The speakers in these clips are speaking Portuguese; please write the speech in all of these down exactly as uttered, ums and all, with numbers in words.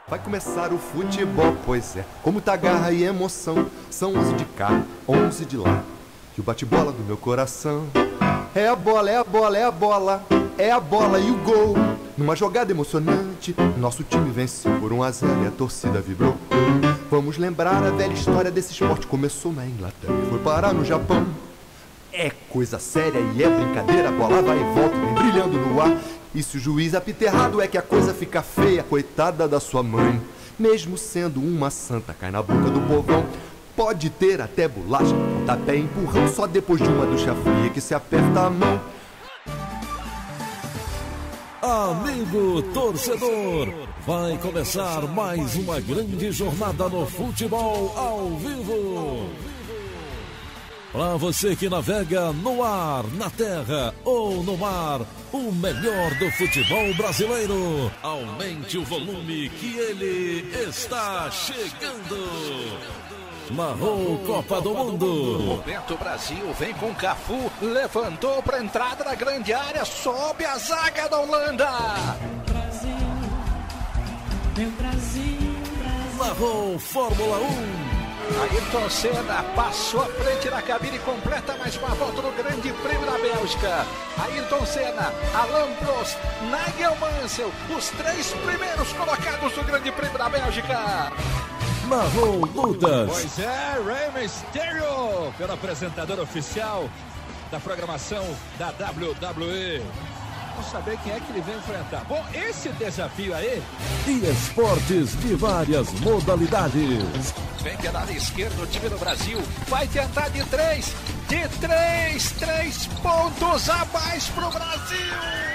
Vai começar o futebol, pois é. Como tá garra e emoção. São onze de cá, onze de lá. E o bate-bola do meu coração é a bola, é a bola, é a bola. É a bola e o gol. Numa jogada emocionante, nosso time venceu por um a zero e a torcida vibrou. Vamos lembrar a velha história desse esporte. Começou na Inglaterra e foi parar no Japão. É coisa séria e é brincadeira. A bola vai e volta, vem brilhando no ar. E se o juiz apita errado é que a coisa fica feia. Coitada da sua mãe. Mesmo sendo uma santa, cai na boca do povão. Pode ter até bolacha, pontapé e empurrão. Só depois de uma ducha fria que se aperta a mão. Amigo torcedor, vai começar mais uma grande jornada no futebol ao vivo. Para você que navega no ar, na terra ou no mar, o melhor do futebol brasileiro. Aumente o volume que ele está chegando. Narrou Copa do Mundo. Momento Brasil, vem com Cafu, levantou para entrada na grande área, sobe a zaga da Holanda. Brasil, meu Brasil, Brasil. Narrou Fórmula um. Ayrton Senna passou à frente na cabine e completa mais uma volta no Grande Prêmio da Bélgica. Ayrton Senna, Alain Prost, Nigel Mansell, os três primeiros colocados do Grande Prêmio da Bélgica. Narrou Lutas. Pois é, Rey Mysterio, pelo apresentador oficial da programação da W W E. Vamos saber quem é que ele vem enfrentar. Bom, esse desafio aí... E esportes de várias modalidades. Vem pela área esquerda o time do Brasil. Vai tentar de três. De três. Três pontos a mais pro Brasil.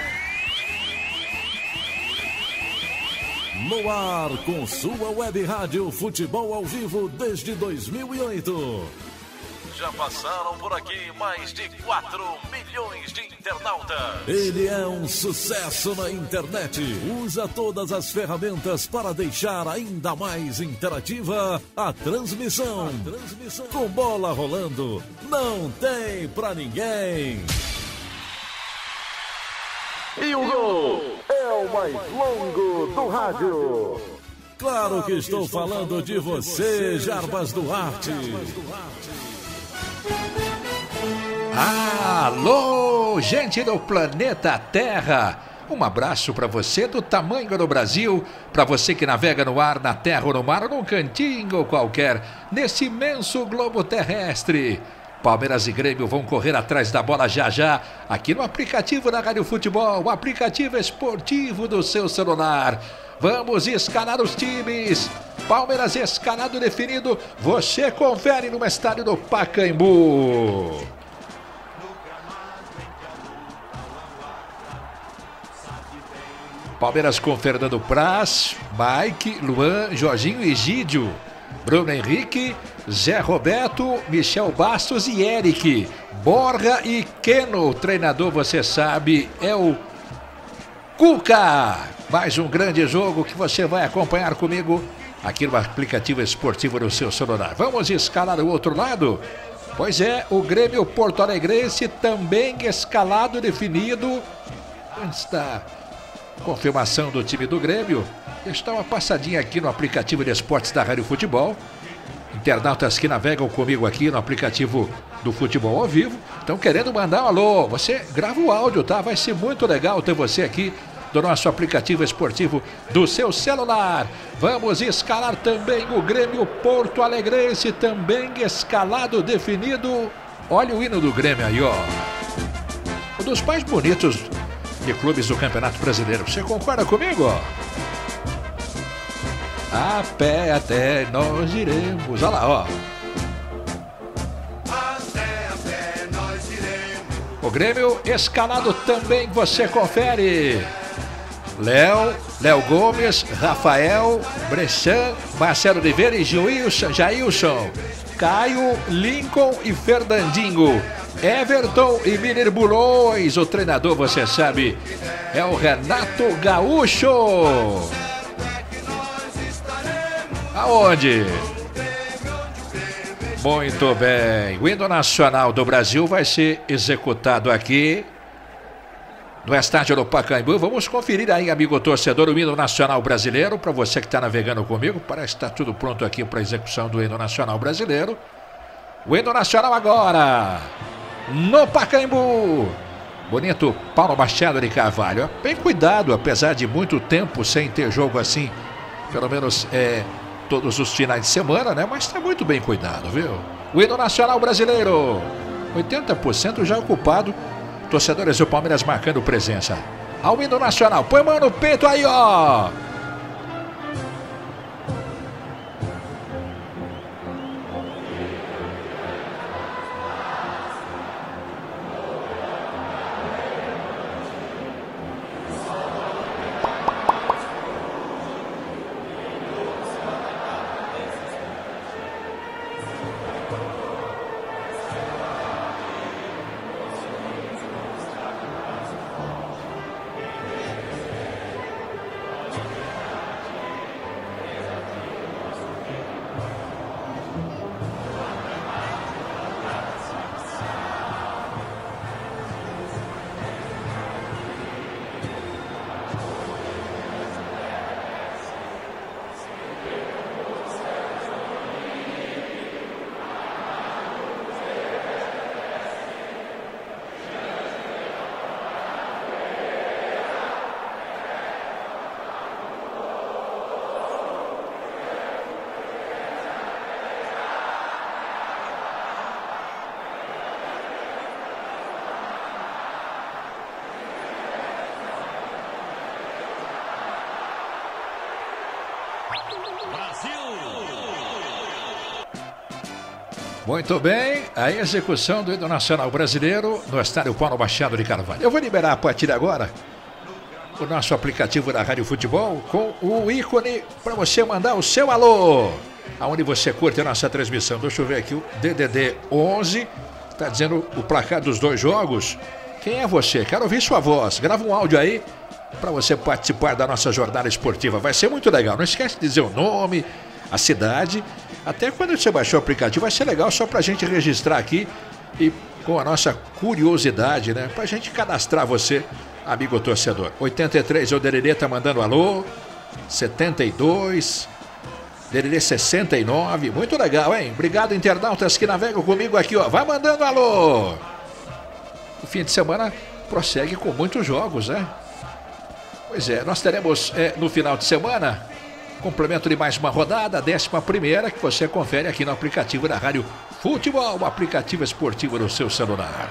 No ar com sua web rádio Futebol ao Vivo desde dois mil e oito. Já passaram por aqui mais de quatro milhões de internautas. Ele é um sucesso na internet. Usa todas as ferramentas para deixar ainda mais interativa a transmissão. A transmissão. Com bola rolando, não tem pra ninguém. E o gol é o mais longo do rádio. Claro que estou falando de você, Jarbas Duarte. Alô, gente do planeta Terra. Um abraço para você do tamanho do Brasil, para você que navega no ar, na terra ou no mar, ou num cantinho qualquer, nesse imenso globo terrestre. Palmeiras e Grêmio vão correr atrás da bola já já, aqui no aplicativo da Rádio Futebol, o aplicativo esportivo do seu celular. Vamos escalar os times. Palmeiras escalado definido, você confere no estádio do Pacaembu. Palmeiras com Fernando Praz, Mike, Luan, Jorginho e Egídio. Bruno Henrique, Zé Roberto, Michel Bastos e Eric. Borja e Keno. O treinador, você sabe, é o Cuca. Mais um grande jogo que você vai acompanhar comigo aqui no aplicativo esportivo do seu celular. Vamos escalar o outro lado? Pois é, o Grêmio Porto Alegrense também escalado, definido. Antes da confirmação do time do Grêmio, está uma passadinha aqui no aplicativo de esportes da Rádio Futebol. Internautas que navegam comigo aqui no aplicativo do Futebol ao Vivo estão querendo mandar um alô. Você grava o áudio, tá? Vai ser muito legal ter você aqui do nosso aplicativo esportivo do seu celular. Vamos escalar também o Grêmio Porto Alegrense, também escalado, definido. Olha o hino do Grêmio aí, ó. Um dos mais bonitos de clubes do Campeonato Brasileiro. Você concorda comigo, ó? A pé até nós iremos. Olha lá, ó. Até a pé nós iremos. O Grêmio escalado também, você confere. Léo, Léo Gomes, Rafael, Bressan, Marcelo Oliveira e Joilson, Jailson, Caio, Lincoln e Fernandinho. Everton e Miller Bulões. O treinador, você sabe, é o Renato Gaúcho. Aonde? Muito bem. O hino nacional do Brasil vai ser executado aqui no estádio do Pacaembu. Vamos conferir aí, amigo torcedor, o hino nacional brasileiro. Para você que está navegando comigo, parece que está tudo pronto aqui para a execução do hino nacional brasileiro. O hino nacional agora, no Pacaembu. Bonito Paulo Machado de Carvalho. Bem cuidado, apesar de muito tempo sem ter jogo assim, pelo menos é, todos os finais de semana, né? Mas está muito bem cuidado, viu? O hino nacional brasileiro, oitenta por cento já ocupado. Torcedores do Palmeiras marcando presença ao hino nacional. Põe mão no peito aí, ó. Muito bem, a execução do hino nacional brasileiro no estádio Paulo Machado de Carvalho. Eu vou liberar a partir de agora o nosso aplicativo da Rádio Futebol com o ícone para você mandar o seu alô, aonde você curte a nossa transmissão. Deixa eu ver aqui, o D D D onze está dizendo o placar dos dois jogos. Quem é você? Quero ouvir sua voz. Grava um áudio aí para você participar da nossa jornada esportiva. Vai ser muito legal. Não esquece de dizer o nome, a cidade. Até quando você baixou o aplicativo vai ser legal só para a gente registrar aqui e com a nossa curiosidade, né? Para a gente cadastrar você, amigo torcedor. oitenta e três, o Dererê tá mandando alô. setenta e dois, Dererê sessenta e nove. Muito legal, hein? Obrigado, internautas que navegam comigo aqui, ó. Vai mandando alô. O fim de semana prossegue com muitos jogos, né? Pois é, nós teremos é, no final de semana complemento de mais uma rodada, a décima primeira, que você confere aqui no aplicativo da Rádio Futebol, o aplicativo esportivo do seu celular.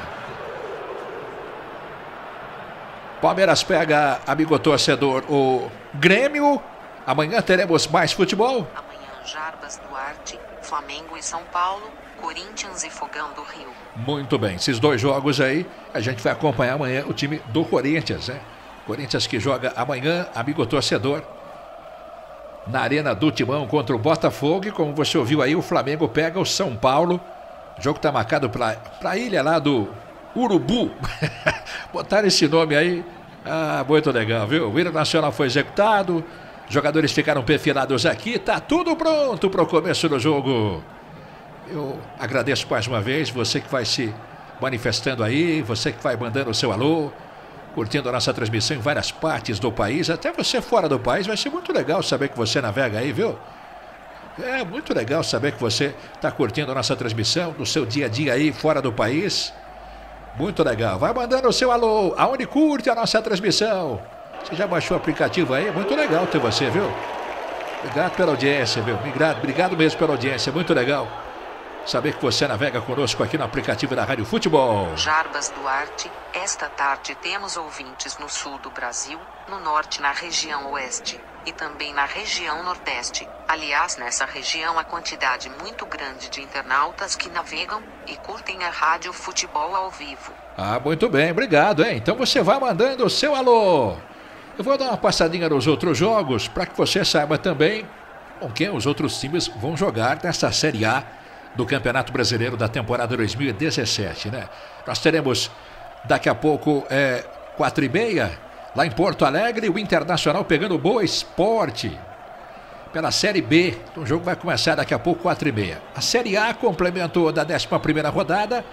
Palmeiras pega, amigo torcedor, o Grêmio. Amanhã teremos mais futebol. Amanhã, Jarbas Duarte, Flamengo e São Paulo, Corinthians e Fogão do Rio. Muito bem, esses dois jogos aí, a gente vai acompanhar amanhã o time do Corinthians, né? Corinthians que joga amanhã, amigo torcedor, na Arena do Timão contra o Botafogo. E como você ouviu aí, o Flamengo pega o São Paulo. O jogo está marcado para a ilha lá do Urubu. Botaram esse nome aí. Ah, muito legal, viu? O hino nacional foi executado. Jogadores ficaram perfilados aqui. Tá tudo pronto para o começo do jogo. Eu agradeço mais uma vez você que vai se manifestando aí, você que vai mandando o seu alô, curtindo a nossa transmissão em várias partes do país, até você fora do país. Vai ser muito legal saber que você navega aí, viu? É muito legal saber que você está curtindo a nossa transmissão do seu dia a dia aí fora do país. Muito legal. Vai mandando o seu alô, aonde curte a nossa transmissão. Você já baixou o aplicativo aí? Muito legal ter você, viu? Obrigado pela audiência, viu? Obrigado, obrigado mesmo pela audiência. Muito legal saber que você navega conosco aqui no aplicativo da Rádio Futebol. Jarbas Duarte, esta tarde temos ouvintes no sul do Brasil, no norte na região oeste, e também na região nordeste. Aliás, nessa região a quantidade muito grande de internautas que navegam e curtem a Rádio Futebol ao vivo. Ah, muito bem, obrigado, hein? Então você vai mandando o seu alô. Eu vou dar uma passadinha nos outros jogos para que você saiba também com quem os outros times vão jogar nessa Série A do Campeonato Brasileiro da temporada dois mil e dezessete, né? Nós teremos daqui a pouco é, quatro e meia, lá em Porto Alegre, o Internacional pegando o Boa Esporte pela Série B. Então, o jogo vai começar daqui a pouco, quatro e meia. A Série A, complemento da décima primeira rodada,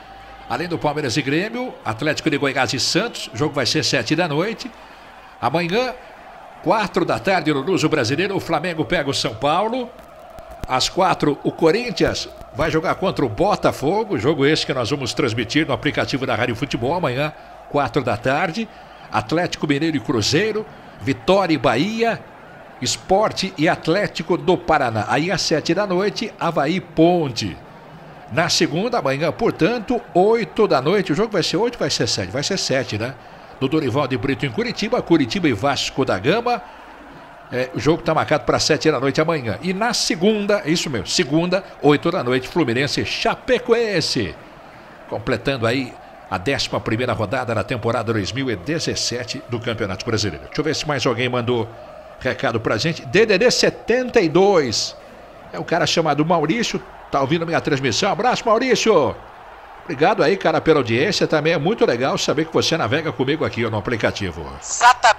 Além do Palmeiras e Grêmio, Atlético de Goiás e Santos, o jogo vai ser sete da noite. Amanhã, quatro da tarde no Luso Brasileiro, o Flamengo pega o São Paulo. Às quatro, o Corinthians vai jogar contra o Botafogo, jogo esse que nós vamos transmitir no aplicativo da Rádio Futebol, amanhã, quatro da tarde. Atlético Mineiro e Cruzeiro, Vitória e Bahia, Sport e Atlético do Paraná. Aí às sete da noite, Avaí Ponte. Na segunda, amanhã, portanto, oito da noite. O jogo vai ser oito, vai ser sete? Vai ser sete, né? No Dorival de Brito em Curitiba, Curitiba e Vasco da Gama. É, o jogo está marcado para sete da noite amanhã. E na segunda, isso mesmo, segunda, oito da noite, Fluminense e Chapecoense. Completando aí a décima primeira rodada na temporada dois mil e dezessete do Campeonato Brasileiro. Deixa eu ver se mais alguém mandou recado pra gente. D D D setenta e dois. É um cara chamado Maurício. Tá ouvindo minha transmissão? Abraço, Maurício. Obrigado aí, cara, pela audiência. Também é muito legal saber que você navega comigo aqui no aplicativo. Sata...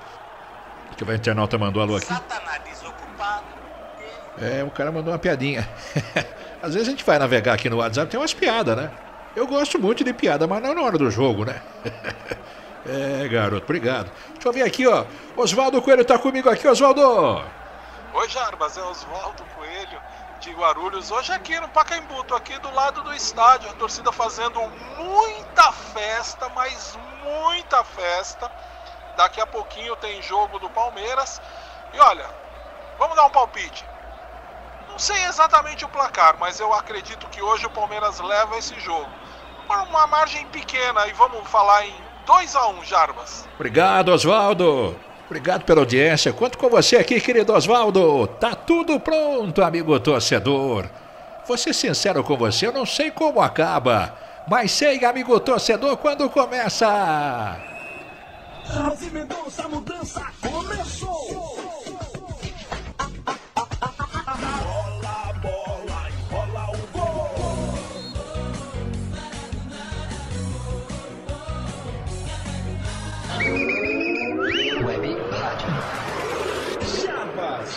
O que o internauta mandou alô aqui? Satanás desocupado. É, o cara mandou uma piadinha. Às vezes a gente vai navegar aqui no WhatsApp, tem umas piadas, né? Eu gosto muito de piada, mas não na hora do jogo, né? É, garoto, obrigado. Deixa eu ver aqui, ó. Oswaldo Coelho tá comigo aqui, Oswaldo. Oi, Jarbas, é Oswaldo Coelho de Guarulhos. Hoje aqui no Pacaembu, tô aqui do lado do estádio, a torcida fazendo muita festa, mas muita festa. Daqui a pouquinho tem jogo do Palmeiras. E olha, vamos dar um palpite. Não sei exatamente o placar, mas eu acredito que hoje o Palmeiras leva esse jogo por uma margem pequena. E vamos falar em dois a um, Jarbas. Obrigado, Oswaldo. Obrigado pela audiência. Conto com você aqui, querido Oswaldo. Tá tudo pronto, amigo torcedor. Vou ser sincero com você, eu não sei como acaba, mas sei, amigo torcedor, quando começa. José Mendonça, a mudança começou. Bola, bola, enrola o gol. Web Rádio. Jarbas,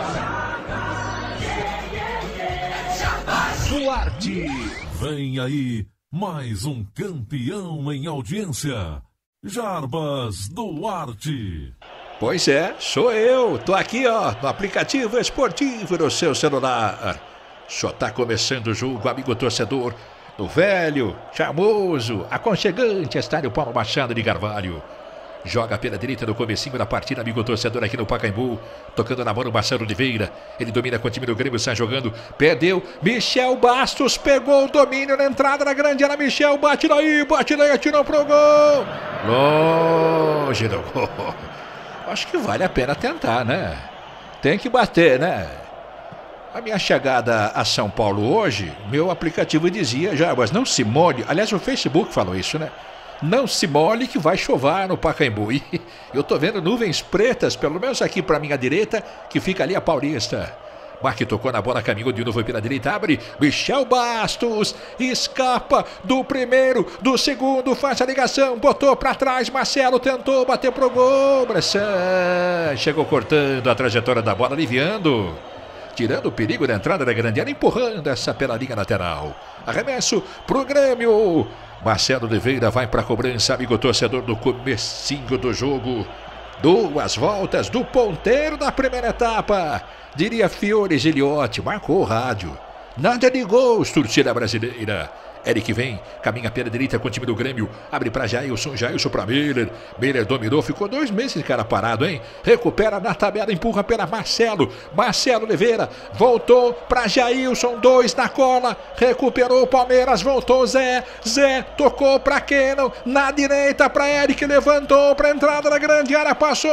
Jarbas. Duarte. Vem aí mais um campeão em audiência. Jarbas Duarte. Pois é, sou eu. Tô aqui, ó, no aplicativo esportivo no seu celular. Só tá começando o jogo, amigo torcedor, do velho, charmoso, aconchegante estádio Paulo Machado de Carvalho. Joga pela direita no comecinho da partida, amigo torcedor, aqui no Pacaembu. Tocando na mão o Marcelo Oliveira. Ele domina com o time do Grêmio, sai jogando. Perdeu. Michel Bastos pegou o domínio na entrada da grande área. Michel bate daí, bate daí, atirou pro gol. Longe do gol. Acho que vale a pena tentar, né? Tem que bater, né? A minha chegada a São Paulo hoje, meu aplicativo dizia, Jarbas, não se molhe. Aliás, o Facebook falou isso, né? Não se molhe que vai chover no Pacaembu. E eu tô vendo nuvens pretas, pelo menos aqui para minha direita, que fica ali a Paulista. Marque tocou na bola, caminhou de novo pela direita, abre. Michel Bastos escapa do primeiro, do segundo, faz a ligação, botou para trás. Marcelo tentou bater pro gol. Bressan chegou cortando a trajetória da bola, aliviando, tirando o perigo da entrada da grande área, empurrando essa pela linha lateral. Arremesso pro Grêmio. Marcelo Oliveira vai para a cobrança, amigo torcedor, do comecinho do jogo. Duas voltas do ponteiro da primeira etapa. Diria Fiore Giliotti, marcou o rádio. Nada de gols, torcida brasileira. Eric vem, caminha pela direita com o time do Grêmio. Abre para Jailson, Jailson para Miller. Miller dominou, ficou dois meses de cara parado, hein? Recupera na tabela, empurra pela Marcelo. Marcelo Oliveira voltou para Jailson, dois na cola. Recuperou o Palmeiras, voltou Zé. Zé tocou para Keno, na direita para Eric, levantou para entrada da grande área, passou.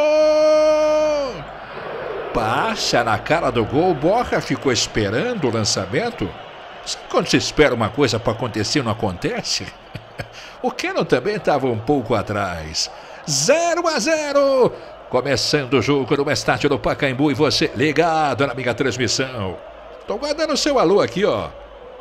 Passa na cara do gol, Borja ficou esperando o lançamento. Sabe quando você espera uma coisa para acontecer e não acontece? O Keno também estava um pouco atrás. zero a zero. Começando o jogo no estádio do Pacaembu e você ligado na minha transmissão. Estou guardando o seu alô aqui, ó.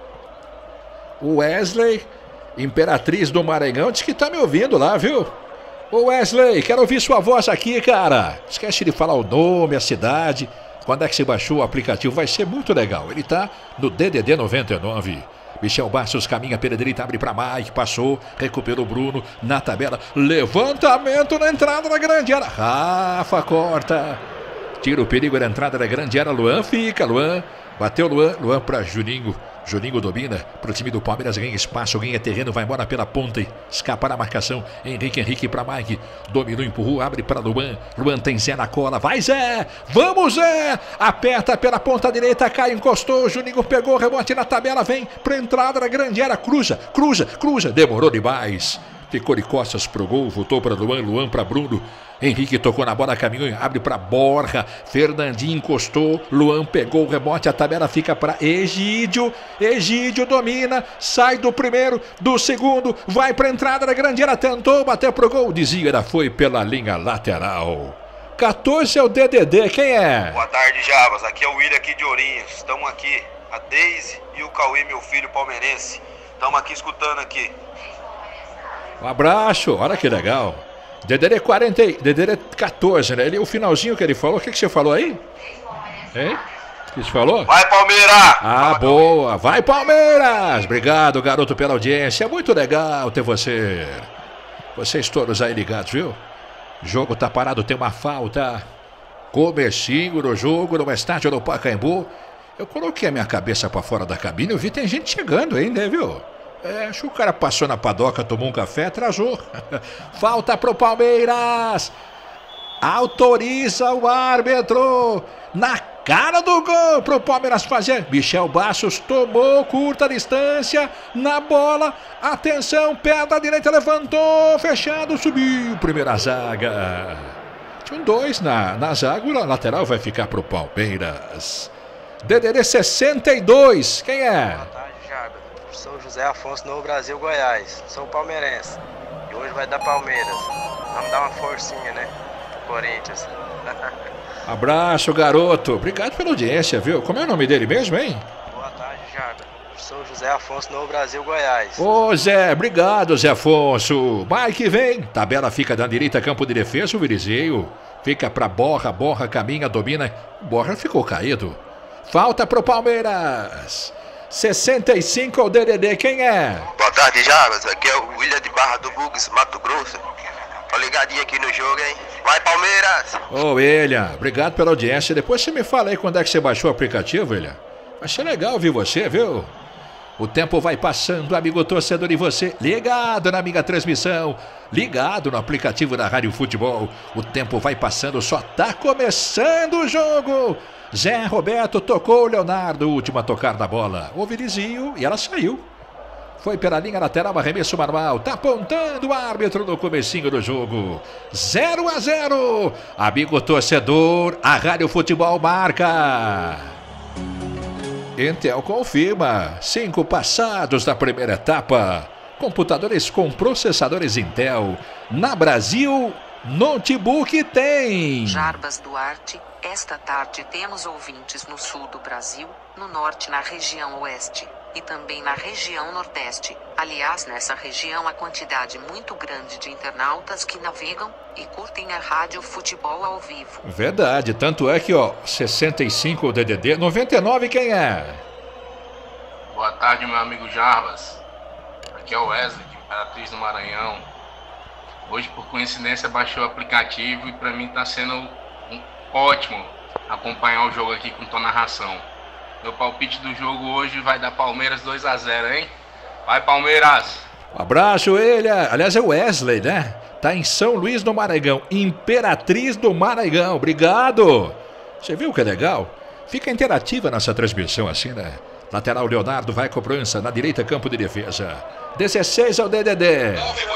O Wesley, Imperatriz do Maranhão, diz que tá me ouvindo lá, viu? Ô Wesley, quero ouvir sua voz aqui, cara. Esquece de falar o nome, a cidade. Quando é que você baixou o aplicativo? Vai ser muito legal. Ele tá no D D D noventa e nove. Michel Bastos caminha pela direita, abre para Mike, passou, recuperou Bruno na tabela. Levantamento na entrada da grande área. Rafa corta. Tira o perigo da entrada da grande área. Luan fica, Luan. Bateu Luan, Luan para Juninho. Juninho domina para o time do Palmeiras, ganha espaço, ganha terreno, vai embora pela ponta, escapa na marcação. Henrique, Henrique para Mike, dominou, empurrou, abre para Luan. Luan tem Zé na cola, vai Zé, vamos Zé, aperta pela ponta direita, cai, encostou, Juninho pegou, rebote na tabela, vem para a entrada da grande área, cruza, cruza, cruza, demorou demais. Ficou de costas pro gol, voltou para Luan, Luan para Bruno. Henrique tocou na bola, caminhou, abre para Borja. Fernandinho encostou, Luan pegou o rebote, a tabela fica para Egídio. Egídio domina, sai do primeiro, do segundo, vai para a entrada da grande área, tentou bater pro gol, desvia, foi pela linha lateral. quatorze é o D D D, quem é? Boa tarde, Javas, aqui é o William aqui de Ourinhos. Estamos aqui, a Deise e o Cauê, meu filho palmeirense. Estamos aqui escutando aqui. Um abraço, olha que legal. D D D quarenta, D D D quatorze, né? Ele, o finalzinho que ele falou, o que, que você falou aí? Hein? O que você falou? Vai, Palmeiras! Ah, boa! Vai, Palmeiras! Obrigado, garoto, pela audiência. É muito legal ter você. Vocês todos aí ligados, viu? O jogo tá parado, tem uma falta. Comecinho do jogo no estádio do Pacaembu. Eu coloquei a minha cabeça pra fora da cabine, eu vi tem gente chegando ainda, viu? É, acho que o cara passou na padoca, tomou um café, atrasou. Falta pro Palmeiras. Autoriza o árbitro. Na cara do gol pro Palmeiras fazer. Michel Bastos tomou curta distância na bola. Atenção, pé da direita, levantou, fechado, subiu. Primeira zaga. Tinha um dois na, na zaga, o lateral vai ficar pro Palmeiras. D D D sessenta e dois, quem é? Sou José Afonso, Novo Brasil, Goiás. Sou palmeirense. E hoje vai dar Palmeiras. Vamos dar uma forcinha, né? Pro Corinthians. Abraço, garoto. Obrigado pela audiência, viu? Como é o nome dele mesmo, hein? Boa tarde, Jaga. Sou José Afonso, Novo Brasil, Goiás. Ô, Zé, obrigado, Zé Afonso. Mike vem. Tabela fica da direita, campo de defesa, o Virizeio. Fica pra Borra, Borra caminha, domina. Borra ficou caído. Falta pro Palmeiras. sessenta e cinco ao D D D, quem é? Boa tarde, Javas. Aqui é o William de Barra do Bugs, Mato Grosso. Tô ligadinho aqui no jogo, hein? Vai, Palmeiras! Ô, William, obrigado pela audiência. Depois você me fala aí quando é que você baixou o aplicativo, William. Vai ser legal ouvir você, viu? O tempo vai passando, amigo torcedor, e você ligado na minha transmissão, ligado no aplicativo da Rádio Futebol. O tempo vai passando, só tá começando o jogo. Zé Roberto tocou o Leonardo, último a tocar da bola. O Virizinho e ela saiu. Foi pela linha lateral, arremesso manual. Tá apontando o árbitro no comecinho do jogo. zero a zero. Amigo torcedor, a Rádio Futebol marca. Intel confirma. Cinco passados da primeira etapa. Computadores com processadores Intel. Na Brasil, notebook tem. Jarbas Duarte. Esta tarde temos ouvintes no sul do Brasil, no norte na região oeste e também na região nordeste. Aliás, nessa região a quantidade muito grande de internautas que navegam e curtem a Rádio Futebol ao vivo. Verdade, tanto é que, ó, sessenta e cinco o D D D, noventa e nove quem é? Boa tarde, meu amigo Jarbas. Aqui é o Wesley, de Imperatriz do Maranhão. Hoje, por coincidência, baixei o aplicativo e pra mim tá sendo um ótimo acompanhar o jogo aqui com tua narração. Meu palpite do jogo hoje vai dar Palmeiras dois a zero, hein? Vai, Palmeiras! Um abraço, ele. Aliás, é o Wesley, né? Tá em São Luís do Maranhão. Imperatriz do Maranhão. Obrigado! Você viu que é legal? Fica interativa nossa transmissão assim, né? Lateral Leonardo, vai cobrança. Na direita, campo de defesa. dezesseis ao D D D.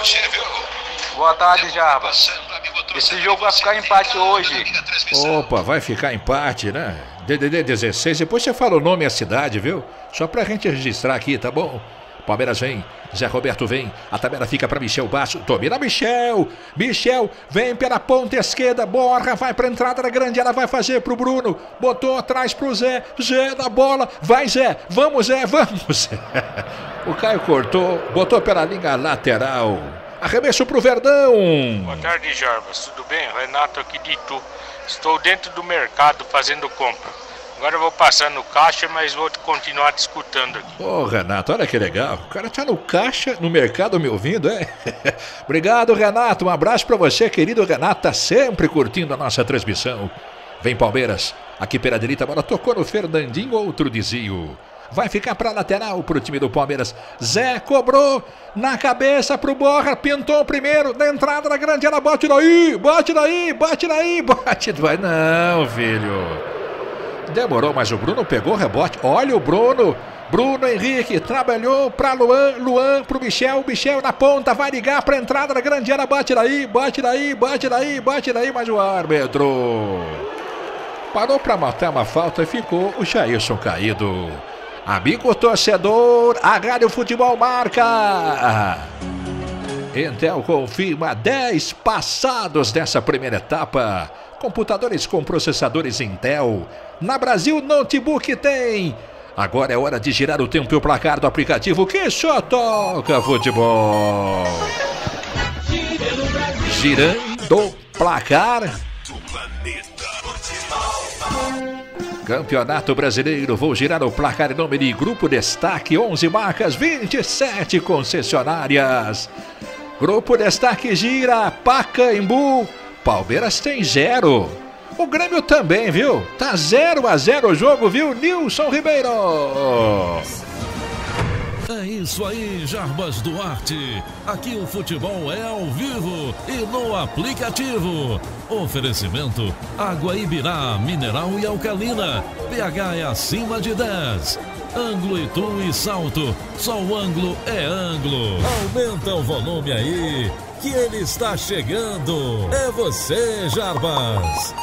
Boa tarde, Jarbas. Esse jogo vai ficar empate hoje. Opa, vai ficar empate, né? D D D dezesseis, depois você fala o nome e a cidade, viu? Só pra gente registrar aqui, tá bom? Palmeiras vem, Zé Roberto vem, a tabela fica para Michel Bastos, domina Michel, Michel vem pela ponta esquerda, Borja vai para a entrada da grande, ela vai fazer pro Bruno, botou atrás pro Zé, Zé na bola, vai Zé, vamos Zé, vamos Zé. O Caio cortou, botou pela linha lateral, arremesso pro Verdão. Boa tarde, Jarbas, tudo bem? Renato aqui de Itu, estou dentro do mercado fazendo compra. Agora eu vou passar no caixa, mas vou continuar te escutando aqui. Ô, Renato, olha que legal. O cara tá no caixa, no mercado me ouvindo, é? Obrigado, Renato. Um abraço pra você, querido Renato. Tá sempre curtindo a nossa transmissão. Vem, Palmeiras. Aqui pela direita, a bola tocou no Fernandinho, outro desvio. Vai ficar pra lateral pro time do Palmeiras. Zé cobrou na cabeça pro Borja. Pintou primeiro, na entrada da grande área. Bate daí, bate daí, bate daí, bate daí. Não, filho. Demorou, mas o Bruno pegou o rebote. Olha o Bruno. Bruno Henrique trabalhou pra Luan. Luan pro Michel. Michel na ponta. Vai ligar pra entrada da grande área. Bate daí, bate daí, bate daí, bate daí. Mas o árbitro parou pra matar uma falta e ficou o Jailson caído. Amigo torcedor, a Rádio Futebol marca. Intel confirma dez passados dessa primeira etapa. Computadores com processadores Intel. Na Brasil Notebook tem. Agora é hora de girar o tempo e o placar do aplicativo que só toca futebol. Girando o placar. Campeonato Brasileiro, vou girar o placar em nome de Grupo Destaque, onze marcas, vinte e sete concessionárias. Grupo Destaque gira, Pacaembu, Palmeiras tem zero. O Grêmio também, viu? Tá zero a zero o jogo, viu? Nilson Ribeiro. É isso aí, Jarbas Duarte. Aqui o futebol é ao vivo e no aplicativo. Oferecimento: Água Ibirá, mineral e alcalina. pH é acima de dez. Ângulo Itu e Salto. Só o ângulo é ângulo. Aumenta o volume aí, que ele está chegando. É você, Jarbas.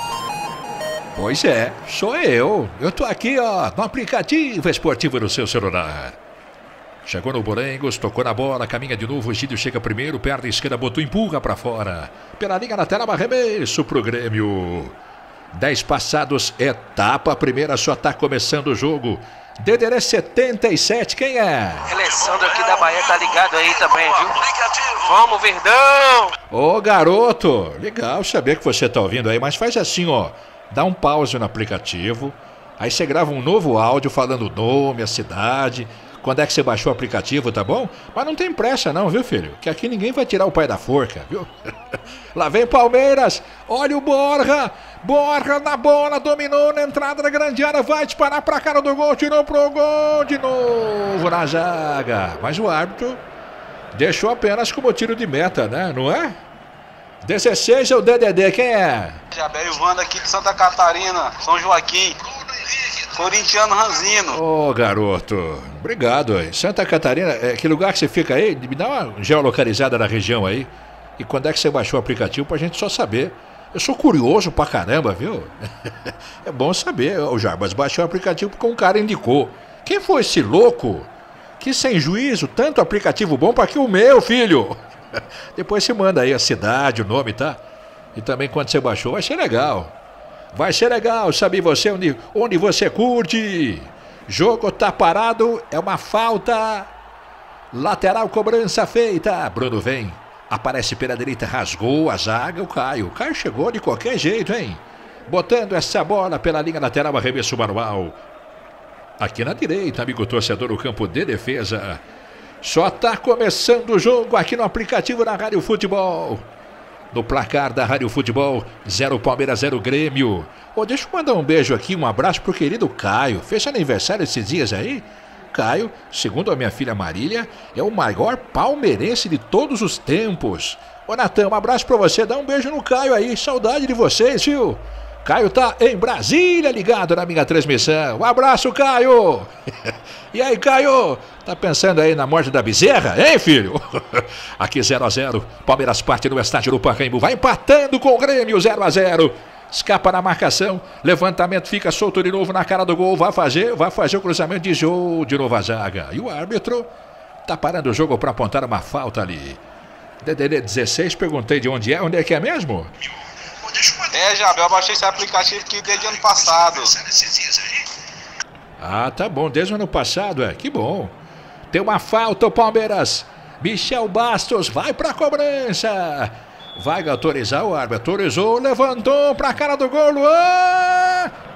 Pois é, sou eu. Eu tô aqui, ó, no aplicativo esportivo do seu celular. Chegou no Borengos, tocou na bola, caminha de novo, o Gídio chega primeiro, perna esquerda, botou, empurra pra fora. Pela linha lateral, arremesso pro Grêmio. Dez passados, etapa primeira, só tá começando o jogo. Dedé setenta e sete, quem é? Alessandro aqui da Bahia tá ligado aí também, viu? Vamos, Verdão! Ô, garoto, legal saber que você tá ouvindo aí, mas faz assim, ó. Dá um pause no aplicativo, aí você grava um novo áudio falando o nome, a cidade... Quando é que você baixou o aplicativo, tá bom? Mas não tem pressa não, viu, filho? Que aqui ninguém vai tirar o pai da forca, viu? Lá vem Palmeiras. Olha o Borja. Borja na bola, dominou na entrada da grande área. Vai disparar pra cara do gol, tirou pro gol de novo na zaga. Mas o árbitro deixou apenas como tiro de meta, né? Não é? dezesseis é o D D D, quem é? Jabel Ivanda aqui de Santa Catarina, São Joaquim. Corintiano Ranzino. Ô, oh, garoto, obrigado aí. Santa Catarina, é, que lugar que você fica aí? Me dá uma geolocalizada na região aí. E quando é que você baixou o aplicativo pra gente só saber? Eu sou curioso pra caramba, viu? É bom saber. O Jarbas baixou o aplicativo porque um cara indicou. Quem foi esse louco? Que sem juízo, tanto aplicativo bom pra que o meu, filho. Depois você manda aí a cidade, o nome, tá? E também quando você baixou, vai ser legal. Vai ser legal saber você onde, onde você curte. Jogo tá parado, é uma falta. Lateral, cobrança feita. Bruno vem, aparece pela direita, rasgou a zaga, o Caio. O Caio chegou de qualquer jeito, hein? Botando essa bola pela linha lateral, arremesso manual. Aqui na direita, amigo torcedor, o campo de defesa. Só tá começando o jogo aqui no aplicativo da Rádio Futebol. No placar da Rádio Futebol, zero Palmeiras, zero Grêmio. Oh, deixa eu mandar um beijo aqui, um abraço pro querido Caio. Fez aniversário esses dias aí? Caio, segundo a minha filha Marília, é o maior palmeirense de todos os tempos. Ô, Natan, um abraço pra você, dá um beijo no Caio aí, saudade de vocês, viu? Caio tá em Brasília, ligado na minha transmissão. Um abraço, Caio! E aí, Caio? Tá pensando aí na morte da bezerra, hein, filho? Aqui zero a zero. Palmeiras parte no estádio do Pacaembu. Vai empatando com o Grêmio, zero a zero. Escapa na marcação. Levantamento, fica solto de novo na cara do gol. Vai fazer, vai fazer o cruzamento de jogo de novo a zaga. E o árbitro tá parando o jogo para apontar uma falta ali. D D D dezesseis, perguntei de onde é. Onde é que é mesmo? É, Jabel, eu baixei esse aplicativo aqui desde ano passado. Ah, tá bom, desde o ano passado, é, que bom. Tem uma falta, o Palmeiras. Michel Bastos vai pra cobrança. Vai autorizar o árbitro, autorizou, levantou pra cara do gol, Luan.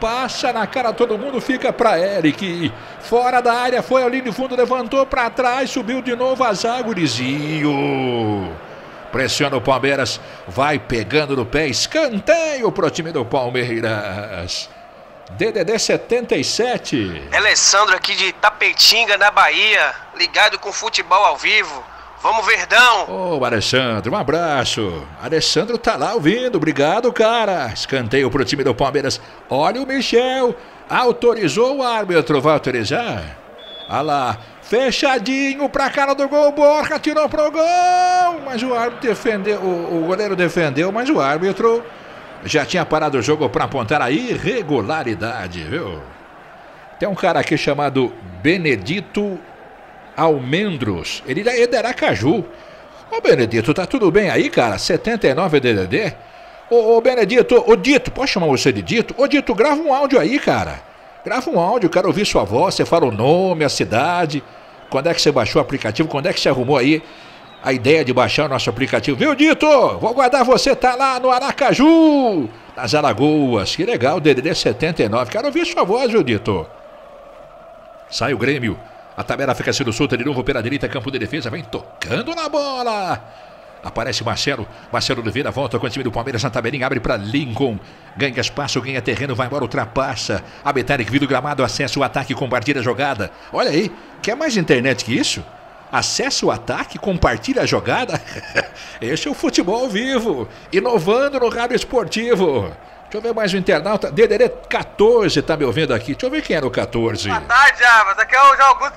passa na cara todo mundo, fica pra Eric. Fora da área, foi ao linha de fundo, levantou pra trás, subiu de novo a zaga, Gurizinho. Pressiona o Palmeiras, vai pegando no pé, escanteio pro time do Palmeiras. D D D setenta e sete. Alessandro aqui de Tapetinga, na Bahia, ligado com futebol ao vivo. Vamos, Verdão! Ô, oh, Alessandro, um abraço. Alessandro tá lá ouvindo, obrigado, cara. Escanteio pro time do Palmeiras. Olha o Michel, autorizou o árbitro, vai autorizar? Olha lá, fechadinho pra cara do gol, Borja tirou pro gol. Mas o árbitro defendeu, o, o goleiro defendeu, mas o árbitro já tinha parado o jogo pra apontar a irregularidade, viu? Tem um cara aqui chamado Benedito Almendros, ele é de Aracaju. Ô Benedito, tá tudo bem aí, cara? setenta e nove D D D. Ô, ô Benedito, ô Dito, posso chamar você de Dito? Ô Dito, grava um áudio aí, cara. Grava um áudio, quero ouvir sua voz, você fala o nome, a cidade, quando é que você baixou o aplicativo, quando é que você arrumou aí a ideia de baixar o nosso aplicativo, viu Dito? Vou guardar você, tá lá no Aracaju, nas Alagoas, que legal, D D D setenta e nove, quero ouvir sua voz, viu Dito? Sai o Grêmio. A tabela fica sendo solta de novo pela direita, campo de defesa, vem tocando na bola. Aparece Marcelo, Marcelo Oliveira volta com o time do Palmeiras na tabelinha, abre para Lincoln. Ganha espaço, ganha terreno, vai embora, ultrapassa. A Betânia que vindo do gramado, acessa o ataque, compartilha a jogada. Olha aí, quer mais internet que isso? Acessa o ataque, compartilha a jogada. Esse é o futebol ao vivo, inovando no rádio esportivo. Deixa eu ver mais um internauta. D D D quatorze tá me ouvindo aqui. Deixa eu ver quem era o quatorze. Boa tarde, Javas. Aqui é o João Augusto.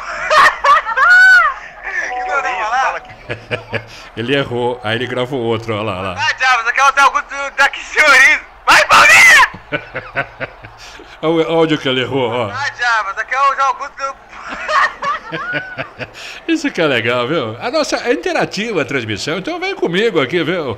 Ele errou. Aí ele gravou outro. Olha lá, olha lá. Boa tarde, Javas. Aqui é o João Augusto daqui Chorizo. Vai, Palmeiras! Olha o áudio que ele errou, ó. Boa tarde, Javas. Aqui é o João Augusto. Isso que é legal, viu? A nossa é interativa a transmissão. Então vem comigo aqui, viu?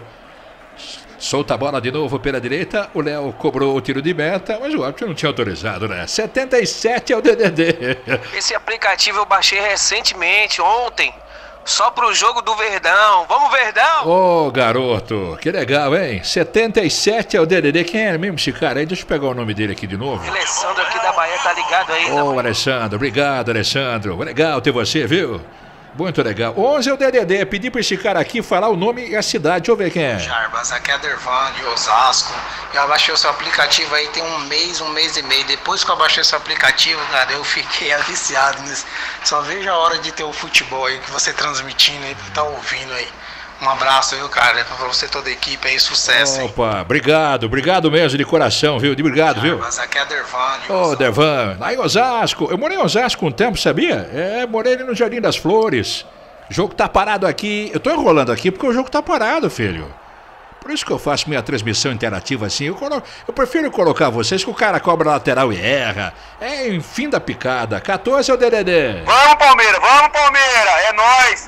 Solta a bola de novo pela direita. O Léo cobrou o tiro de meta, mas o árbitro não tinha autorizado, né? setenta e sete é o D D D. Esse aplicativo eu baixei recentemente, ontem, só pro jogo do Verdão. Vamos, Verdão! Ô, oh, garoto, que legal, hein? setenta e sete é o D D D. Quem é mesmo esse cara aí? Deixa eu pegar o nome dele aqui de novo. Alessandro aqui da Bahia, tá ligado aí? Ô, oh, Alessandro, obrigado, Alessandro. Legal ter você, viu? Muito legal. onze é o D D D. Pedi pra esse cara aqui falar o nome e a cidade. Deixa eu ver quem é. Jarbas, aqui é Dervan de Osasco. Eu abaixei o seu aplicativo aí tem um mês, um mês e meio. Depois que eu abaixei o seu aplicativo, cara, eu fiquei viciado nisso. Só vejo a hora de ter o futebol aí que você transmitindo aí, pra tá ouvindo aí. Um abraço, viu, cara? Pra você, toda a equipe aí, sucesso, hein? Opa, obrigado, obrigado mesmo, de coração, viu? De obrigado, viu? Mas aqui é Dervan, de Ô, oh, Dervan, lá em Osasco. Eu morei em Osasco um tempo, sabia? É, morei ali no Jardim das Flores. O jogo tá parado aqui. Eu tô enrolando aqui porque o jogo tá parado, filho. Por isso que eu faço minha transmissão interativa assim. Eu, colo... eu prefiro colocar vocês que o cara cobra lateral e erra. É em fim da picada. quatorze é o D D D. Vamos, Palmeiras, vamos, Palmeiras, é nóis!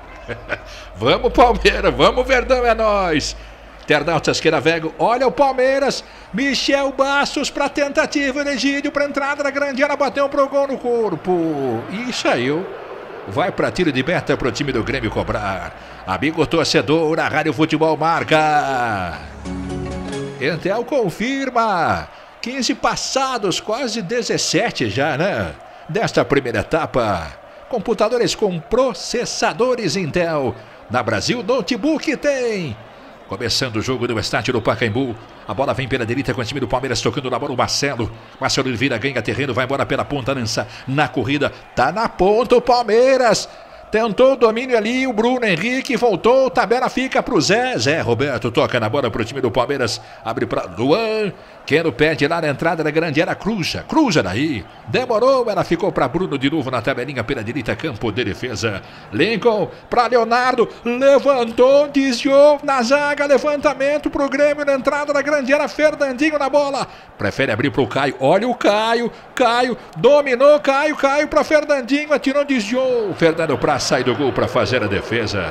Vamos, Palmeiras, vamos, Verdão, é nóis. Internautas Queira Vego, olha o Palmeiras. Michel Bastos pra tentativa, Egídio pra entrada da grande área, bateu pro gol no corpo. E saiu. Vai pra tiro de meta pro time do Grêmio cobrar. Amigo torcedor, a Rádio Futebol marca. Entel confirma. quinze passados, quase dezessete já, né? Desta primeira etapa. Computadores com processadores Intel. Na Brasil Notebook tem. Começando o jogo no estádio do Pacaembu. A bola vem pela direita com o time do Palmeiras tocando na bola o Marcelo. Marcelo Oliveira ganha terreno, vai embora pela ponta, lança na corrida. Tá na ponta o Palmeiras. Tentou o domínio ali, o Bruno Henrique voltou, tabela fica pro Zé. Zé Roberto toca na bola pro time do Palmeiras. Abre pra Luan. Quero pede lá na entrada da grande área, cruza, cruza daí. Demorou, ela ficou para Bruno de novo na tabelinha pela direita, campo de defesa. Lincoln para Leonardo, levantou, desviou na zaga, levantamento pro Grêmio na entrada da grande área, Fernandinho na bola. Prefere abrir pro Caio, olha o Caio, Caio, dominou, Caio, Caio para Fernandinho, atirou, desviou. Fernando Praz sai do gol para fazer a defesa.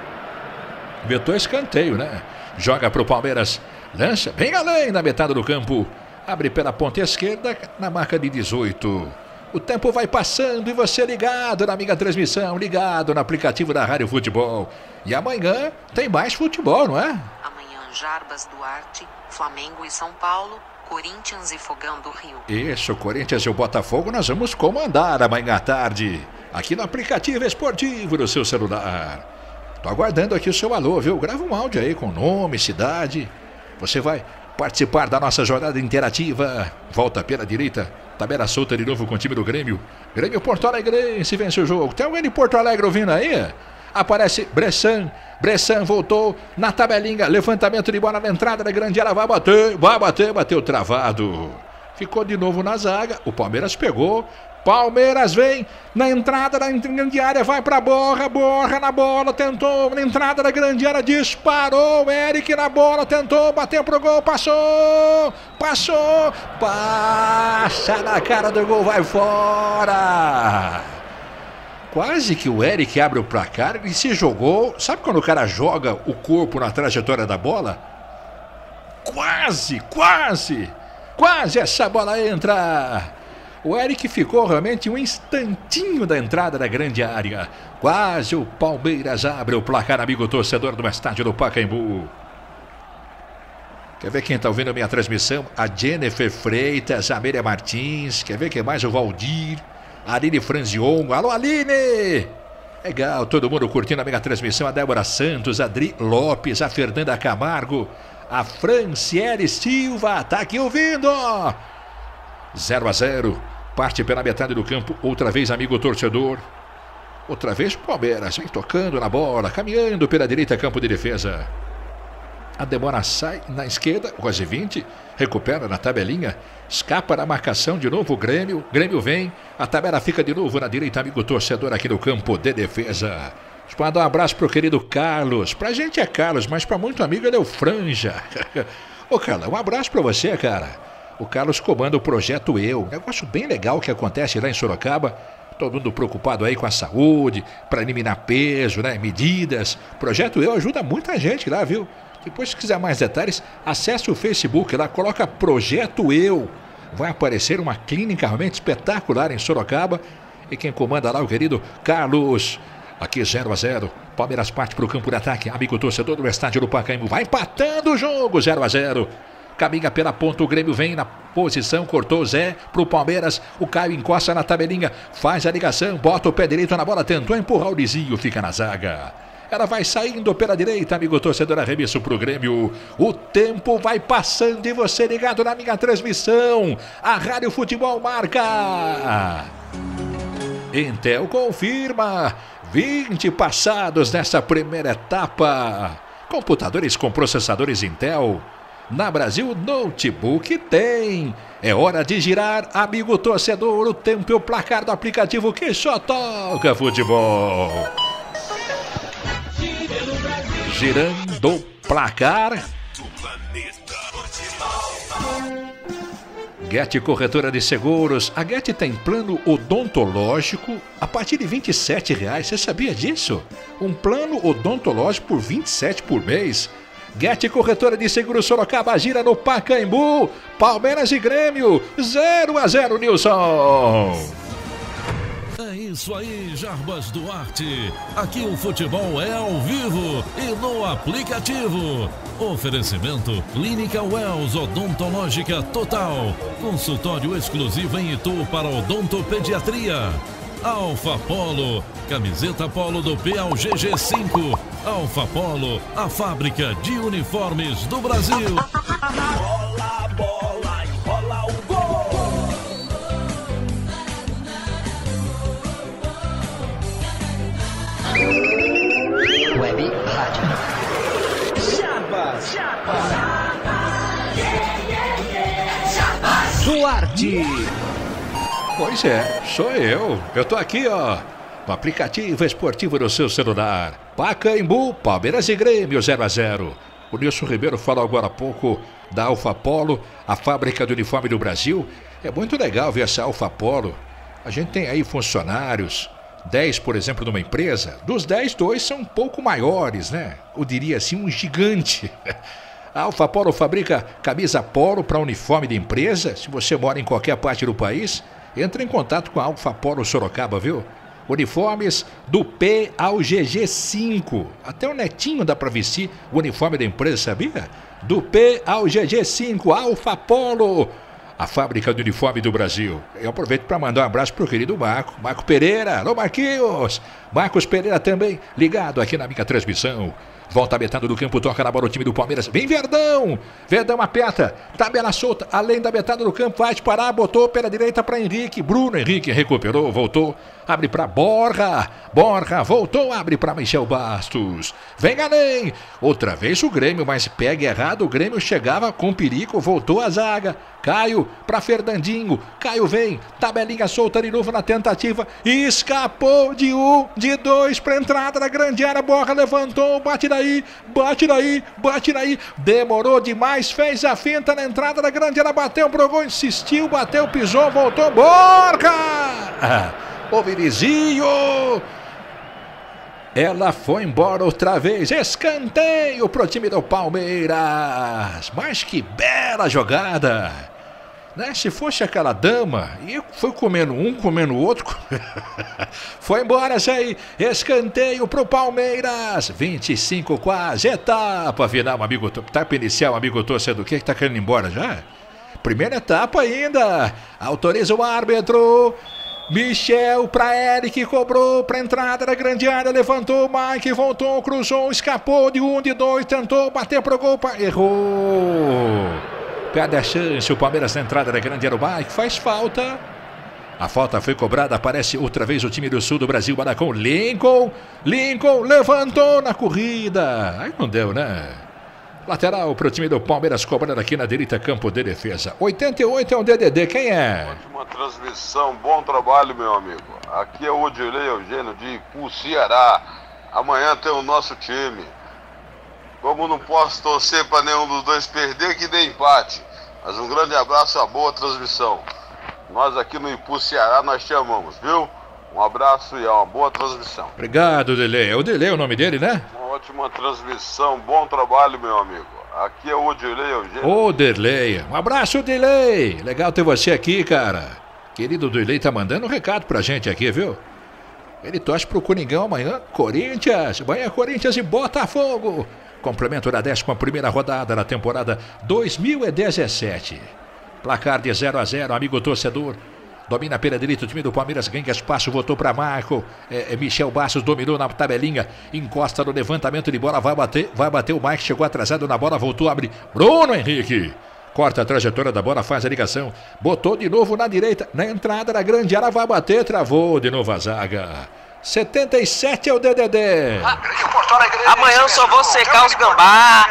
Vetou escanteio, né? Joga pro Palmeiras. Lança bem além na metade do campo. Abre pela ponta esquerda na marca de dezoito. O tempo vai passando e você ligado na minha transmissão, ligado no aplicativo da Rádio Futebol. E amanhã tem mais futebol, não é? Amanhã Jarbas Duarte, Flamengo e São Paulo, Corinthians e Fogão do Rio. Isso, Corinthians e o Botafogo, nós vamos comandar amanhã à tarde, aqui no aplicativo esportivo do seu celular. Tô aguardando aqui o seu alô, viu? Grava um áudio aí com nome, cidade. Você vai participar da nossa jornada interativa. Volta pela direita, tabela solta de novo com o time do Grêmio. Grêmio Porto Alegrense vence o jogo. Tem alguém de Porto Alegre ouvindo aí? Aparece Bressan. Bressan voltou na tabelinha. Levantamento de bola na entrada da grande área. Vai bater, vai bater, bateu travado. Ficou de novo na zaga. O Palmeiras pegou. Palmeiras vem na entrada da grande área, vai pra Borra, Borra na bola, tentou na entrada da grande área, disparou o Eric na bola, tentou, bateu pro gol, passou, passou, passa na cara do gol, vai fora. Quase que o Eric abre o placar e se jogou. Sabe quando o cara joga o corpo na trajetória da bola? Quase, quase, quase essa bola entra. O Eric ficou realmente um instantinho da entrada da grande área. Quase o Palmeiras abre o placar, amigo torcedor do estádio do Pacaembu. Quer ver quem está ouvindo a minha transmissão? A Jennifer Freitas, a Miriam Martins. Quer ver quem mais? O Valdir, a Aline Franzion. Alô, Aline! Legal, todo mundo curtindo a minha transmissão. A Débora Santos, a Adri Lopes, a Fernanda Camargo, a Franciele Silva. Tá aqui ouvindo! zero a zero, parte pela metade do campo, outra vez amigo torcedor, outra vez o Palmeiras, vem tocando na bola, caminhando pela direita, campo de defesa. A demora sai na esquerda, quase vinte, recupera na tabelinha, escapa da marcação de novo o Grêmio, Grêmio vem, a tabela fica de novo na direita, amigo torcedor aqui no campo de defesa. Deixa eu mandar um abraço pro querido Carlos, pra gente é Carlos, mas pra muito amigo ele é o Franja. Ô Carlos, um abraço pra você, cara. O Carlos comanda o Projeto Eu, negócio bem legal que acontece lá em Sorocaba. Todo mundo preocupado aí com a saúde, para eliminar peso, né? Medidas. Projeto Eu ajuda muita gente lá, viu? Depois, se quiser mais detalhes, acesse o Facebook lá, coloca Projeto Eu. Vai aparecer uma clínica realmente espetacular em Sorocaba. E quem comanda lá é o querido Carlos. Aqui zero a zero. Palmeiras parte para o campo de ataque. Amigo torcedor do estádio do Pacaembu. Vai empatando o jogo, zero a zero. Caminha pela ponta, o Grêmio vem na posição, cortou Zé pro Palmeiras, o Caio encosta na tabelinha, faz a ligação, bota o pé direito na bola, tentou empurrar o Lizinho, fica na zaga. Ela vai saindo pela direita, amigo torcedor, arremesso pro Grêmio. O tempo vai passando e você ligado na minha transmissão. A Rádio Futebol marca. Intel confirma, vinte passados nessa primeira etapa. Computadores com processadores Intel. Na Brasil Notebook tem. É hora de girar, amigo torcedor, o tempo e o placar do aplicativo que só toca futebol. Girando o placar. Get Corretora de Seguros. A Get tem plano odontológico a partir de vinte e sete reais. Você sabia disso? Um plano odontológico por vinte e sete reais por mês. Get Corretora de Seguros Sorocaba gira no Pacaembu. Palmeiras e Grêmio, zero a zero, Nilson. É isso aí, Jarbas Duarte. Aqui o futebol é ao vivo e no aplicativo. Oferecimento Clínica Wells Odontológica Total. Consultório exclusivo em Itu para odontopediatria. Alfa Polo, camiseta Polo do P ao G G cinco. Alfa Polo, a fábrica de uniformes do Brasil. Bola, bola, rola o gol. Web Rádio. Jarbas, Jarbas. Duarte. Pois é, sou eu. Eu tô aqui, ó, no aplicativo esportivo do seu celular. Pacaembu, Palmeiras e Grêmio, zero a zero. O Nilson Ribeiro falou agora há pouco da Alfa Polo, a fábrica de uniforme do Brasil. É muito legal ver essa Alfa Polo. A gente tem aí funcionários, dez, por exemplo, numa empresa. Dos dez, dois são um pouco maiores, né? Eu diria assim, um gigante. A Alfa Polo fabrica camisa polo para uniforme de empresa. Se você mora em qualquer parte do país, entre em contato com a Alfa Polo Sorocaba, viu? Uniformes do P ao G G cinco. Até o netinho dá para vestir o uniforme da empresa, sabia? do P ao G G cinco, Alfa Polo, a fábrica do uniforme do Brasil. Eu aproveito para mandar um abraço pro querido Marco, Marco Pereira, alô Marquinhos, Marcos Pereira também, ligado aqui na minha transmissão. Volta a metade do campo, toca na bola o time do Palmeiras. Vem Verdão! Verdão aperta, tabela solta, além da metade do campo, vai parar, botou pela direita para Henrique. Bruno Henrique recuperou, voltou, abre para Borja. Borja voltou, abre para Michel Bastos. Vem além! Outra vez o Grêmio, mas pega errado. O Grêmio chegava com perigo, voltou a zaga. Caio para Fernandinho. Caio vem, tabelinha solta de novo na tentativa. Escapou de um, de dois para entrada da grande área. Borja levantou, bate daí, bate daí, bate daí. Demorou demais, fez a finta na entrada da grande área. Bateu pro gol, insistiu, bateu, pisou, voltou. Borja! O Vinizinho! Ela foi embora outra vez. Escanteio pro time do Palmeiras. Mas que bela jogada, né? Se fosse aquela dama, e foi comendo um, comendo o outro. Foi embora essa aí. Escanteio pro Palmeiras. vinte e cinco quase. Etapa final, amigo. Etapa inicial, amigo torcedor. O que que tá querendo ir embora já? Primeira etapa ainda. Autoriza o árbitro. Michel para Eric, cobrou para entrada da grande área, levantou, Mike voltou, cruzou, escapou de um, de dois, tentou bater pro gol, errou. Perde a chance, o Palmeiras na entrada da grande área, o Mike faz falta. A falta foi cobrada, aparece outra vez o time do sul do Brasil, Baracão, Lincoln, Lincoln levantou na corrida. Aí não deu, né? Lateral para o time do Palmeiras, cobrando aqui na direita, campo de defesa. oitenta e oito é o D D D, quem é? Ótima transmissão, bom trabalho, meu amigo. Aqui é o Odilei Eugênio de Ipu, Ceará. Amanhã tem o nosso time. Como não posso torcer para nenhum dos dois perder, que dê empate. Mas um grande abraço, a boa transmissão. Nós aqui no Ipu, Ceará, nós te amamos, viu? Um abraço e uma boa transmissão. Obrigado, Delei. É o Delei o nome dele, né? Uma ótima transmissão, bom trabalho, meu amigo. Aqui é o Delei Eugênio. Ô, Delei. Um abraço, Delei. Legal ter você aqui, cara. Querido Delei tá mandando um recado pra gente aqui, viu? Ele torce pro Coringão amanhã. Corinthians. Amanhã Corinthians e Botafogo. Complemento da décima primeira rodada na temporada dois mil e dezessete. Placar de zero a zero, amigo torcedor. Domina pela direita o time do Palmeiras, ganha espaço, voltou para Marco. É, é, Michel Bastos dominou na tabelinha, encosta no levantamento de bola, vai bater, vai bater o Mike, chegou atrasado na bola, voltou, abre. Bruno Henrique, corta a trajetória da bola, faz a ligação, botou de novo na direita, na entrada da grande área, vai bater, travou de novo a zaga. setenta e sete é o D D D. Amanhã eu só vou secar os gambá.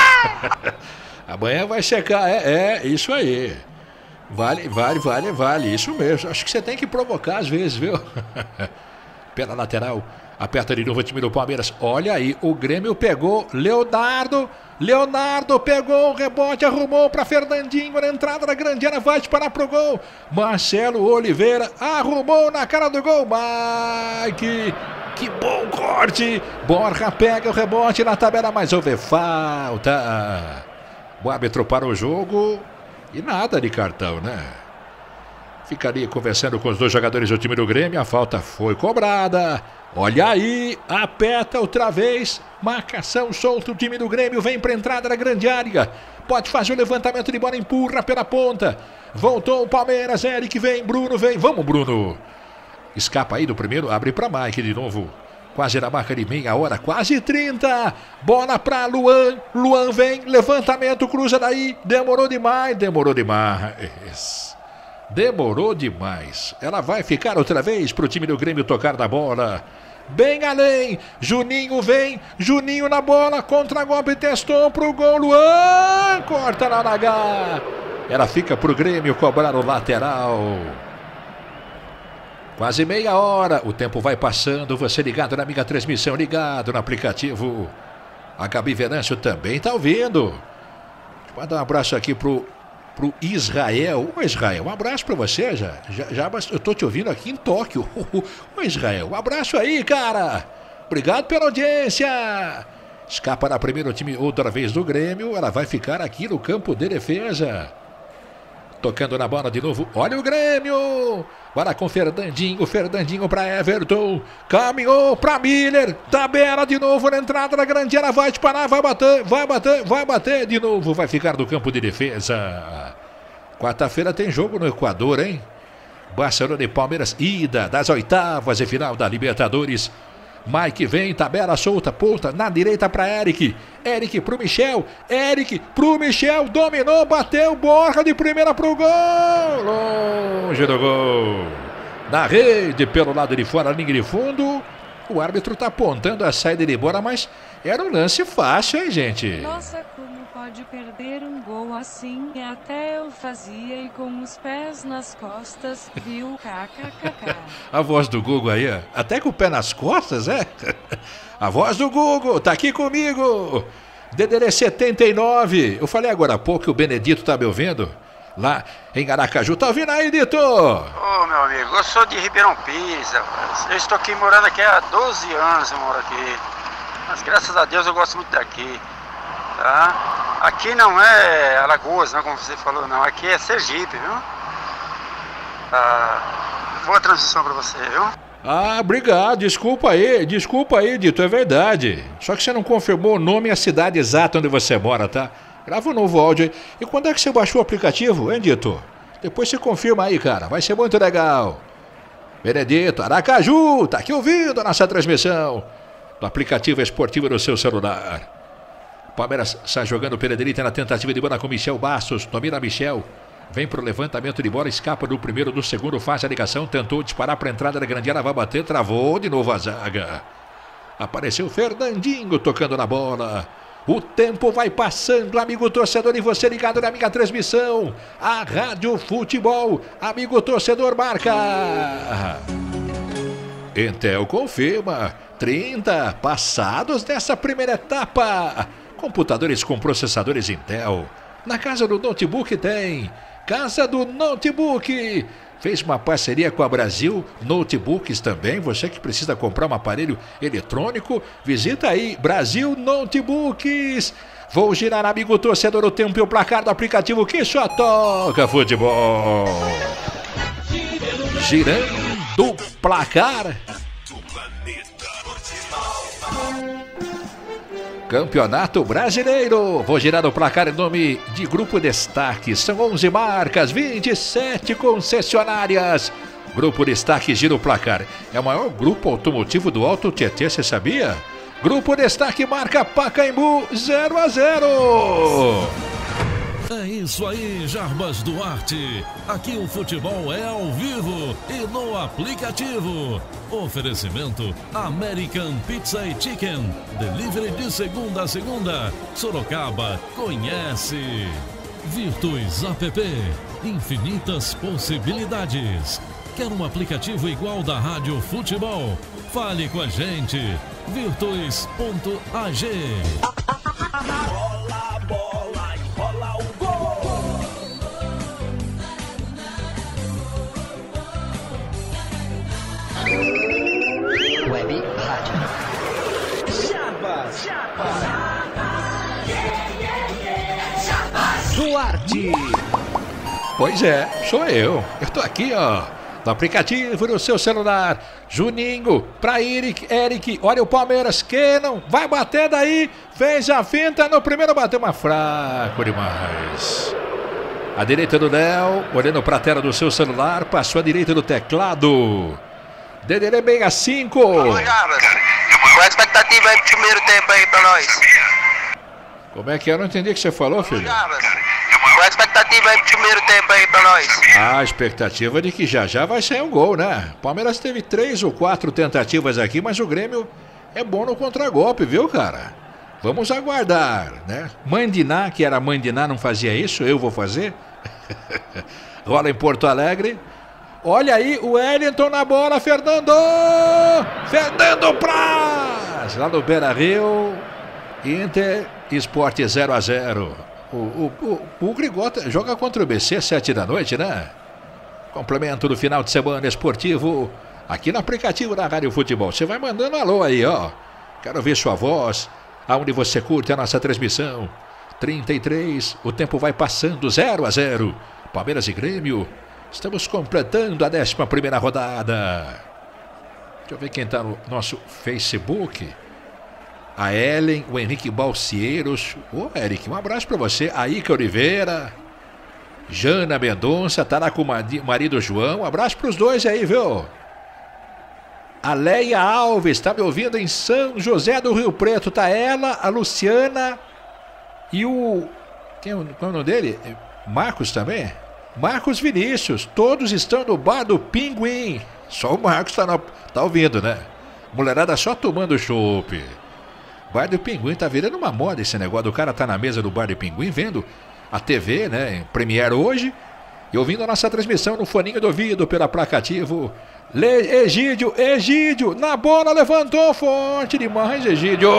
Amanhã vai secar, é, é, isso aí. Vale, vale, vale, vale, isso mesmo. Acho que você tem que provocar às vezes, viu? Pela lateral, aperta de novo o time do Palmeiras. Olha aí, o Grêmio pegou Leonardo. Leonardo pegou o rebote, arrumou para Fernandinho na entrada da grande área, vai disparar pro gol. Marcelo Oliveira arrumou na cara do gol. Mike, que bom corte. Borja pega o rebote na tabela, mas houve falta. O árbitro para o jogo. E nada de cartão, né? Ficaria conversando com os dois jogadores do time do Grêmio. A falta foi cobrada. Olha aí, aperta outra vez. Marcação solta, o time do Grêmio vem para a entrada da grande área. Pode fazer o levantamento de bola, empurra pela ponta. Voltou o Palmeiras, Eric vem, Bruno vem. Vamos, Bruno. Escapa aí do primeiro, abre para Mike de novo. Quase na marca de meia hora, quase trinta. Bola para Luan. Luan vem, levantamento, cruza daí. Demorou demais, demorou demais. Demorou demais. Ela vai ficar outra vez para o time do Grêmio tocar na bola. Bem além. Juninho vem. Juninho na bola. Contra-golpe, testou pro gol. Luan corta lá na H. Ela fica pro Grêmio cobrar o lateral. Quase meia hora, o tempo vai passando, você ligado na minha transmissão, ligado no aplicativo. A Gabi Venâncio também tá ouvindo. Vou mandar um abraço aqui pro, pro Israel. Ô Israel, um abraço pra você, já, já, já eu tô te ouvindo aqui em Tóquio. Ô Israel, um abraço aí, cara. Obrigado pela audiência. Escapa na primeira time outra vez do Grêmio, ela vai ficar aqui no campo de defesa. Tocando na bola de novo. Olha o Grêmio. Agora com Fernandinho. Fernandinho para Everton. Caminhou para Miller. Tabela de novo na entrada da grande área. Vai disparar. Vai bater. Vai bater. Vai bater de novo. Vai ficar no campo de defesa. Quarta-feira tem jogo no Equador, hein? Barcelona e Palmeiras. Ida das oitavas e final da Libertadores. Mike vem, tabela solta, ponta na direita para Eric. Eric pro Michel. Eric pro Michel. Dominou, bateu, Borja de primeira pro gol. Longe do gol. Na rede, pelo lado de fora, linha de fundo. O árbitro tá apontando a saída de embora, mas era um lance fácil, hein, gente? Nossa, como pode perder um gol assim? Até eu fazia e com os pés nas costas, viu? Kkkk. A voz do Google aí, ó. Até com o pé nas costas, é? A voz do Google, tá aqui comigo. D D D setenta e nove. Eu falei agora há pouco que o Benedito tá me ouvindo. Lá em Aracaju. Tá ouvindo aí, Dito? Ô, oh, meu amigo, eu sou de Ribeirão Pires, rapaz. Eu estou aqui morando aqui há doze anos, eu moro aqui. Mas graças a Deus eu gosto muito daqui, tá? Aqui não é Alagoas, não, como você falou, não. Aqui é Sergipe, viu? Tá. Boa transmissão pra você, viu? Ah, obrigado. Desculpa aí, desculpa aí, Dito, é verdade. Só que você não confirmou o nome e a cidade exata onde você mora, tá? Grava um novo áudio aí. E quando é que você baixou o aplicativo, hein, Dito? Depois você confirma aí, cara. Vai ser muito legal. Benedito, Aracaju, tá aqui ouvindo a nossa transmissão do aplicativo esportivo do seu celular. Palmeiras sai jogando pela direita na tentativa de bola com Michel Bastos. Domina Michel. Vem pro levantamento de bola, escapa do primeiro, do segundo, faz a ligação, tentou disparar para a entrada da grande área, vai bater, travou de novo a zaga. Apareceu Fernandinho tocando na bola. O tempo vai passando, amigo torcedor, e você ligado na minha transmissão. A Rádio Futebol, amigo torcedor, marca. Intel confirma, trinta passados dessa primeira etapa. Computadores com processadores Intel. Na casa do notebook tem. Casa do Notebook. Fez uma parceria com a Brasil Notebooks também. Você que precisa comprar um aparelho eletrônico, visita aí Brasil Notebooks. Vou girar, amigo torcedor, o tempo e o placar do aplicativo que só toca futebol. Girando o placar. Campeonato Brasileiro. Vou girar o placar em nome de Grupo Destaque. São onze marcas, vinte e sete concessionárias. Grupo Destaque gira o placar. É o maior grupo automotivo do Alto Tietê, você sabia? Grupo Destaque marca Pacaembu zero a zero. É isso aí, Jarbas Duarte. Aqui o futebol é ao vivo e no aplicativo. Oferecimento American Pizza e Chicken. Delivery de segunda a segunda. Sorocaba conhece. Virtus App. Infinitas possibilidades. Quer um aplicativo igual da Rádio Futebol? Fale com a gente. Virtus ponto A G. Bola, bola e rola o gol. Web Rádio. Jarbas, Jarbas. Duarte. Pois é, sou eu. Eu tô aqui, ó, no aplicativo do seu celular. Juninho, pra Eric, Eric, olha o Palmeiras, Kenon, vai bater daí, fez a finta, no primeiro bateu, uma fraco demais. A direita do Léo, olhando pra tela do seu celular, passou a direita do teclado. D D D sessenta e cinco. Alô, Jarbas, qual a expectativa aí pro primeiro tempo aí pra nós? Como é que é? Eu não entendi o que você falou, filho. Jarbas, qual a expectativa aí pro primeiro tempo aí pra nós? A expectativa de que já já vai sair um gol, né? O Palmeiras teve três ou quatro tentativas aqui, mas o Grêmio é bom no contragolpe, viu, cara? Vamos aguardar, né? Mandiná, que era Mandiná, não fazia isso, eu vou fazer. Rola em Porto Alegre. Olha aí o Wellington na bola, Fernando! Fernando Praz! Lá no Beira-Rio, Inter Sport zero a zero. O, o, o, o Grigota joga contra o B C, sete da noite, né? Complemento do final de semana esportivo aqui no aplicativo da Rádio Futebol. Você vai mandando alô aí, ó. Quero ver sua voz, aonde você curte a nossa transmissão. trinta e três, o tempo vai passando, zero a zero. Palmeiras e Grêmio. Estamos completando a décima primeira rodada. Deixa eu ver quem está no nosso Facebook. A Ellen, o Henrique Balsieiros. Ô, Eric, um abraço para você. A Ica Oliveira. Jana Mendonça, tá lá com o marido João. Um abraço para os dois aí, viu? A Leia Alves, tá me ouvindo em São José do Rio Preto. Tá ela, a Luciana e o... Quem é o, qual é o nome dele? Marcos também? Marcos Vinícius. Todos estão no bar do Pinguim. Só o Marcos tá, no, tá ouvindo, né? Mulherada só tomando chopp. Bar do Pinguim, tá virando uma moda esse negócio. O cara tá na mesa do Bar do Pinguim vendo a T V, né? Em Premiere hoje. E ouvindo a nossa transmissão no foninho do ouvido pelo aplicativo. Le Egídio, Egídio, na bola, levantou forte demais, Egídio.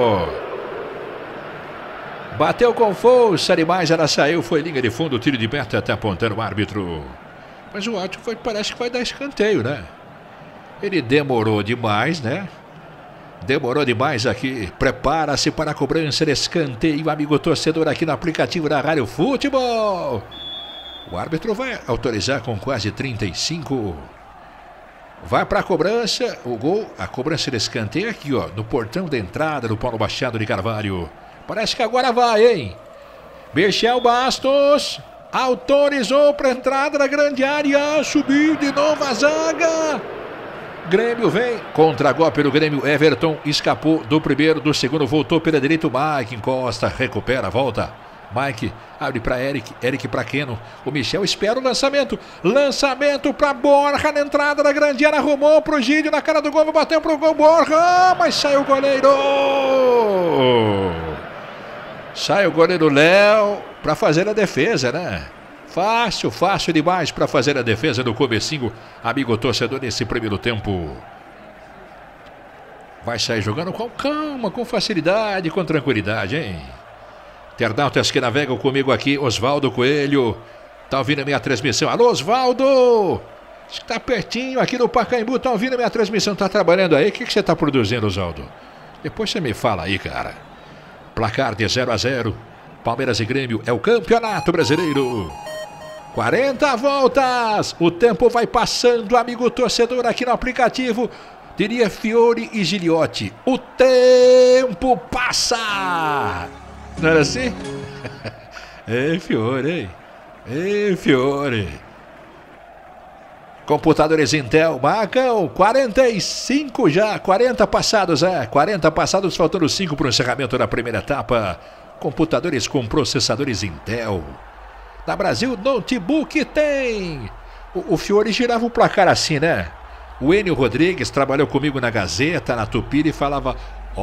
Bateu com força demais, ela saiu, foi linha de fundo, tiro de meta, até apontando o árbitro. Mas o árbitro foi, parece que vai dar escanteio, né? Ele demorou demais, né? Demorou demais aqui. Prepara-se para a cobrança de escanteio, amigo torcedor, aqui no aplicativo da Rádio Futebol. O árbitro vai autorizar com quase trinta e cinco. Vai para a cobrança, o gol, a cobrança de escanteio aqui, ó, no portão da entrada do Paulo Machado de Carvalho. Parece que agora vai, hein? Michel Bastos autorizou para a entrada da grande área, subiu de novo a zaga. Grêmio vem, contra-golpe do Grêmio, Everton escapou do primeiro, do segundo, voltou pela direita, o Mike encosta, recupera, volta. Mike abre para Eric, Eric para Keno. O Michel espera o lançamento. Lançamento para Borja na entrada da grande área. Arrumou pro Gídio na cara do gol. Bateu pro gol. Borja, mas sai o goleiro. Sai o goleiro Léo para fazer a defesa, né? Fácil, fácil demais para fazer a defesa do comecinho. Amigo torcedor, nesse primeiro tempo. Vai sair jogando com calma, com facilidade, com tranquilidade, hein? Internautas que navegam comigo aqui, Oswaldo Coelho. Tá ouvindo a minha transmissão? Alô, Oswaldo! Está pertinho aqui no Pacaembu, tá ouvindo a minha transmissão? Tá trabalhando aí? O que, que você tá produzindo, Oswaldo? Depois você me fala aí, cara. Placar de zero a zero. Palmeiras e Grêmio é o Campeonato Brasileiro. quarenta voltas. O tempo vai passando, amigo torcedor, aqui no aplicativo. Diria Fiore e Giliotti. O tempo passa. Não era assim? Ei, Fiore, hein? Ei, Fiore. Computadores Intel marcam quarenta e cinco já. quarenta passados, é. quarenta passados, faltando cinco para o encerramento da primeira etapa. Computadores com processadores Intel. Na Brasil, notebook tem. O, o Fiore girava o placar assim, né? O Enio Rodrigues trabalhou comigo na Gazeta, na Tupi, e falava: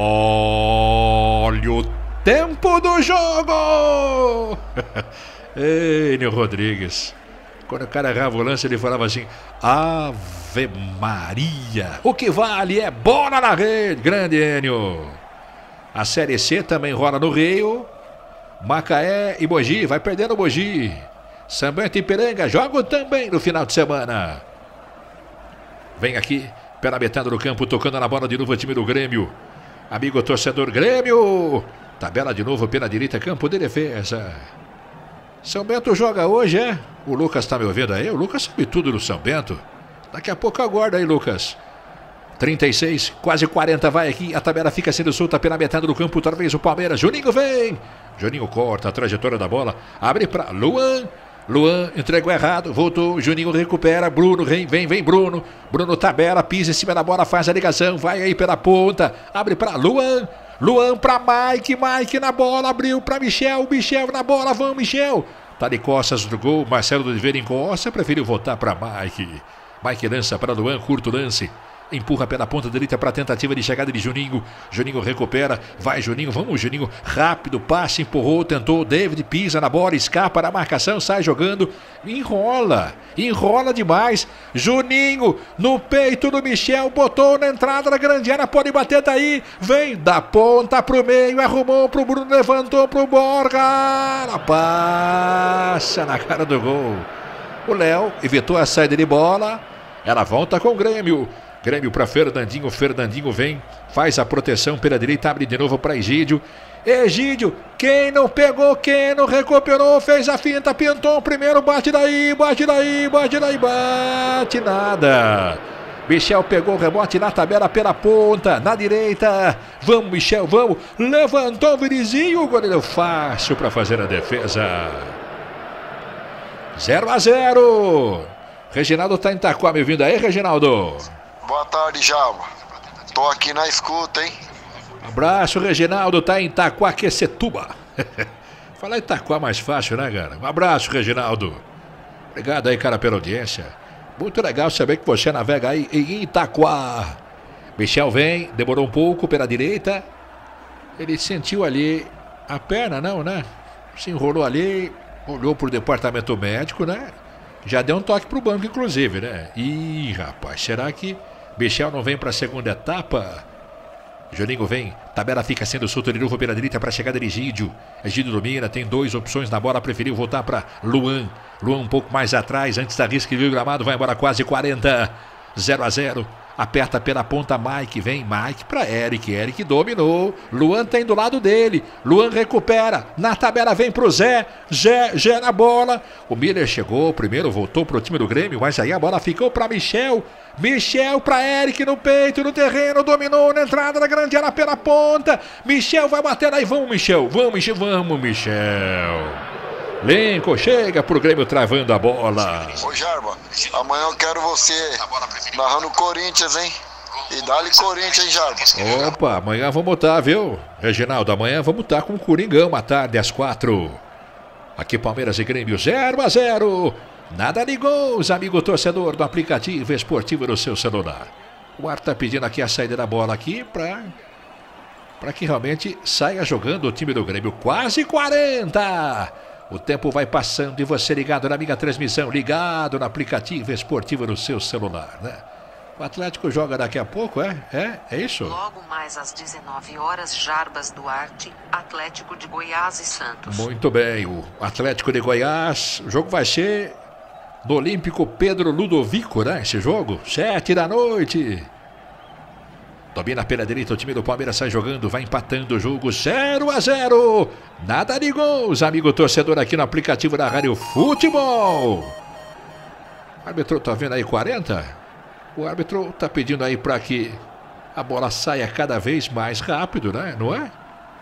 olha o tempo do jogo! Enio Rodrigues. Quando o cara errava o lance, ele falava assim: Ave Maria! O que vale é bola na rede! Grande Enio! A Série C também rola no Rio. Macaé e Mogi, vai perdendo o Mogi. São Bento e Ipiranga jogam também no final de semana. Vem aqui, pela metade do campo, tocando na bola de novo o time do Grêmio. Amigo torcedor, Grêmio! Tabela de novo pela direita, campo de defesa. São Bento joga hoje, é? O Lucas tá me ouvindo aí? O Lucas sabe tudo do São Bento. Daqui a pouco aguarda aí, Lucas. trinta e seis, quase quarenta, vai aqui. A tabela fica sendo solta pela metade do campo. Outra vez o Palmeiras. Juninho vem. Juninho corta a trajetória da bola. Abre para Luan. Luan entregou errado. Voltou. Juninho recupera. Bruno vem, vem, vem Bruno. Bruno tabela, pisa em cima da bola, faz a ligação. Vai aí pela ponta. Abre para Luan. Luan para Mike. Mike na bola. Abriu para Michel. Michel na bola. Vamos, Michel. Tá de costas do gol. Marcelo do Oliveira encosta. Preferiu voltar para Mike. Mike lança para Luan. Curto lance. Empurra pela ponta direita para a tentativa de chegada de Juninho. Juninho recupera. Vai, Juninho. Vamos, Juninho. Rápido. Passe. Empurrou. Tentou. David pisa na bola. Escapa da marcação. Sai jogando. Enrola. Enrola demais. Juninho no peito do Michel. Botou na entrada da grande área. Pode bater daí. Vem da ponta pro meio. Arrumou pro Bruno. Levantou pro Borja. Ela passa na cara do gol. O Léo evitou a saída de bola. Ela volta com o Grêmio. Grêmio para Fernandinho, Fernandinho vem, faz a proteção pela direita, abre de novo para Egídio. Egídio, quem não pegou, quem não recuperou, fez a finta, pintou o primeiro, bate daí, bate daí, bate daí, bate nada. Michel pegou o rebote na tabela pela ponta, na direita. Vamos, Michel, vamos. Levantou o Virizinho, o goleiro fácil para fazer a defesa. zero a zero. Reginaldo tá em Itaquá, me ouvindo aí, Reginaldo? Boa tarde, Java. Tô aqui na escuta, hein? Abraço, Reginaldo, tá em Itaquaquecetuba. Falar Itaquá mais fácil, né, cara? Um abraço, Reginaldo. Obrigado aí, cara, pela audiência. Muito legal saber que você navega aí em Itaquá. Michel vem, demorou um pouco pela direita. Ele sentiu ali a perna, não, né? Se enrolou ali, olhou pro departamento médico, né? Já deu um toque pro banco, inclusive, né? Ih, rapaz, será que Michel não vem pra segunda etapa? Juninho vem, tabela fica sendo solto de novo pela direita para a chegada de Egídio. Egídio domina, tem duas opções na bola, preferiu voltar para Luan. Luan um pouco mais atrás, antes da risca e o gramado, vai embora quase quarenta. zero a zero. Aperta pela ponta Mike, vem Mike para Eric. Eric dominou. Luan tem do lado dele. Luan recupera. Na tabela vem pro Zé. Zé, Zé na bola. O Miller chegou primeiro, voltou pro time do Grêmio, mas aí a bola ficou para Michel. Michel para Eric no peito, no terreno, dominou na entrada da grande área pela ponta. Michel vai bater aí, vamos Michel, vamos Michel, vamos Michel. Lincoln chega pro Grêmio travando a bola. Ô Jarba, amanhã eu quero você narrando o Corinthians, hein? E dá-lhe Corinthians, hein, Jarba? Opa, amanhã vamos estar, viu? Reginaldo, amanhã vamos estar com o Coringão à tarde às quatro. Aqui Palmeiras e Grêmio zero a zero. Nada de gols, amigo torcedor do aplicativo esportivo no seu celular. O Ar tá pedindo aqui a saída da bola aqui para para que realmente saia jogando o time do Grêmio. Quase quarenta. O tempo vai passando e você ligado na minha transmissão, ligado no aplicativo esportivo no seu celular, né? O Atlético joga daqui a pouco, é? É, é isso? Logo mais às dezenove horas, Jarbas Duarte, Atlético de Goiás e Santos. Muito bem, o Atlético de Goiás, o jogo vai ser no Olímpico Pedro Ludovico, né? Esse jogo, sete da noite. Domina pela direita, o time do Palmeiras sai jogando, vai empatando o jogo zero a zero. Nada de gols, amigo torcedor aqui no aplicativo da Rádio Futebol. O árbitro tá vendo aí quarenta? O árbitro tá pedindo aí para que a bola saia cada vez mais rápido, né? Não é?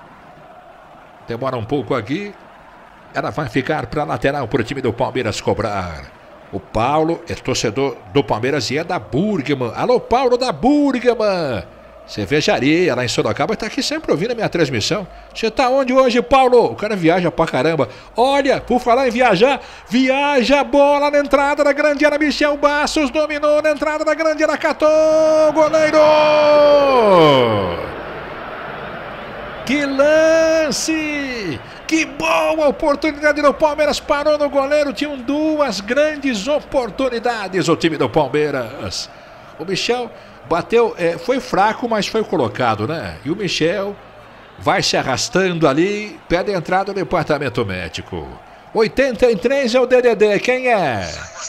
Demora um pouco aqui. Ela vai ficar para lateral para o time do Palmeiras cobrar. O Paulo é torcedor do Palmeiras e é da Burgman. Alô, Paulo da Burgman. Cervejaria lá em Sorocaba, tá aqui sempre ouvindo a minha transmissão. Você tá onde hoje, Paulo? O cara viaja pra caramba. Olha, por falar em viajar, viaja a bola na entrada da grande área. Michel Bastos dominou na entrada da grande área, catou o goleiro. Que lance! Que boa oportunidade do Palmeiras, parou no goleiro. Tinham duas grandes oportunidades o time do Palmeiras. O Michel bateu, é, foi fraco, mas foi colocado, né? E o Michel vai se arrastando ali, pede a entrada do departamento médico. oitenta e três é o D D D, quem é?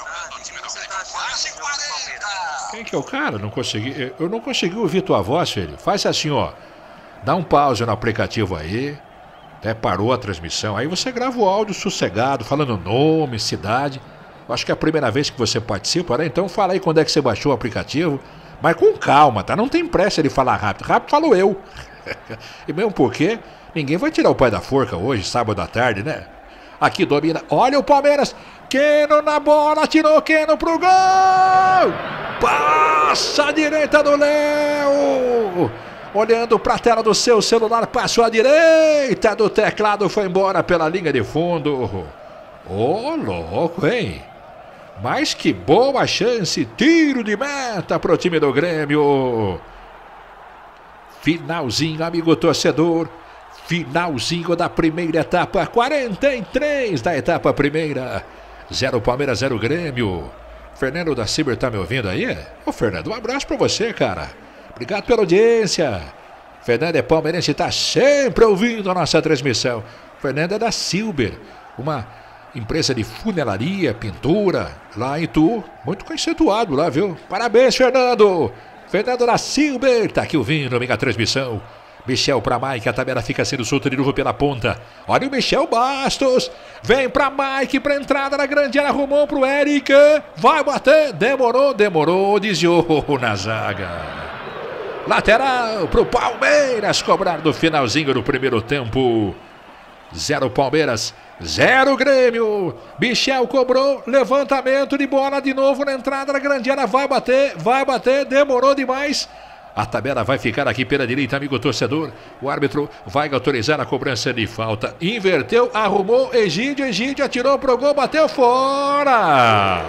Quem que é o cara? Não consegui, eu não consegui ouvir tua voz, filho. Faz assim, ó. Dá um pause no aplicativo aí. Até parou a transmissão. Aí você grava o áudio sossegado, falando nome, cidade. Acho que é a primeira vez que você participa, né? Então fala aí quando é que você baixou o aplicativo. Mas com calma, tá? Não tem pressa de falar rápido. Rápido falo eu. E mesmo porque ninguém vai tirar o pai da forca hoje, sábado à tarde, né? Aqui domina. Olha o Palmeiras. Keno na bola, tirou Keno pro gol! Passa a direita do Léo! Olhando para a tela do seu celular, passou à direita do teclado, foi embora pela linha de fundo. Ô, oh, louco, hein? Mas que boa chance, tiro de meta para o time do Grêmio. Finalzinho, amigo torcedor. Finalzinho da primeira etapa, quarenta e três da etapa primeira. Zero Palmeiras, zero Grêmio. Fernando da Ciber tá me ouvindo aí? Ô, Fernando, um abraço para você, cara. Obrigado pela audiência. Fernando é palmeirense e está sempre ouvindo a nossa transmissão. Fernando é da Silber, uma empresa de funelaria, pintura, lá em Itu. Muito conceituado lá, viu? Parabéns, Fernando. Fernando da Silber está aqui ouvindo a minha transmissão. Michel pra Mike, a tabela fica sendo solta de novo pela ponta. Olha o Michel Bastos. Vem pra Mike, pra entrada na grande área, arrumou pro Eric. Vai bater, demorou, demorou, desviou na zaga. Lateral pro Palmeiras, cobrar do finalzinho do primeiro tempo. Zero Palmeiras, zero Grêmio. Michel cobrou, levantamento de bola de novo na entrada da grande área. Vai bater, vai bater, demorou demais. A tabela vai ficar aqui pela direita, amigo torcedor. O árbitro vai autorizar a cobrança de falta. Inverteu, arrumou, Egídio, Egídio atirou pro gol, bateu fora.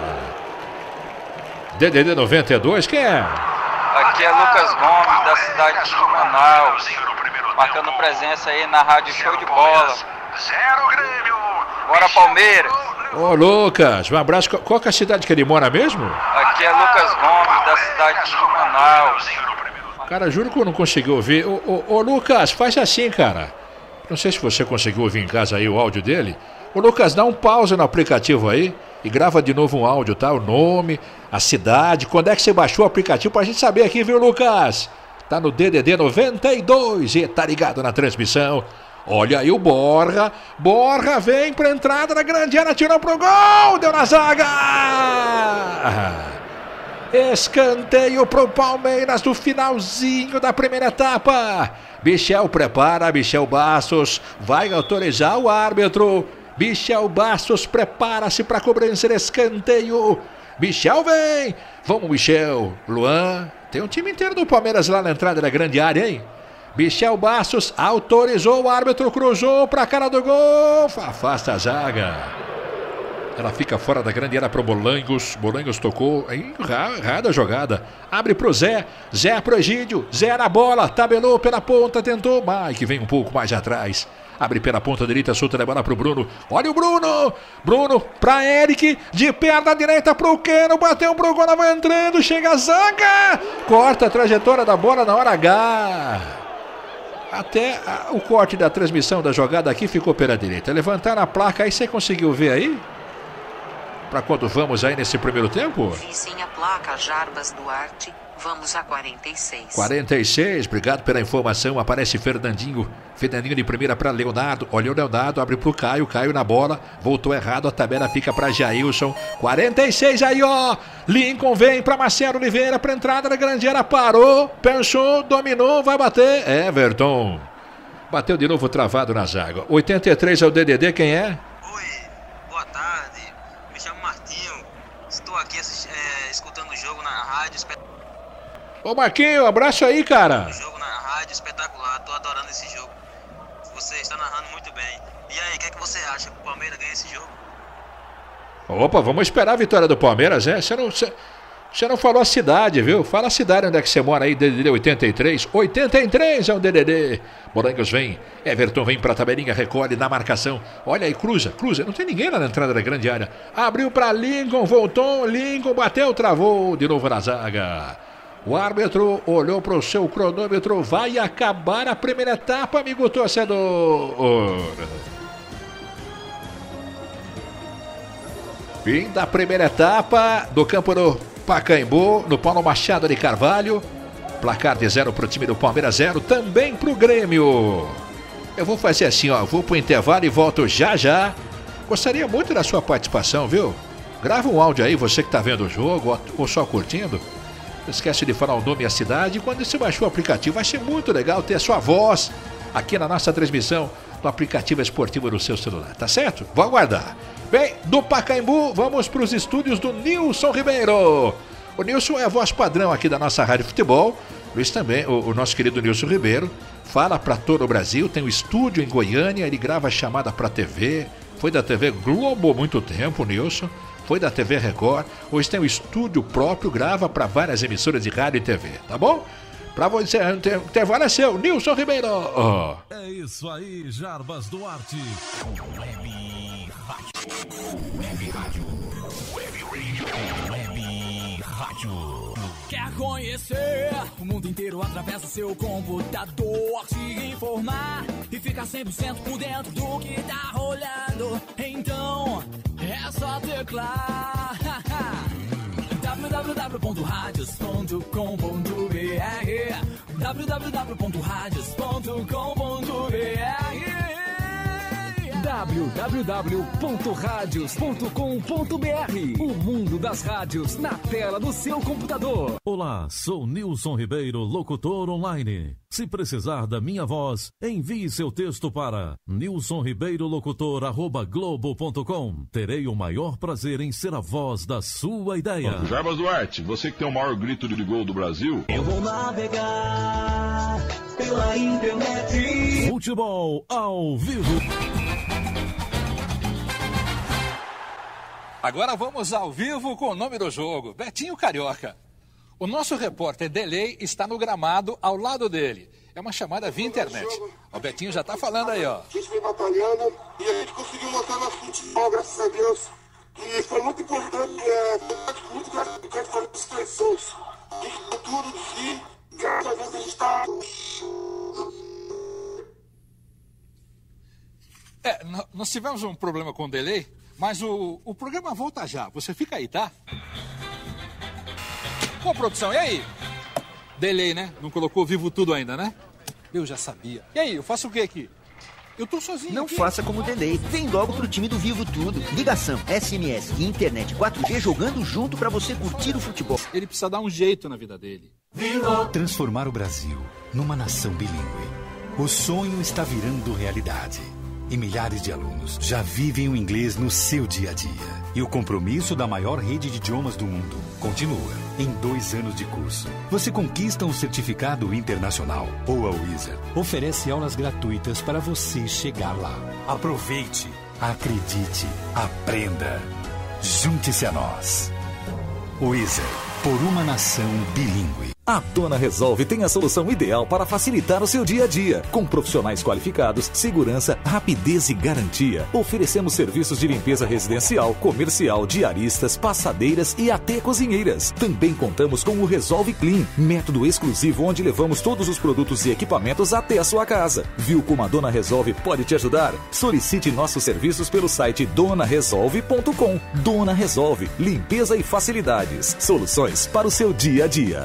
D D D noventa e dois, quem é? Aqui é Lucas Gomes, da cidade de Manaus, marcando presença aí na Rádio Show de Bola. Zero Grêmio. Bora Palmeiras. Ô Lucas, um abraço. Qual que é a cidade que ele mora mesmo? Aqui é Lucas Gomes, da cidade de Manaus. Cara, juro que eu não consegui ouvir. Ô, ô, ô Lucas, faz assim, cara. Não sei se você conseguiu ouvir em casa aí o áudio dele. Ô Lucas, dá um pause no aplicativo aí e grava de novo um áudio, tá? O nome, a cidade, quando é que você baixou o aplicativo pra gente saber aqui, viu, Lucas? Tá no D D D noventa e dois e tá ligado na transmissão. Olha aí o Borja. Borja vem pra entrada na grande área, tirou pro gol, deu na zaga. Escanteio pro Palmeiras do finalzinho da primeira etapa. Michel prepara, Michel Bastos vai autorizar o árbitro. Michel Bastos prepara-se para cobrança de escanteio. Michel vem. Vamos, Michel. Luan. Tem um time inteiro do Palmeiras lá na entrada da grande área, hein? Michel Bastos autorizou, o árbitro cruzou para a cara do gol. Afasta a zaga. Ela fica fora da grande área para o Bolangos. Bolangos tocou. Errada a jogada. Abre para o Zé. Zé para o Egídio. Zé na bola. Tabelou pela ponta. Tentou. Mike vem um pouco mais atrás. Abre pela ponta direita. Solta a bola para o Bruno. Olha o Bruno. Bruno para Eric. De perna direita para o Keno. Bateu pro gol. Vai entrando. Chega a zaga. Corta a trajetória da bola na hora H. Até a, o corte da transmissão da jogada aqui ficou pela direita. Levantaram a placa aí. Você conseguiu ver aí? Para quando vamos aí nesse primeiro tempo? Vi sim a placa Jarbas Duarte, vamos a quarenta e seis. quarenta e seis, obrigado pela informação. Aparece Fernandinho. Fernandinho de primeira para Leonardo. Olha o Leonardo, abre para o Caio. Caio na bola, voltou errado. A tabela fica para Jailson. quarenta e seis aí, ó. Lincoln vem para Marcelo Oliveira para entrada da grande área. Parou, pensou, dominou, vai bater. Everton. Bateu de novo travado na zaga. oitenta e três é o D D D, quem é? Boa tarde. Me chamo Martinho, estou aqui é, escutando o jogo na rádio. Espet... Ô Marquinho, abraço aí, cara. O jogo na rádio espetacular, estou adorando esse jogo. Você está narrando muito bem. E aí, o que é que você acha que o Palmeiras ganha esse jogo? Opa, vamos esperar a vitória do Palmeiras, é? Você não, você, você não falou a cidade, viu? Fala a cidade onde é que você mora aí, D D D oitenta e três. oitenta e três é o D D D. Morangos vem, Everton vem pra tabelinha, recolhe na marcação. Olha aí, cruza, cruza. Não tem ninguém lá na entrada da grande área. Abriu pra Lincoln, voltou, Lincoln bateu, travou. De novo na zaga. O árbitro olhou pro seu cronômetro. Vai acabar a primeira etapa, amigo torcedor. Fim da primeira etapa do campo do Pacaembu, no Paulo Machado de Carvalho. Placar de zero para o time do Palmeiras, zero também para o Grêmio. Eu vou fazer assim, ó, vou pro intervalo e volto já já. Gostaria muito da sua participação, viu? Grava um áudio aí, você que tá vendo o jogo ou só curtindo. Não esquece de falar o nome e a cidade. Quando você baixou o aplicativo, vai ser muito legal ter a sua voz aqui na nossa transmissão do aplicativo esportivo no seu celular, tá certo? Vou aguardar. Bem, do Pacaembu, vamos para os estúdios do Nilson Ribeiro. O Nilson é a voz padrão aqui da nossa Rádio Futebol. Luiz também, o, o nosso querido Nilson Ribeiro, fala para todo o Brasil, tem um estúdio em Goiânia, ele grava chamada para T V, foi da T V Globo há muito tempo, o Nilson, foi da T V Record, hoje tem um estúdio próprio, grava para várias emissoras de rádio e T V, tá bom? Para você, o intervalo é seu, Nilson Ribeiro. Oh. É isso aí, Jarbas Duarte. Web Rádio. Web Rádio. Web Radio. Web Rádio. Quer conhecer o mundo inteiro através do seu computador, se informar e ficar cem por cento por dentro do que tá rolando? Então é só teclar w w w ponto radios ponto com ponto b r w w w w ponto radios ponto com ponto b r w w w ponto radios ponto com ponto b r. O mundo das rádios na tela do seu computador. Olá, sou Nilson Ribeiro, locutor online. Se precisar da minha voz, envie seu texto para nilson ribeiro locutor arroba globo ponto com. Terei o maior prazer em ser a voz da sua ideia. Jarbas Duarte, você que tem o maior grito de gol do Brasil. Eu vou navegar pela internet. Futebol ao vivo. Agora vamos ao vivo com o nome do jogo, Betinho Carioca. O nosso repórter Delay está no gramado ao lado dele. É uma chamada via internet. O Betinho já está falando aí, ó. A gente vem batalhando e a gente conseguiu mostrar nosso futebol, graças a Deus. E foi muito importante, é, foi muito gratificante para os pessoas. A gente deu tudo de si, graças a Deus a gente está... É, nós tivemos um problema com o Delay, mas o, o programa volta já. Você fica aí, tá? Bom, produção, e aí? Delay, né? Não colocou vivo tudo ainda, né? Eu já sabia. E aí, eu faço o que aqui? Eu tô sozinho Não aqui. faça como o Delay. Vem logo pro time do Vivo Tudo. Ligação, S M S e internet quatro G jogando junto pra você curtir o futebol. Ele precisa dar um jeito na vida dele. Vivo. Transformar o Brasil numa nação bilíngue. O sonho está virando realidade. E milhares de alunos já vivem o inglês no seu dia a dia. E o compromisso da maior rede de idiomas do mundo continua. Em dois anos de curso, você conquista um certificado internacional. Ou a Wizard oferece aulas gratuitas para você chegar lá. Aproveite, acredite, aprenda. Junte-se a nós. Wizard, por uma nação bilíngue. A Dona Resolve tem a solução ideal para facilitar o seu dia a dia. Com profissionais qualificados, segurança, rapidez e garantia. Oferecemos serviços de limpeza residencial, comercial, diaristas, passadeiras e até cozinheiras. Também contamos com o Resolve Clean, método exclusivo onde levamos todos os produtos e equipamentos até a sua casa. Viu como a Dona Resolve pode te ajudar? Solicite nossos serviços pelo site dona resolve ponto com. Dona Resolve, limpeza e facilidades. Soluções para o seu dia a dia.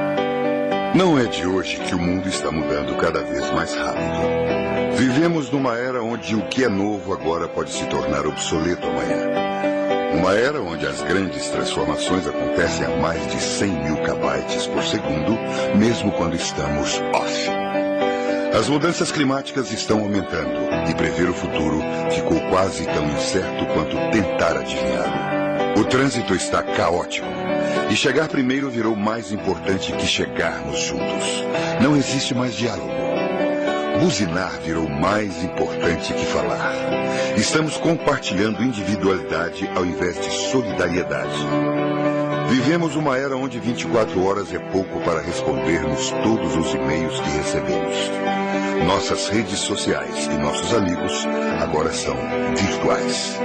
Não é de hoje que o mundo está mudando cada vez mais rápido. Vivemos numa era onde o que é novo agora pode se tornar obsoleto amanhã. Uma era onde as grandes transformações acontecem a mais de cem mil kbytes por segundo, mesmo quando estamos off. As mudanças climáticas estão aumentando e prever o futuro ficou quase tão incerto quanto tentar adivinhá-lo. O trânsito está caótico. E chegar primeiro virou mais importante que chegarmos juntos. Não existe mais diálogo. Buzinar virou mais importante que falar. Estamos compartilhando individualidade ao invés de solidariedade. Vivemos uma era onde vinte e quatro horas é pouco para respondermos todos os e-mails que recebemos. Nossas redes sociais e nossos amigos agora são virtuais.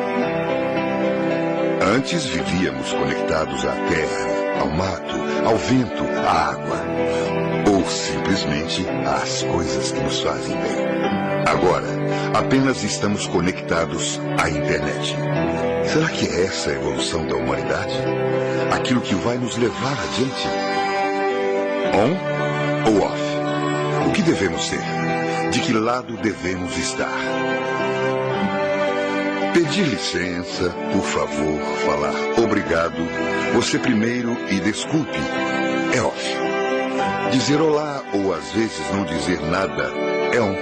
Antes vivíamos conectados à terra, ao mato, ao vento, à água. Ou simplesmente às coisas que nos fazem bem. Agora, apenas estamos conectados à internet. Será que é essa a evolução da humanidade? Aquilo que vai nos levar adiante? On ou off? O que devemos ser? De que lado devemos estar? Pedir licença, por favor, falar obrigado, você primeiro e desculpe, é off. Dizer olá ou às vezes não dizer nada é on.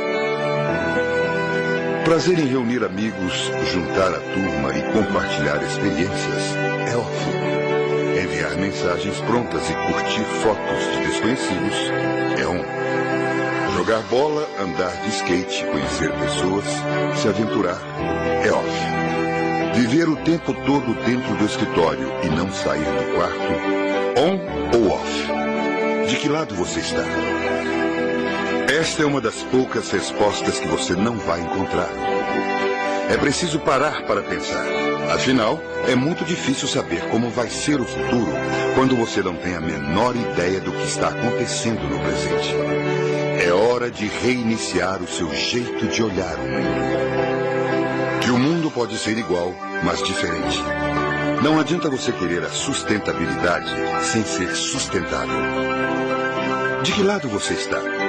Prazer em reunir amigos, juntar a turma e compartilhar experiências é off. Enviar mensagens prontas e curtir fotos de desconhecidos é on. Jogar bola, andar de skate, conhecer pessoas, se aventurar é off. Viver o tempo todo dentro do escritório e não sair do quarto, on ou off? De que lado você está? Esta é uma das poucas respostas que você não vai encontrar. É preciso parar para pensar. Afinal, é muito difícil saber como vai ser o futuro quando você não tem a menor ideia do que está acontecendo no presente. É hora de reiniciar o seu jeito de olhar o mundo. Que o mundo pode ser igual, mas diferente. Não adianta você querer a sustentabilidade sem ser sustentável. De que lado você está?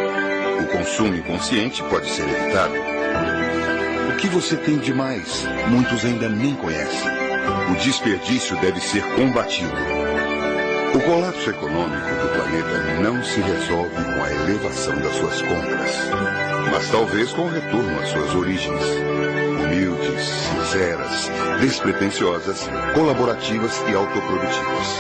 O consumo inconsciente pode ser evitado. O que você tem de mais, muitos ainda nem conhecem. O desperdício deve ser combatido. O colapso econômico do planeta não se resolve com a elevação das suas compras, mas talvez com o retorno às suas origens. Humildes, sinceras, despretensiosas, colaborativas e autoprodutivas.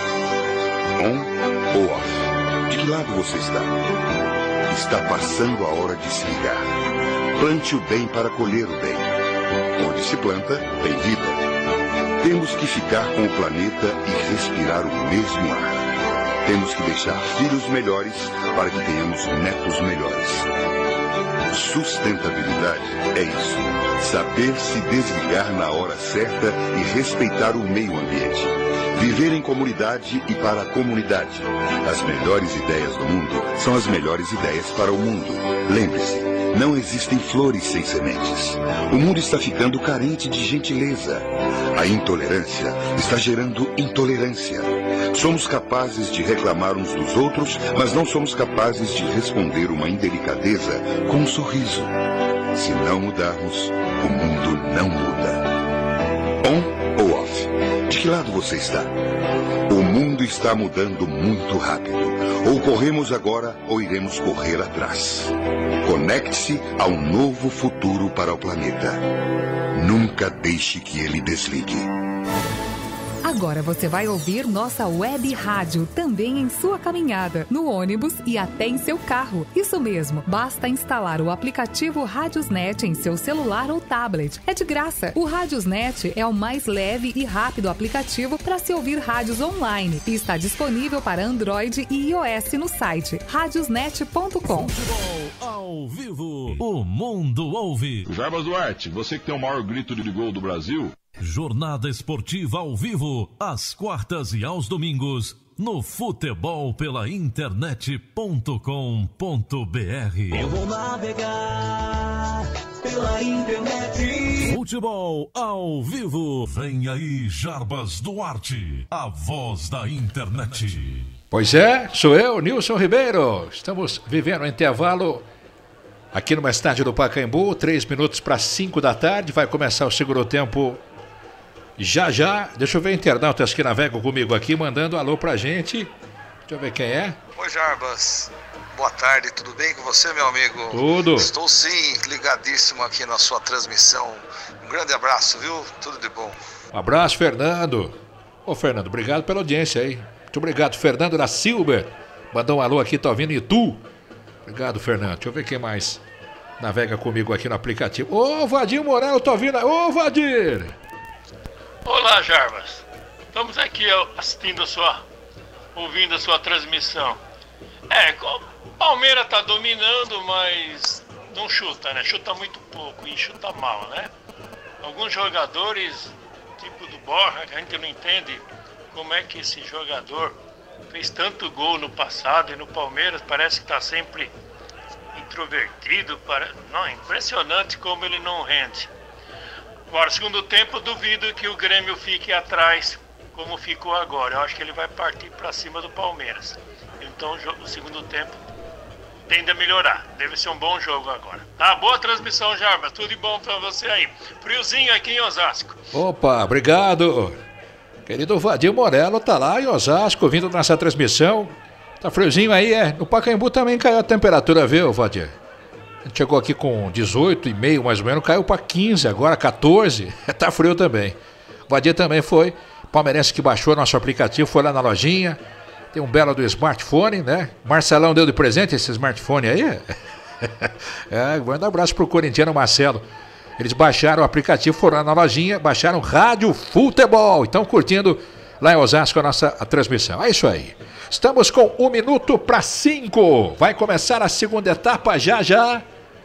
On ou off? De que lado você está? Está passando a hora de se ligar. Plante o bem para colher o bem. Onde se planta, tem vida. Temos que ficar com o planeta e respirar o mesmo ar. Temos que deixar filhos melhores para que tenhamos netos melhores. Sustentabilidade é isso. Saber se desligar na hora certa e respeitar o meio ambiente. Viver em comunidade e para a comunidade. As melhores ideias do mundo são as melhores ideias para o mundo. Lembre-se, não existem flores sem sementes. O mundo está ficando carente de gentileza. A intolerância está gerando intolerância. Somos capazes de reclamar uns dos outros, mas não somos capazes de responder uma indelicadeza com um sorriso. Se não mudarmos, o mundo não muda. On ou off? De que lado você está? O mundo está mudando muito rápido. Ou corremos agora, ou iremos correr atrás. Conecte-se a um novo futuro para o planeta. Nunca deixe que ele desligue. Agora você vai ouvir nossa web rádio também em sua caminhada, no ônibus e até em seu carro. Isso mesmo, basta instalar o aplicativo Radiosnet em seu celular ou tablet. É de graça. O Radiosnet é o mais leve e rápido aplicativo para se ouvir rádios online e está disponível para Android e iOS no site radiosnet ponto com. Futebol ao vivo, o mundo ouve. Jarbas Duarte, você que tem o maior grito de gol do Brasil. Jornada esportiva ao vivo, às quartas e aos domingos, no futebol pela internet ponto com ponto br. Eu vou navegar pela internet. Futebol ao vivo. Vem aí Jarbas Duarte, a voz da internet. Pois é, sou eu, Nilson Ribeiro. Estamos vivendo um intervalo aqui no estádio do Pacaembu, três minutos para cinco da tarde. Vai começar o segundo tempo já já. Deixa eu ver internautas que navegam comigo aqui, mandando alô pra gente. Deixa eu ver quem é. Oi, Jarbas. Boa tarde, tudo bem com você, meu amigo? Tudo. Estou sim, ligadíssimo aqui na sua transmissão. Um grande abraço, viu? Tudo de bom. Um abraço, Fernando. Ô, Fernando, obrigado pela audiência aí. Muito obrigado, Fernando da Silva. Mandou um alô aqui, tá ouvindo em Itu. Obrigado, Fernando. Deixa eu ver quem mais navega comigo aqui no aplicativo. Ô, Vadir Moral, eu tô ouvindo. Ô, Vadir. Olá, Jarbas. Estamos aqui assistindo a sua, ouvindo a sua transmissão. É, o Palmeiras tá dominando, mas não chuta, né? Chuta muito pouco e chuta mal, né? Alguns jogadores, tipo do Borja, que a gente não entende como é que esse jogador fez tanto gol no passado e no Palmeiras, parece que tá sempre introvertido. Para... Não, impressionante como ele não rende. Agora, segundo tempo, duvido que o Grêmio fique atrás como ficou agora. Eu acho que ele vai partir para cima do Palmeiras. Então, o segundo tempo tende a melhorar. Deve ser um bom jogo agora. Tá, boa transmissão, Jarbas. Tudo de bom para você aí. Friozinho aqui em Osasco. Opa, obrigado. Querido Vadir Morello tá lá em Osasco, vindo nessa transmissão. Tá friozinho aí, é? No Pacaembu também caiu a temperatura, viu, Vadir? A gente chegou aqui com dezoito e meio mais ou menos, caiu para quinze, agora quatorze, tá frio também. O Vadir também foi, palmeirense que baixou nosso aplicativo, foi lá na lojinha, tem um belo do smartphone, né? Marcelão deu de presente esse smartphone aí. É, manda um abraço pro corintiano Marcelo. Eles baixaram o aplicativo, foram lá na lojinha, baixaram Rádio Futebol, estão curtindo lá em Osasco a nossa a transmissão. É isso aí. Estamos com um minuto para cinco. Vai começar a segunda etapa já já.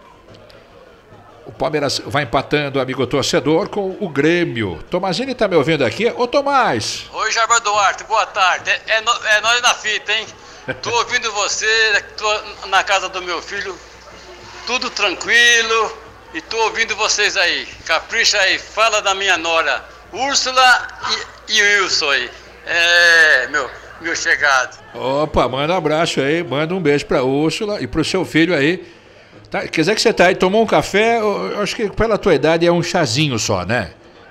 O Palmeiras vai empatando, amigo torcedor, com o Grêmio. Tomazini tá me ouvindo aqui? Ô, Tomás. Oi, Jarbas Duarte, boa tarde. É, é, no, é nós na fita, hein? Tô ouvindo você, tô na casa do meu filho, tudo tranquilo. E tô ouvindo vocês aí. Capricha aí, fala da minha nora, Úrsula e, e Wilson aí. É, meu... meu chegado. Opa, manda um abraço aí, manda um beijo pra Úrsula e pro seu filho aí, Tá, quer dizer que você tá aí, tomou um café, eu, eu acho que pela tua idade é um chazinho só, né?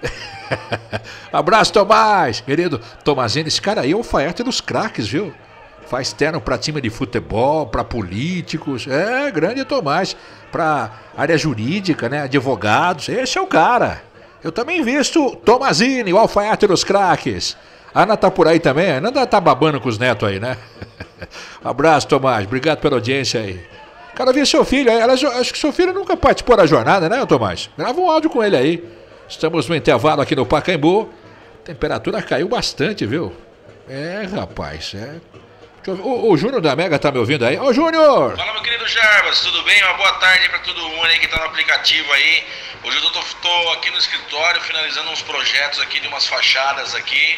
Abraço, Tomás, querido Tomazini. Esse cara aí é o alfaiate dos craques, viu? Faz terno pra time de futebol, pra políticos. É, grande Tomás. Pra área jurídica, né? Advogados. Esse é o cara. Eu também visto Tomazini, o alfaiate dos craques. A Ana tá por aí também. A Ana tá babando com os netos aí, né? Abraço, Tomás. Obrigado pela audiência aí. Quero ver seu filho. Elas, acho que seu filho nunca participou da jornada, né, Tomás? Grava um áudio com ele aí. Estamos no intervalo aqui no Pacaembu. A temperatura caiu bastante, viu? É, rapaz, é. O, o Júnior da Mega tá me ouvindo aí. Ô, Júnior! Fala, meu querido Jarbas, tudo bem? Uma boa tarde pra todo mundo aí que tá no aplicativo aí. Hoje eu tô, tô aqui no escritório finalizando uns projetos aqui de umas fachadas aqui.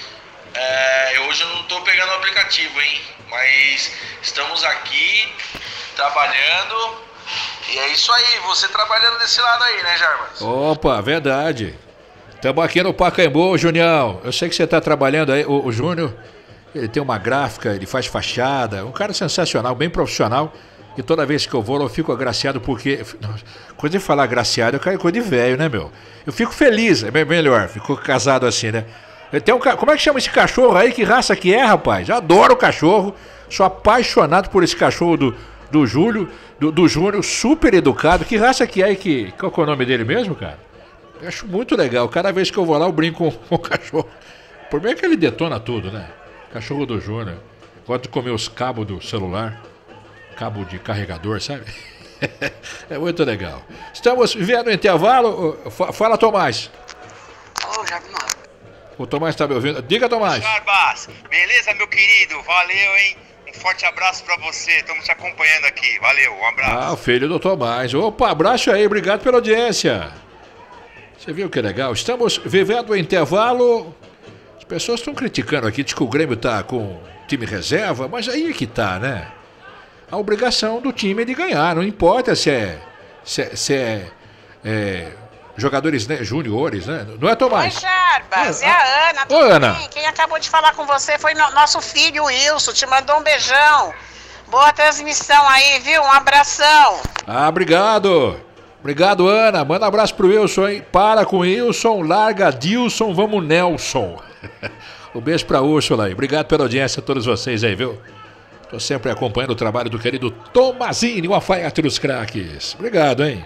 É, hoje eu não tô pegando o aplicativo, hein? Mas estamos aqui trabalhando. E é isso aí, você trabalhando desse lado aí, né, Jarbas? Opa, verdade. Estamos aqui no Pacaembu, Junião. Eu sei que você está trabalhando aí. O, o Júnior, ele tem uma gráfica, ele faz fachada. Um cara sensacional, bem profissional. E toda vez que eu vou, eu fico agraciado porque... Coisa de falar agraciado, eu caio coisa de velho, né, meu? Eu fico feliz, é melhor, fico casado assim, né? Eu tenho um, como é que chama esse cachorro aí? Que raça que é, rapaz? Eu adoro o cachorro. Sou apaixonado por esse cachorro do, do Júlio, do, do Júnior, super educado. Que raça que é? Que, qual que é o nome dele mesmo, cara? Eu acho muito legal. Cada vez que eu vou lá, eu brinco com, com o cachorro. Por bem que ele detona tudo, né? Cachorro do Júnior. Gosto de comer os cabos do celular. Cabo de carregador, sabe? É muito legal. Estamos vivendo o intervalo. Fala, Tomás. Ô, Jarbas. O Tomás está me ouvindo. Diga, Tomás. Jarbas, beleza, meu querido? Valeu, hein? Um forte abraço pra você. Estamos te acompanhando aqui. Valeu, um abraço. Ah, o filho do Tomás. Opa, abraço aí. Obrigado pela audiência. Você viu que legal? Estamos vivendo o intervalo. As pessoas estão criticando aqui, diz que o Grêmio tá com time reserva, mas aí é que tá, né? A obrigação do time é de ganhar, não importa se é, se é, se é, é jogadores, né, juniores, né? Não é, Tomás? Oi, Jarbas, é, é a Ana. Oi, Ana. Bem? Quem acabou de falar com você foi no, nosso filho, o Wilson, te mandou um beijão. Boa transmissão aí, viu? Um abração. Ah, obrigado. Obrigado, Ana. Manda um abraço pro Wilson, hein? Para com o Wilson, larga Dilson, vamos Nelson. Um beijo pra Úrsula aí. Obrigado pela audiência a todos vocês aí, viu? Tô sempre acompanhando o trabalho do querido Tomazini, o alfaiate dos craques. Obrigado, hein?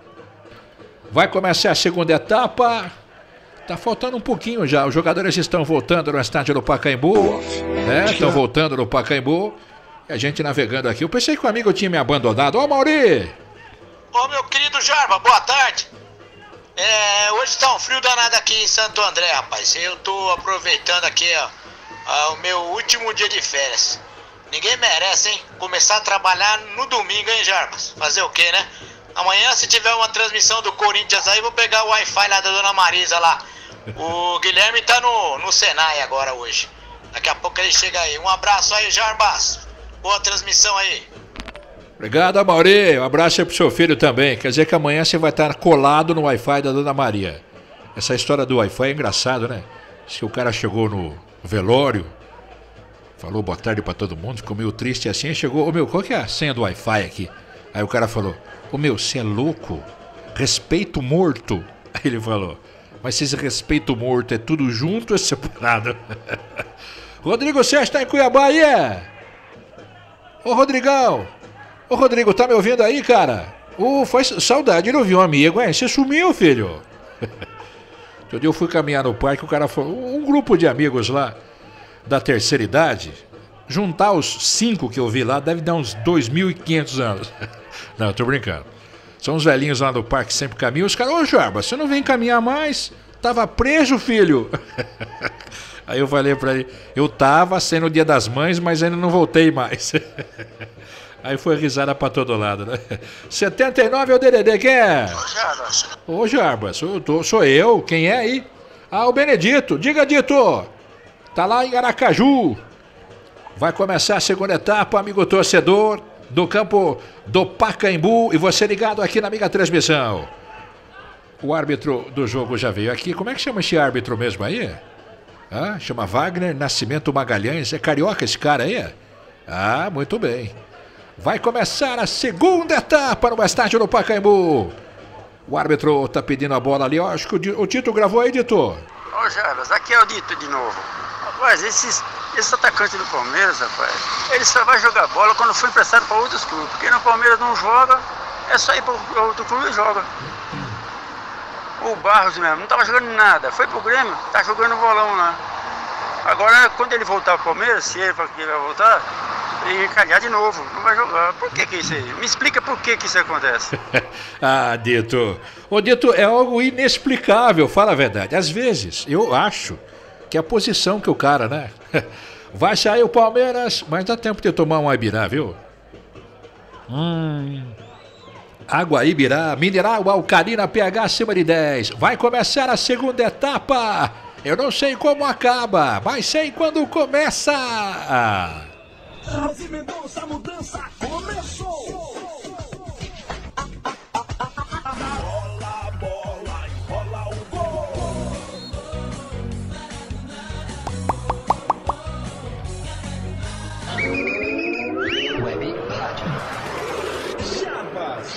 Vai começar a segunda etapa. Tá faltando um pouquinho já. Os jogadores estão voltando no estádio do Pacaembu, né? Estão voltando no Pacaembu. E a gente navegando aqui. Eu pensei que o amigo tinha me abandonado. Ô, Mauri! Ô, meu querido Jarbas, boa tarde. É, hoje tá um frio danado aqui em Santo André, rapaz. Eu tô aproveitando aqui, ó, ó, o meu último dia de férias. Ninguém merece, hein? Começar a trabalhar no domingo, hein, Jarbas? Fazer o quê, né? Amanhã, se tiver uma transmissão do Corinthians aí, vou pegar o Wi-Fi lá da Dona Marisa lá. O Guilherme tá no, no Senai agora hoje. Daqui a pouco ele chega aí. Um abraço aí, Jarbas. Boa transmissão aí. Obrigado, Mauri. Um abraço aí pro seu filho também. Quer dizer que amanhã você vai estar colado no Wi-Fi da Dona Maria. Essa história do Wi-Fi é engraçado, né? Se o cara chegou no velório, falou boa tarde pra todo mundo, ficou meio triste assim, chegou, ô meu, qual que é a senha do Wi-Fi aqui? Aí o cara falou, ô meu, você é louco? Respeito morto. Aí ele falou, mas se esse respeito morto é tudo junto ou é separado? Rodrigo Sérgio tá em Cuiabá aí, é? Ô Rodrigão, ô Rodrigo, tá me ouvindo aí, cara? Ô, faz saudade de ouvir um amigo, hein? Você sumiu, filho. Outro dia eu fui caminhar no parque, o cara falou, um grupo de amigos lá, da terceira idade, juntar os cinco que eu vi lá, deve dar uns dois mil e quinhentos anos. Não, tô brincando. São os velhinhos lá no parque, sempre caminham. Os caras, ô Jarbas, você não vem caminhar mais? Tava preso, filho. Aí eu falei pra ele, eu tava sendo o dia das mães, mas ainda não voltei mais. Aí foi risada pra todo lado, né? setenta e nove é o D D D, quem é? Ô Jarbas. Ô Jarbas, eu tô, sou eu, quem é aí? Ah, o Benedito, diga Dito. Tá lá em Aracaju. Vai começar a segunda etapa, amigo torcedor, do campo do Pacaembu. E você ligado aqui na Mega Transmissão. O árbitro do jogo já veio aqui. Como é que chama esse árbitro mesmo aí? Ah, chama Wagner Nascimento Magalhães. É carioca esse cara aí? Ah, muito bem. Vai começar a segunda etapa no estádio do Pacaembu. O árbitro tá pedindo a bola ali. Eu acho que o Dito gravou aí, Dito. Ô, Jarbas, aqui é o Dito de novo. Rapaz, esses, esses atacantes do Palmeiras, rapaz, eles só vão jogar bola quando for emprestado para outros clubes. Porque no Palmeiras não joga, é só ir para outro clube e joga. O Barros mesmo, não tava jogando nada. Foi pro Grêmio, tá jogando bolão lá. Agora, quando ele voltar pro Palmeiras, se ele vai voltar... e encalhar de novo, não vai jogar. Por que que isso aí? Me explica por que que isso acontece. Ah, Dito. Ô, Dito, é algo inexplicável, fala a verdade. Às vezes, eu acho que é a posição que o cara, né? Vai sair o Palmeiras, mas dá tempo de tomar um Ibirá, viu? Hum... Água Ibirá, mineral alcalina pH acima de dez. Vai começar a segunda etapa. Eu não sei como acaba, mas sei quando começa. Charles Mendonça, a mudança começou! Bola, bola, enrola o gol! Web Rádio. Jarbas,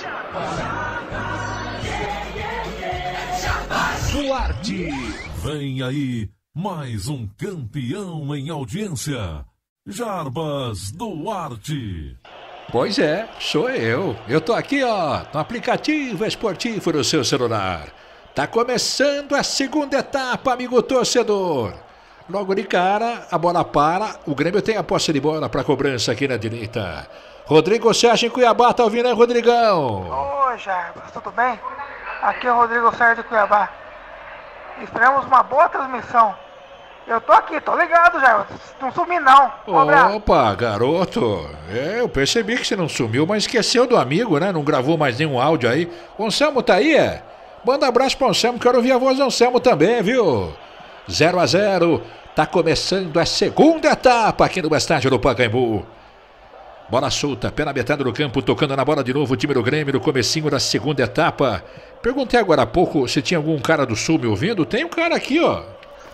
Jarbas, Duarte. Vem aí mais um campeão em audiência. Jarbas Duarte. Pois é, sou eu. Eu tô aqui, ó, no aplicativo esportivo do seu celular. Tá começando a segunda etapa, amigo torcedor. Logo de cara, a bola para. O Grêmio tem a posse de bola para cobrança aqui na direita. Rodrigo Sérgio em Cuiabá, tá ouvindo aí, Rodrigão? Oi, Jarbas, tudo bem? Aqui é o Rodrigo Sérgio de Cuiabá. Esperamos uma boa transmissão. Eu tô aqui, tô ligado, já. Não sumi, não. Um abraço. Opa, garoto. É, eu percebi que você não sumiu, mas esqueceu do amigo, né? Não gravou mais nenhum áudio aí. O Anselmo tá aí, é? Manda um abraço pro Anselmo, quero ouvir a voz do Anselmo também, viu? zero a zero. Tá começando a segunda etapa aqui no estádio do Pacaembu. Bola solta, pé na metade do campo, tocando na bola de novo o time do Grêmio no comecinho da segunda etapa. Perguntei agora há pouco se tinha algum cara do Sul me ouvindo. Tem um cara aqui, ó.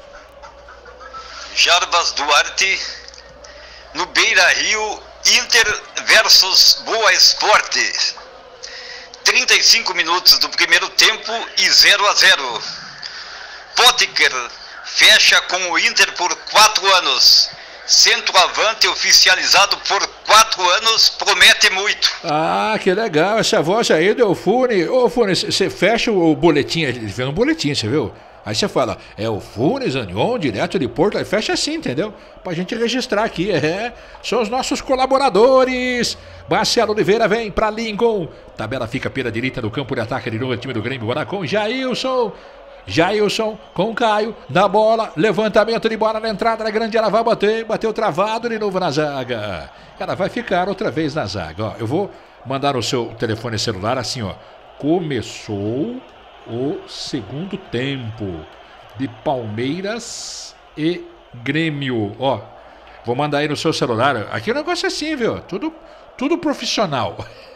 Jarbas Duarte, no Beira Rio, Inter versus Boa Esporte. trinta e cinco minutos do primeiro tempo e zero a zero. Potker fecha com o Inter por quatro anos. Centroavante oficializado por quatro anos, promete muito. Ah, que legal, essa voz aí do Fune. Ô Fune, você fecha o boletim, ele fez um boletim, você viu? Aí você fala, é o Funes Anion, direto de Porto, aí fecha assim, entendeu? Pra gente registrar aqui, é. São os nossos colaboradores. Marcelo Oliveira vem pra Lincoln. Tabela fica pela direita do campo de ataque de novo, time do Grêmio, bora com Jailson. Jailson com Caio, na bola, levantamento de bola na entrada da grande, ela vai bater, bateu travado de novo na zaga. Ela vai ficar outra vez na zaga, ó. Eu vou mandar no seu telefone celular assim, ó. Começou o segundo tempo de Palmeiras e Grêmio, ó. Vou mandar aí no seu celular. Aqui o negócio é assim, viu? Tudo, tudo profissional.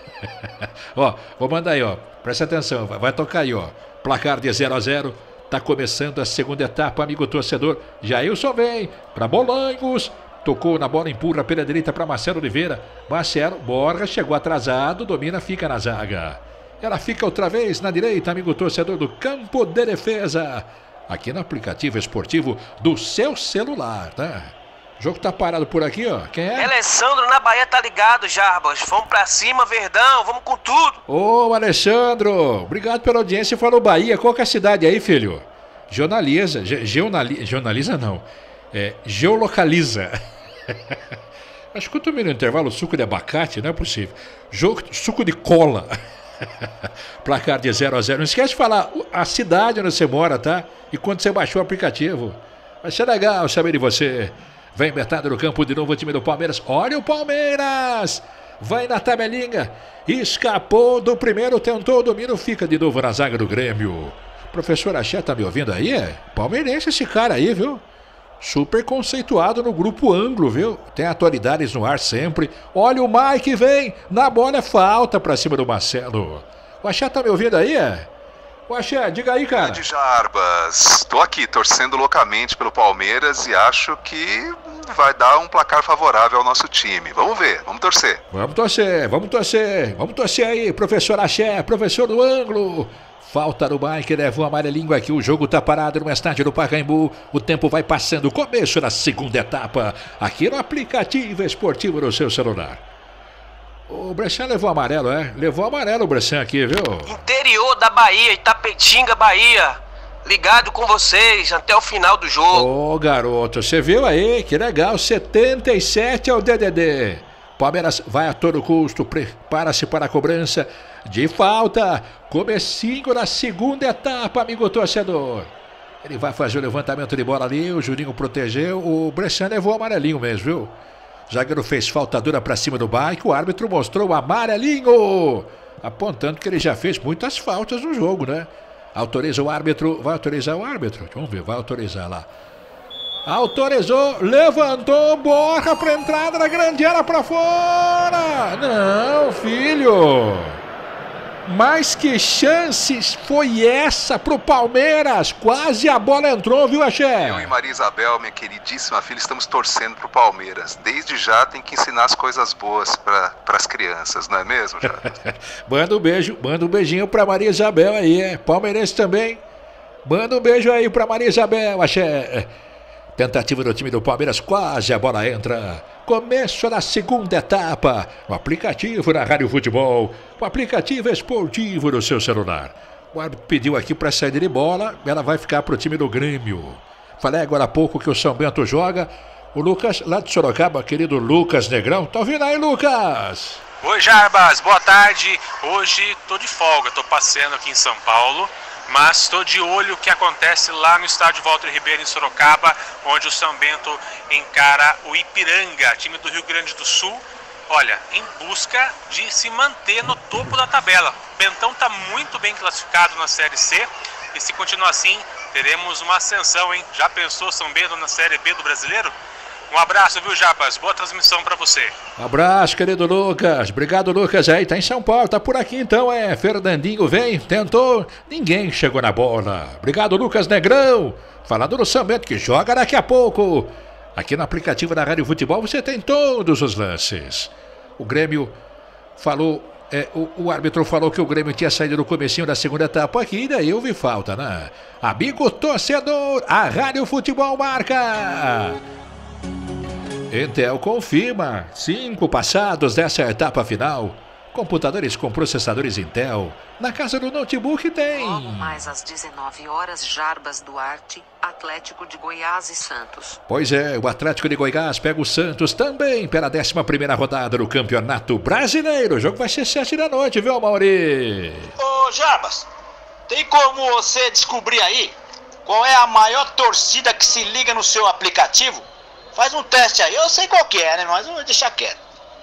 Ó, vou mandar aí, ó. Presta atenção, vai, vai tocar aí, ó. Placar de zero a zero. Tá começando a segunda etapa, amigo torcedor. Jailson vem para Bolanhos. Tocou na bola, empurra pela direita para Marcelo Oliveira. Marcelo, Borja chegou atrasado, domina, fica na zaga. Ela fica outra vez na direita, amigo torcedor do campo de defesa. Aqui no aplicativo esportivo do seu celular, tá? O jogo tá parado por aqui, ó. Quem é? Alessandro na Bahia tá ligado, Jarbas. Vamos pra cima, Verdão. Vamos com tudo. Ô, Alessandro. Obrigado pela audiência. Falou Bahia. Qual que é a cidade aí, filho? Jornaliza. Ge geonali jornaliza não. É, geolocaliza. Acho que eu tomei no intervalo suco de abacate, não é possível. Jogo, suco de cola. Placar de zero a zero. Não esquece de falar a cidade onde você mora, tá? E quando você baixou o aplicativo. Vai ser legal saber de você. Vem metade do campo de novo o time do Palmeiras. Olha o Palmeiras. Vai na tabelinha. Escapou do primeiro, tentou o domínio. Fica de novo na zaga do Grêmio. Professor Axé, tá me ouvindo aí? É palmeirense esse cara aí, viu? Super conceituado no grupo Anglo, viu? Tem atualidades no ar sempre. Olha o Mike, vem. Na bola é falta pra cima do Marcelo. O Axé tá me ouvindo aí? É? Ô, Axé, diga aí, cara. Grande Jarbas, tô aqui torcendo loucamente pelo Palmeiras e acho que vai dar um placar favorável ao nosso time. Vamos ver, vamos torcer. Vamos torcer, vamos torcer, vamos torcer aí, professor Axé, professor do ângulo. Falta no bike, levou a amarelinho aqui, o jogo tá parado no estádio do Pacaembu, o tempo vai passando, começo da segunda etapa, aqui no aplicativo esportivo do seu celular. O Bressan levou amarelo, é? Levou amarelo o Bressan aqui, viu? Interior da Bahia, Itapetinga, Bahia. Ligado com vocês até o final do jogo. Ô, garoto, você viu aí? Que legal, setenta e sete é o D D D. Palmeiras vai a todo custo, prepara-se para a cobrança de falta. Comecinho da segunda etapa, amigo torcedor. Ele vai fazer o levantamento de bola ali, o Juninho protegeu, o Bressan levou o amarelinho mesmo, viu? Zagueiro fez falta dura pra cima do bike, o árbitro mostrou o amarelinho, apontando que ele já fez muitas faltas no jogo, né? Autoriza o árbitro, vai autorizar o árbitro, vamos ver, vai autorizar lá. Autorizou, levantou, borra pra entrada da grande área pra fora. Não, filho. Mas que chances foi essa pro Palmeiras? Quase a bola entrou, viu, Axé? Eu e Maria Isabel, minha queridíssima filha, estamos torcendo pro Palmeiras. Desde já tem que ensinar as coisas boas para as crianças, não é mesmo, já? Manda um beijo, manda um beijinho pra Maria Isabel aí, é? Palmeirense também. Manda um beijo aí pra Maria Isabel, Axé. Tentativa do time do Palmeiras, quase a bola entra. Começo da segunda etapa. O aplicativo da Rádio Futebol. O aplicativo esportivo do seu celular. O árbitro pediu aqui para saída de bola. Ela vai ficar para o time do Grêmio. Falei agora há pouco que o São Bento joga. O Lucas, lá de Sorocaba, querido Lucas Negrão. Tá ouvindo aí, Lucas? Oi, Jarbas. Boa tarde. Hoje tô de folga. Tô passeando aqui em São Paulo. Mas estou de olho o que acontece lá no estádio Walter Ribeiro, em Sorocaba, onde o São Bento encara o Ipiranga, time do Rio Grande do Sul. Olha, em busca de se manter no topo da tabela. O Bentão está muito bem classificado na Série C e se continuar assim, teremos uma ascensão, hein? Já pensou São Bento na Série B do Brasileiro? Um abraço, viu, Jarbas? Boa transmissão pra você. Um abraço, querido Lucas. Obrigado, Lucas. Aí, tá em São Paulo, tá por aqui então, é. Fernandinho vem, tentou, ninguém chegou na bola. Obrigado, Lucas Negrão. Falando do São Bento, que joga daqui a pouco. Aqui no aplicativo da Rádio Futebol você tem todos os lances. O Grêmio falou, é, o, o árbitro falou que o Grêmio tinha saído no comecinho da segunda etapa aqui, e daí eu vi falta, né? Amigo torcedor, a Rádio Futebol marca. Intel confirma, cinco passados dessa etapa final. Computadores com processadores Intel. Na casa do notebook tem. Logo mais às dezenove horas, Jarbas Duarte, Atlético de Goiás e Santos. Pois é, o Atlético de Goiás pega o Santos também pela décima primeira rodada do Campeonato Brasileiro. O jogo vai ser sete da noite, viu, Mauri? Ô, Jarbas, tem como você descobrir aí qual é a maior torcida que se liga no seu aplicativo? Faz um teste aí, eu sei qual que é, né? Mas eu vou deixar quieto.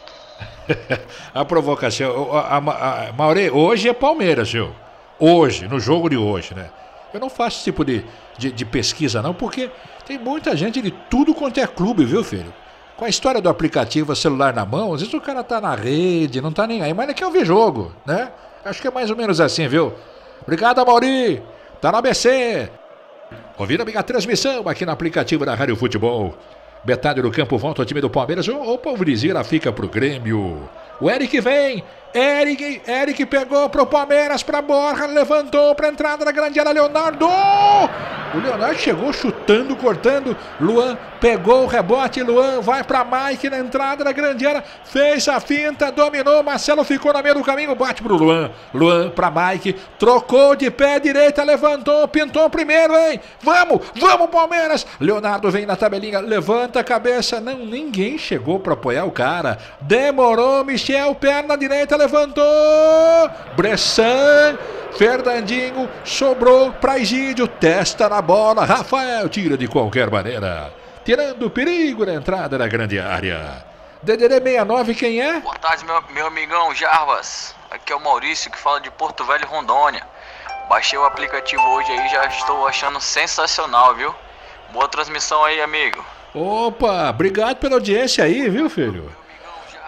A provocação, a, a, a, Mauri, hoje é Palmeiras, viu? Hoje, no jogo de hoje, né? Eu não faço esse tipo de, de, de pesquisa, não, porque tem muita gente de tudo quanto é clube, viu, filho? Com a história do aplicativo, celular na mão, às vezes o cara tá na rede, não tá nem aí, mas não quer ouvir jogo, né? Acho que é mais ou menos assim, viu? Obrigado, Mauri. Tá no A B C. Ouvindo a minha transmissão aqui no aplicativo da Rádio Futebol. Metade do campo volta ao time do Palmeiras. O, o Pulverizira fica pro Grêmio. O Eric vem. Eric, Eric pegou pro Palmeiras, pra Borja, levantou pra entrada da grande área, Leonardo. O Leonardo chegou chutando, cortando. Luan pegou o rebote. Luan vai pra Mike na entrada da grande área. Fez a finta, dominou. Marcelo ficou no meio do caminho. Bate pro Luan. Luan pra Mike. Trocou de pé direita, levantou, pintou primeiro, hein? Vamos, vamos, Palmeiras. Leonardo vem na tabelinha, levanta a cabeça. Não, ninguém chegou pra apoiar o cara. Demorou, Michel, perna direita, levantou. Bressan. Fernandinho sobrou para Egídio, testa na bola, Rafael tira de qualquer maneira, tirando o perigo na entrada da grande área. D D D sessenta e nove, quem é? Boa tarde, meu, meu amigão Jarbas, aqui é o Maurício que fala de Porto Velho, Rondônia. Baixei o aplicativo hoje aí, já estou achando sensacional, viu? Boa transmissão aí, amigo. Opa, obrigado pela audiência aí, viu, filho?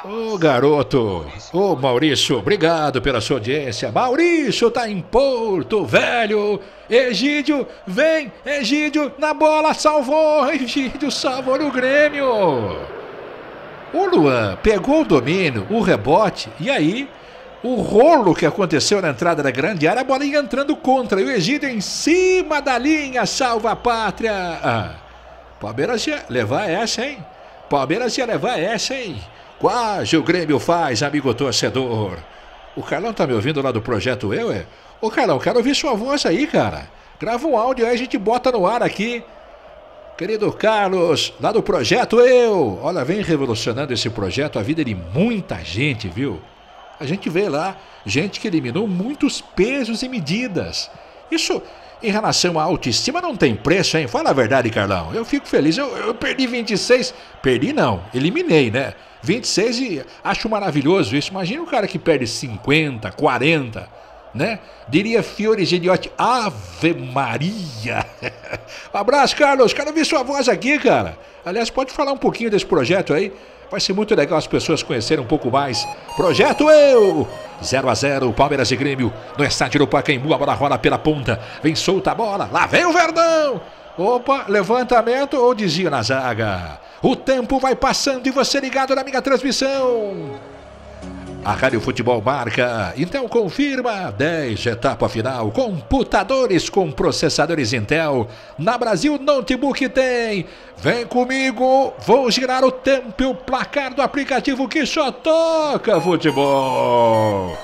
Ô, garoto. Ô, Maurício, obrigado pela sua audiência. Maurício tá em Porto Velho. Egídio, vem, Egídio, na bola, salvou. Egídio salvou no Grêmio. O Luan pegou o domínio, o rebote, e aí o rolo que aconteceu na entrada da grande área, a bola ia entrando contra. E o Egídio em cima da linha, salva a pátria. Ah, Palmeiras ia levar essa, hein? Palmeiras ia levar essa, hein? Quase o Grêmio faz, amigo torcedor. O Carlão tá me ouvindo lá do Projeto Eu, é? Ô, Carlão, quero ouvir sua voz aí, cara. Grava um áudio aí, a gente bota no ar aqui. Querido Carlos, lá do Projeto Eu. Olha, vem revolucionando esse projeto, a vida de muita gente, viu? A gente vê lá gente que eliminou muitos pesos e medidas. Isso, em relação à autoestima, não tem preço, hein? Fala a verdade, Carlão. Eu fico feliz. Eu, eu perdi vinte e seis. Perdi não, eliminei, né? vinte e seis e acho maravilhoso isso. Imagina um cara que perde cinquenta, quarenta, né? Diria Fiore Geniotti, Ave Maria. Um abraço, Carlos. Quero ouvir sua voz aqui, cara. Aliás, pode falar um pouquinho desse projeto aí? Vai ser muito legal as pessoas conhecerem um pouco mais. Projeto Eu! zero a zero, Palmeiras e Grêmio. No estádio do Pacaembu, a bola rola pela ponta. Vem solta a bola. Lá vem o Verdão! Opa, levantamento ou desvio na zaga. O tempo vai passando e você ligado na minha transmissão. A Rádio Futebol marca, então confirma, dez etapa final, computadores com processadores Intel, na Brasil Notebook tem, vem comigo, vou girar o tempo e o placar do aplicativo que só toca futebol.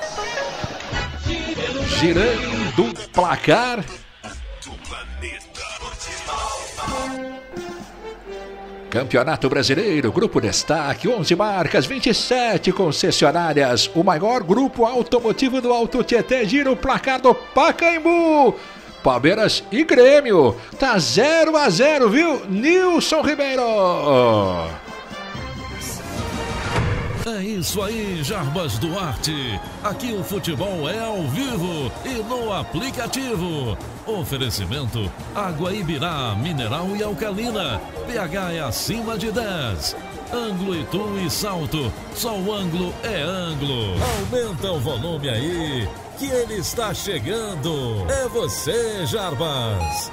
Girando o placar. Campeonato Brasileiro, Grupo Destaque, onze marcas, vinte e sete concessionárias. O maior grupo automotivo do Alto Tietê gira o placar do Pacaembu. Palmeiras e Grêmio. Tá zero a zero, viu? Nilson Ribeiro. É isso aí, Jarbas Duarte. Aqui o futebol é ao vivo e no aplicativo. Oferecimento: Água Ibirá, mineral e alcalina. pH é acima de dez. Ângulo Itu e Salto. Só o ângulo é ângulo. Aumenta o volume aí, que ele está chegando. É você, Jarbas.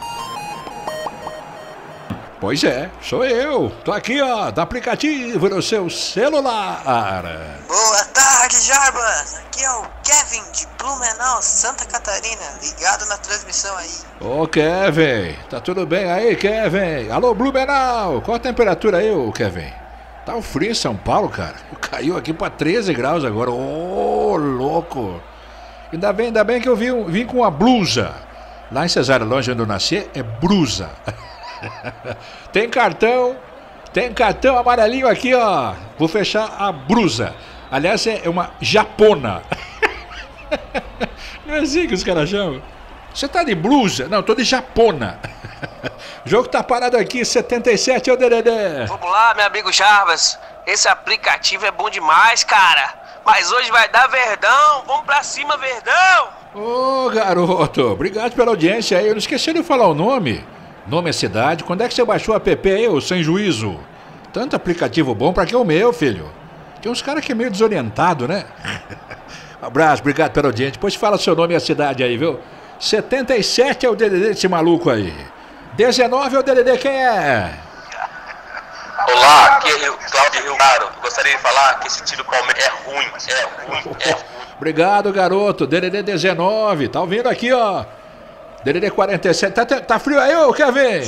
Pois é, sou eu. Tô aqui, ó, do aplicativo no seu celular. Boa tarde, Jarbas. Aqui é o Kevin de Blumenau, Santa Catarina, ligado na transmissão aí. Ô, Kevin, tá tudo bem aí, Kevin? Alô, Blumenau, qual a temperatura aí, ô, Kevin? Tá um frio em São Paulo, cara. Caiu aqui pra treze graus agora. Ô, louco. Ainda bem, ainda bem que eu vim, vim com uma blusa. Lá em Cesário, longe onde eu nasci, é blusa. Tem cartão, tem cartão amarelinho aqui, ó. Vou fechar a brusa. Aliás, é uma japona. Não é assim que os caras chamam? Você tá de blusa? Não, tô de japona. O jogo tá parado aqui, setenta e sete é o D D D. Vamos lá, meu amigo Jarbas. Esse aplicativo é bom demais, cara. Mas hoje vai dar Verdão. Vamos pra cima, Verdão. Ô, garoto, obrigado pela audiência aí. Eu não esqueci de falar o nome. Nome é cidade. Quando é que você baixou o app aí, ô sem juízo? Tanto aplicativo bom, pra que o meu, filho? Tem uns caras que é meio desorientado, né? Um abraço, obrigado pela audiência. Depois fala seu nome e a cidade aí, viu? setenta e sete é o D D D desse maluco aí. dezenove é o D D D, quem é? Olá, aqui é o Cláudio Rio Claro. Gostaria de falar que esse time do Palmeiras é ruim, é ruim, é ruim. Obrigado, garoto. D D D dezenove, tá ouvindo aqui, ó. D D D quarenta e sete, tá, tá frio aí, ô Kevin?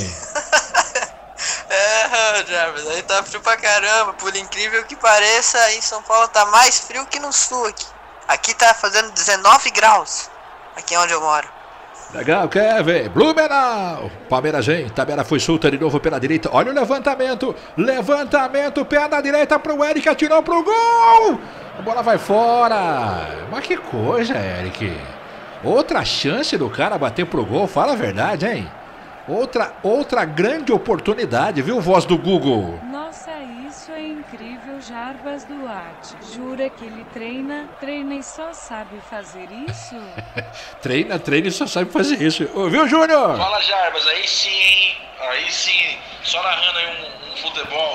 É, Jarvis, aí tá frio pra caramba. Por incrível que pareça, aí em São Paulo tá mais frio que no sul aqui. Aqui tá fazendo dezenove graus, aqui onde eu moro. Legal, Kevin. Blumenau. Palmeiras, hein? Tabela foi solta de novo pela direita. Olha o levantamento. Levantamento, perna direita pro Eric, atirou pro gol. A bola vai fora. Mas que coisa, Eric. Outra chance do cara bater pro gol, fala a verdade, hein? Outra, outra grande oportunidade, viu, voz do Google? Nossa, isso é incrível, Jarbas Duarte. Jura que ele treina, treina e só sabe fazer isso? treina, treina e só sabe fazer isso. Ouviu, Júnior? Fala, Jarbas, aí sim, hein? Aí sim, só narrando aí um, um futebol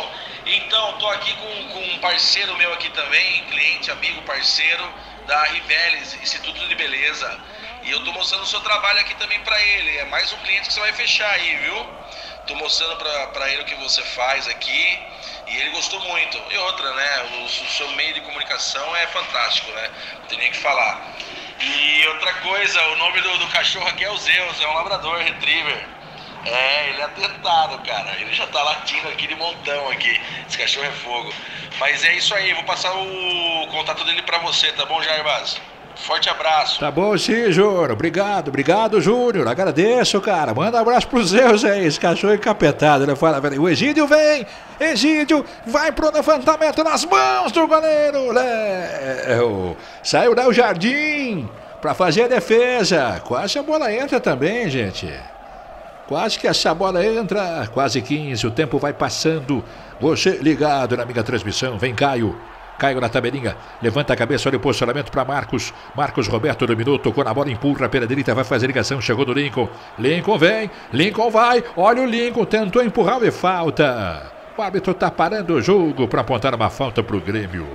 Então, tô aqui com, com um parceiro meu aqui também, cliente, amigo, parceiro da Rivelis, Instituto de Beleza. E eu tô mostrando o seu trabalho aqui também pra ele. É mais um cliente que você vai fechar aí, viu? Tô mostrando pra, pra ele o que você faz aqui. E ele gostou muito. E outra, né? O, o seu meio de comunicação é fantástico, né? Não tem nem o que falar. E outra coisa, o nome do, do cachorro aqui é o Zeus, é um labrador retriever. É, ele é atentado, cara. Ele já tá latindo aqui de montão aqui. Esse cachorro é fogo. Mas é isso aí, vou passar o contato dele pra você, tá bom, Jarbas? Forte abraço. Tá bom, sim, Júnior. Obrigado, obrigado, Júnior. Agradeço, cara. Manda um abraço pro Zeus aí, esse cachorro encapetado, né? Fala, o Egídio vem. Egídio vai pro levantamento nas mãos do goleiro. Léo. Saiu Léo Jardim pra fazer a defesa. Quase a bola entra também, gente. Quase que essa bola entra. Quase quinze, o tempo vai passando. Você ligado na minha transmissão. Vem, Caio. Caio na tabelinha, levanta a cabeça, olha o posicionamento para Marcos. Marcos Roberto dominou, tocou na bola, empurra pela direita, vai fazer ligação, chegou no Lincoln. Lincoln vem, Lincoln vai, olha o Lincoln, tentou empurrar e falta. O árbitro está parando o jogo para apontar uma falta para o Grêmio.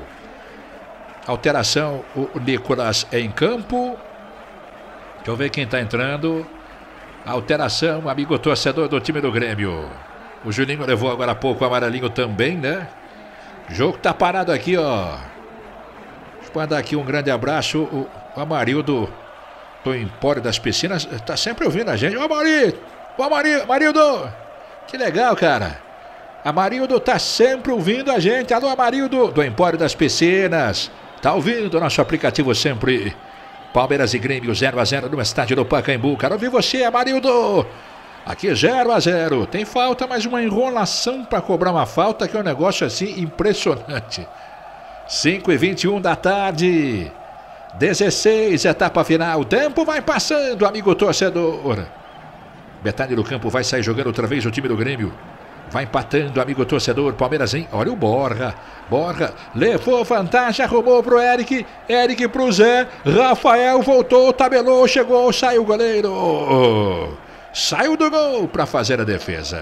Alteração, o Nicolas em campo. Deixa eu ver quem está entrando. Alteração, amigo torcedor do time do Grêmio. O Juninho levou agora há pouco o amarelinho também, né? O jogo tá parado aqui, ó. Deixa eu mandar aqui um grande abraço. O, o Amarildo do Empório das Piscinas tá sempre ouvindo a gente. Ô, Amarildo! Ô, Amarildo! Amarildo! Que legal, cara. Amarildo tá sempre ouvindo a gente. Alô, Amarildo do Empório das Piscinas. Tá ouvindo o nosso aplicativo sempre. Palmeiras e Grêmio zero a zero no estádio do Pacaembu. Quero ouvir você, Amarildo. Aqui zero a zero. Tem falta, mas uma enrolação para cobrar uma falta que é um negócio assim impressionante. cinco e vinte e um da tarde. dezesseis, etapa final. O tempo vai passando, amigo torcedor. Metade do campo vai sair jogando outra vez o time do Grêmio. Vai empatando, amigo torcedor. Palmeiras, hein? Olha o Borja. Borja levou vantagem, arrumou pro Eric. Eric pro Zé. Rafael voltou, tabelou, chegou, saiu o goleiro. Saiu do gol para fazer a defesa.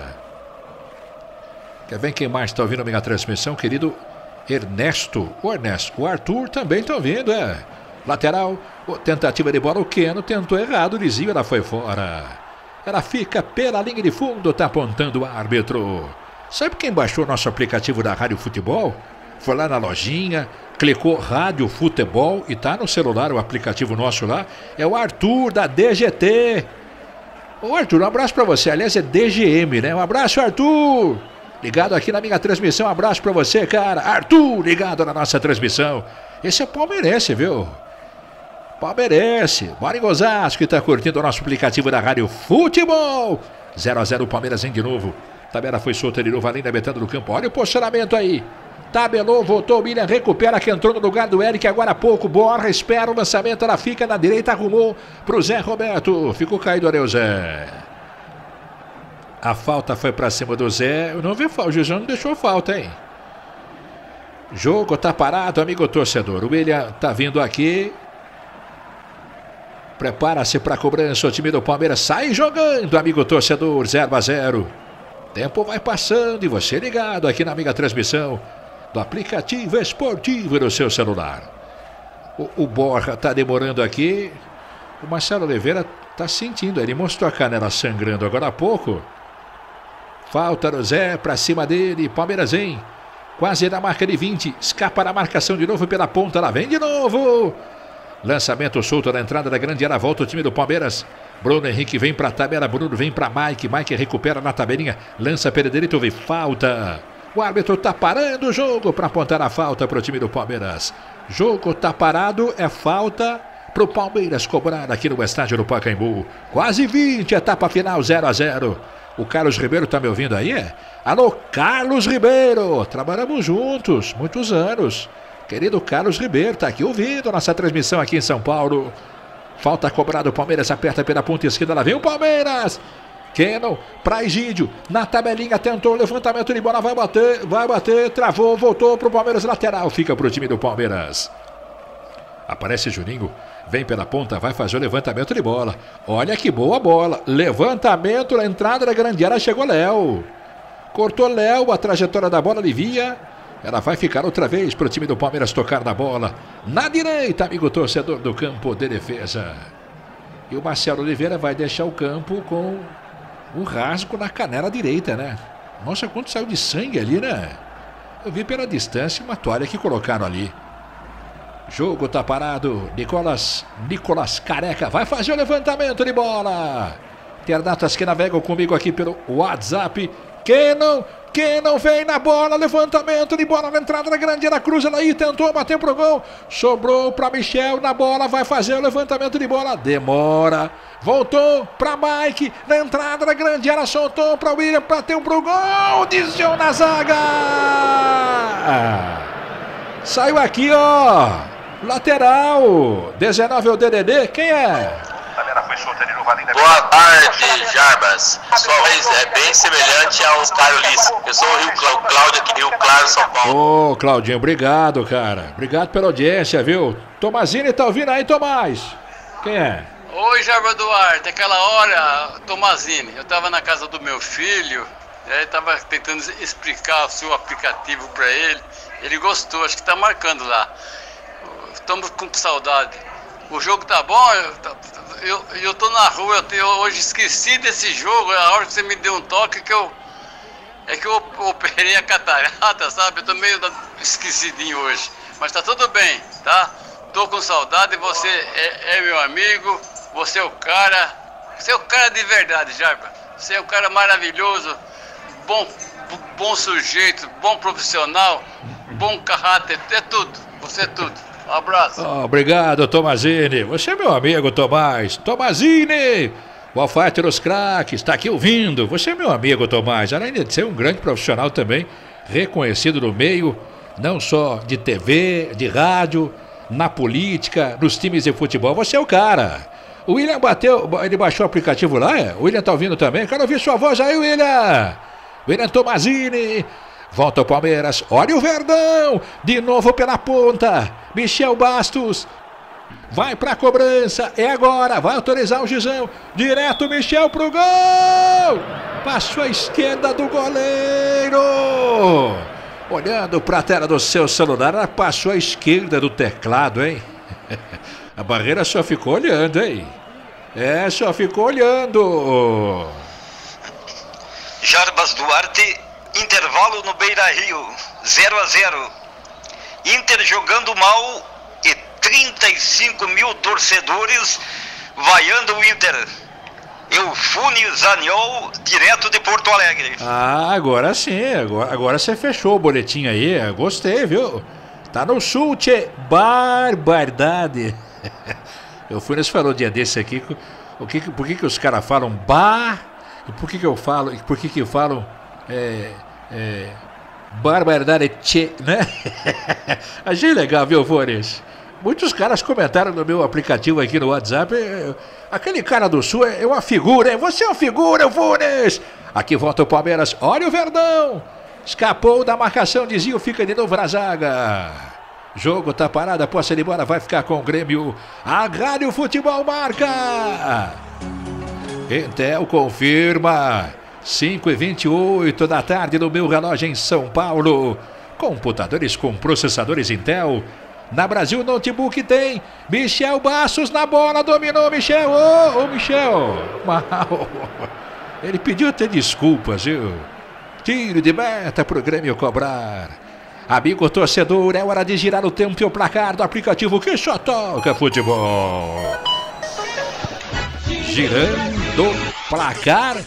Quer ver quem mais está ouvindo a minha transmissão? Querido Ernesto. O Ernesto. O Arthur também está ouvindo, é. Lateral. Tentativa de bola. O Keno tentou errado. O desvio, ela foi fora. Ela fica pela linha de fundo. Está apontando o árbitro. Sabe quem baixou nosso aplicativo da Rádio Futebol? Foi lá na lojinha, clicou Rádio Futebol e tá no celular o aplicativo nosso lá. É o Arthur da D G T. Ô, Arthur, um abraço pra você. Aliás, é D G M, né? Um abraço, Arthur. Ligado aqui na minha transmissão. Um abraço pra você, cara. Arthur, ligado na nossa transmissão. Esse é palmeirense, viu? Palmeirense. Bora em Osasco que tá curtindo o nosso aplicativo da Rádio Futebol. zero a zero, Palmeiras em de novo. Tabela foi solta de novo, além da metade do campo. Olha o posicionamento aí. Tabelou, voltou, o William recupera, que entrou no lugar do Eric agora há pouco. Borja espera o lançamento, ela fica na direita, arrumou pro Zé Roberto. Ficou caído ali o Zé. A falta foi pra cima do Zé. Eu não vi falta, o juiz não deixou falta, hein? Jogo tá parado, amigo torcedor. O William tá vindo aqui. Prepara-se pra cobrança, o time do Palmeiras sai jogando, amigo torcedor, zero a zero. Tempo vai passando e você ligado aqui na minha transmissão do aplicativo esportivo no seu celular. O, o Borja está demorando aqui. O Marcelo Oliveira está sentindo. Ele mostrou a canela sangrando agora há pouco. Falta no Zé para cima dele. Palmeiras vem. Quase na marca de vinte. Escapa na marcação de novo pela ponta. Lá vem de novo. Lançamento solto na entrada da grande área. Volta o time do Palmeiras. Bruno Henrique vem para a tabela. Bruno vem para Mike. Mike recupera na tabelinha. Lança pela direita. Houve falta. O árbitro está parando o jogo para apontar a falta para o time do Palmeiras. Jogo está parado, é falta para o Palmeiras cobrar aqui no estádio do Pacaembu. Quase vinte, etapa final, zero a zero. O Carlos Ribeiro está me ouvindo aí? É? Alô, Carlos Ribeiro. Trabalhamos juntos, muitos anos. Querido Carlos Ribeiro, está aqui ouvindo nossa transmissão aqui em São Paulo. Falta cobrada, o Palmeiras aperta pela ponta esquerda, lá vem o Palmeiras. Keno para Egídio, na tabelinha tentou o levantamento de bola, vai bater, vai bater, travou, voltou para o Palmeiras lateral, fica para o time do Palmeiras. Aparece Juninho, vem pela ponta, vai fazer o levantamento de bola. Olha que boa bola, levantamento na entrada da grande área, chegou Léo. Cortou Léo, a trajetória da bola alivia. Ela vai ficar outra vez para o time do Palmeiras tocar na bola. Na direita, amigo torcedor do campo de defesa. E o Marcelo Oliveira vai deixar o campo com um rasgo na canela direita, né? Nossa, quanto saiu de sangue ali, né? Eu vi pela distância uma toalha que colocaram ali. Jogo tá parado. Nicolas, Nicolas Careca vai fazer o levantamento de bola. Internautas que navegam comigo aqui pelo WhatsApp. Quem não, quem não vem na bola, levantamento de bola na entrada da grande área, cruza aí, tentou bater pro gol, sobrou para Michel na bola, vai fazer o levantamento de bola, demora, voltou para Mike, na entrada da grande área, soltou para William, bateu pro gol, desviou na zaga, saiu aqui, ó, lateral, dezenove é o D D D, quem é? Boa tarde, Jarbas. Sua voz é bem semelhante ao Caio Lice. Eu sou o Rio Clá- Cláudio aqui, Rio Claro, São Paulo. Ô, oh, Claudinho, obrigado, cara. Obrigado pela audiência, viu? Tomazini tá ouvindo aí, Tomás? Quem é? Oi, Jarbas Duarte. Aquela hora, Tomazini, eu tava na casa do meu filho, ele tava tentando explicar o seu aplicativo pra ele. Ele gostou, acho que tá marcando lá. Estamos com saudade. O jogo tá bom, eu, eu, eu tô na rua, eu, eu hoje esqueci desse jogo, a hora que você me deu um toque que eu... É que eu operei a catarata, sabe? Eu tô meio esquecidinho hoje, mas tá tudo bem, tá? Tô com saudade, você é, é meu amigo, você é o cara, você é o cara de verdade, Jarba. Você é um cara maravilhoso, bom, bom sujeito, bom profissional, bom caráter, é tudo, você é tudo. Um abraço. Oh, obrigado, Tomazini. Você é meu amigo, Tomás. Tomazini, o alfaiate dos craques, está aqui ouvindo. Você é meu amigo, Tomás. Além de ser um grande profissional também, reconhecido no meio, não só de T V, de rádio, na política, nos times de futebol. Você é o cara. O William bateu, ele baixou o aplicativo lá, é? O William tá ouvindo também. Quero ouvir sua voz aí, William. William Tomazini. Volta o Palmeiras, olha o Verdão, de novo pela ponta, Michel Bastos, vai pra cobrança, é agora, vai autorizar o Gizão, direto Michel pro gol, passou a esquerda do goleiro, olhando pra tela do seu celular, ela passou a esquerda do teclado, hein, a barreira só ficou olhando, hein, é, só ficou olhando. Jarbas Duarte. Intervalo no Beira-Rio, zero a zero. Inter jogando mal e trinta e cinco mil torcedores vaiando o Inter. Eufune Zaniol, direto de Porto Alegre. Ah, agora sim, agora, agora você fechou o boletim aí, gostei, viu? Tá no sul, tchê, barbardade. Eufune falou um dia desse aqui, o que, por que, que os caras falam bar, e por que, que eu falo, e por que, que eu falo... É, é, barbaridade, tchê, né? Achei legal, viu, Fores? Muitos caras comentaram no meu aplicativo aqui no WhatsApp. Aquele cara do Sul é uma figura, hein? Você é uma figura, Fores! Aqui volta o Palmeiras, olha o Verdão! Escapou da marcação, dizia, fica de novo na zaga. Jogo tá parado, a posse de bola vai ficar com o Grêmio. A Rádio Futebol marca! Intel confirma. cinco e vinte e oito da tarde no meu relógio em São Paulo. Computadores com processadores Intel. Na Brasil Notebook tem Michel Bastos na bola, dominou Michel. Ô, ô Michel, mal. Ele pediu até desculpas, viu? Tiro de meta pro Grêmio cobrar. Amigo torcedor, é hora de girar o tempo e o placar do aplicativo que só toca futebol. Girando placar.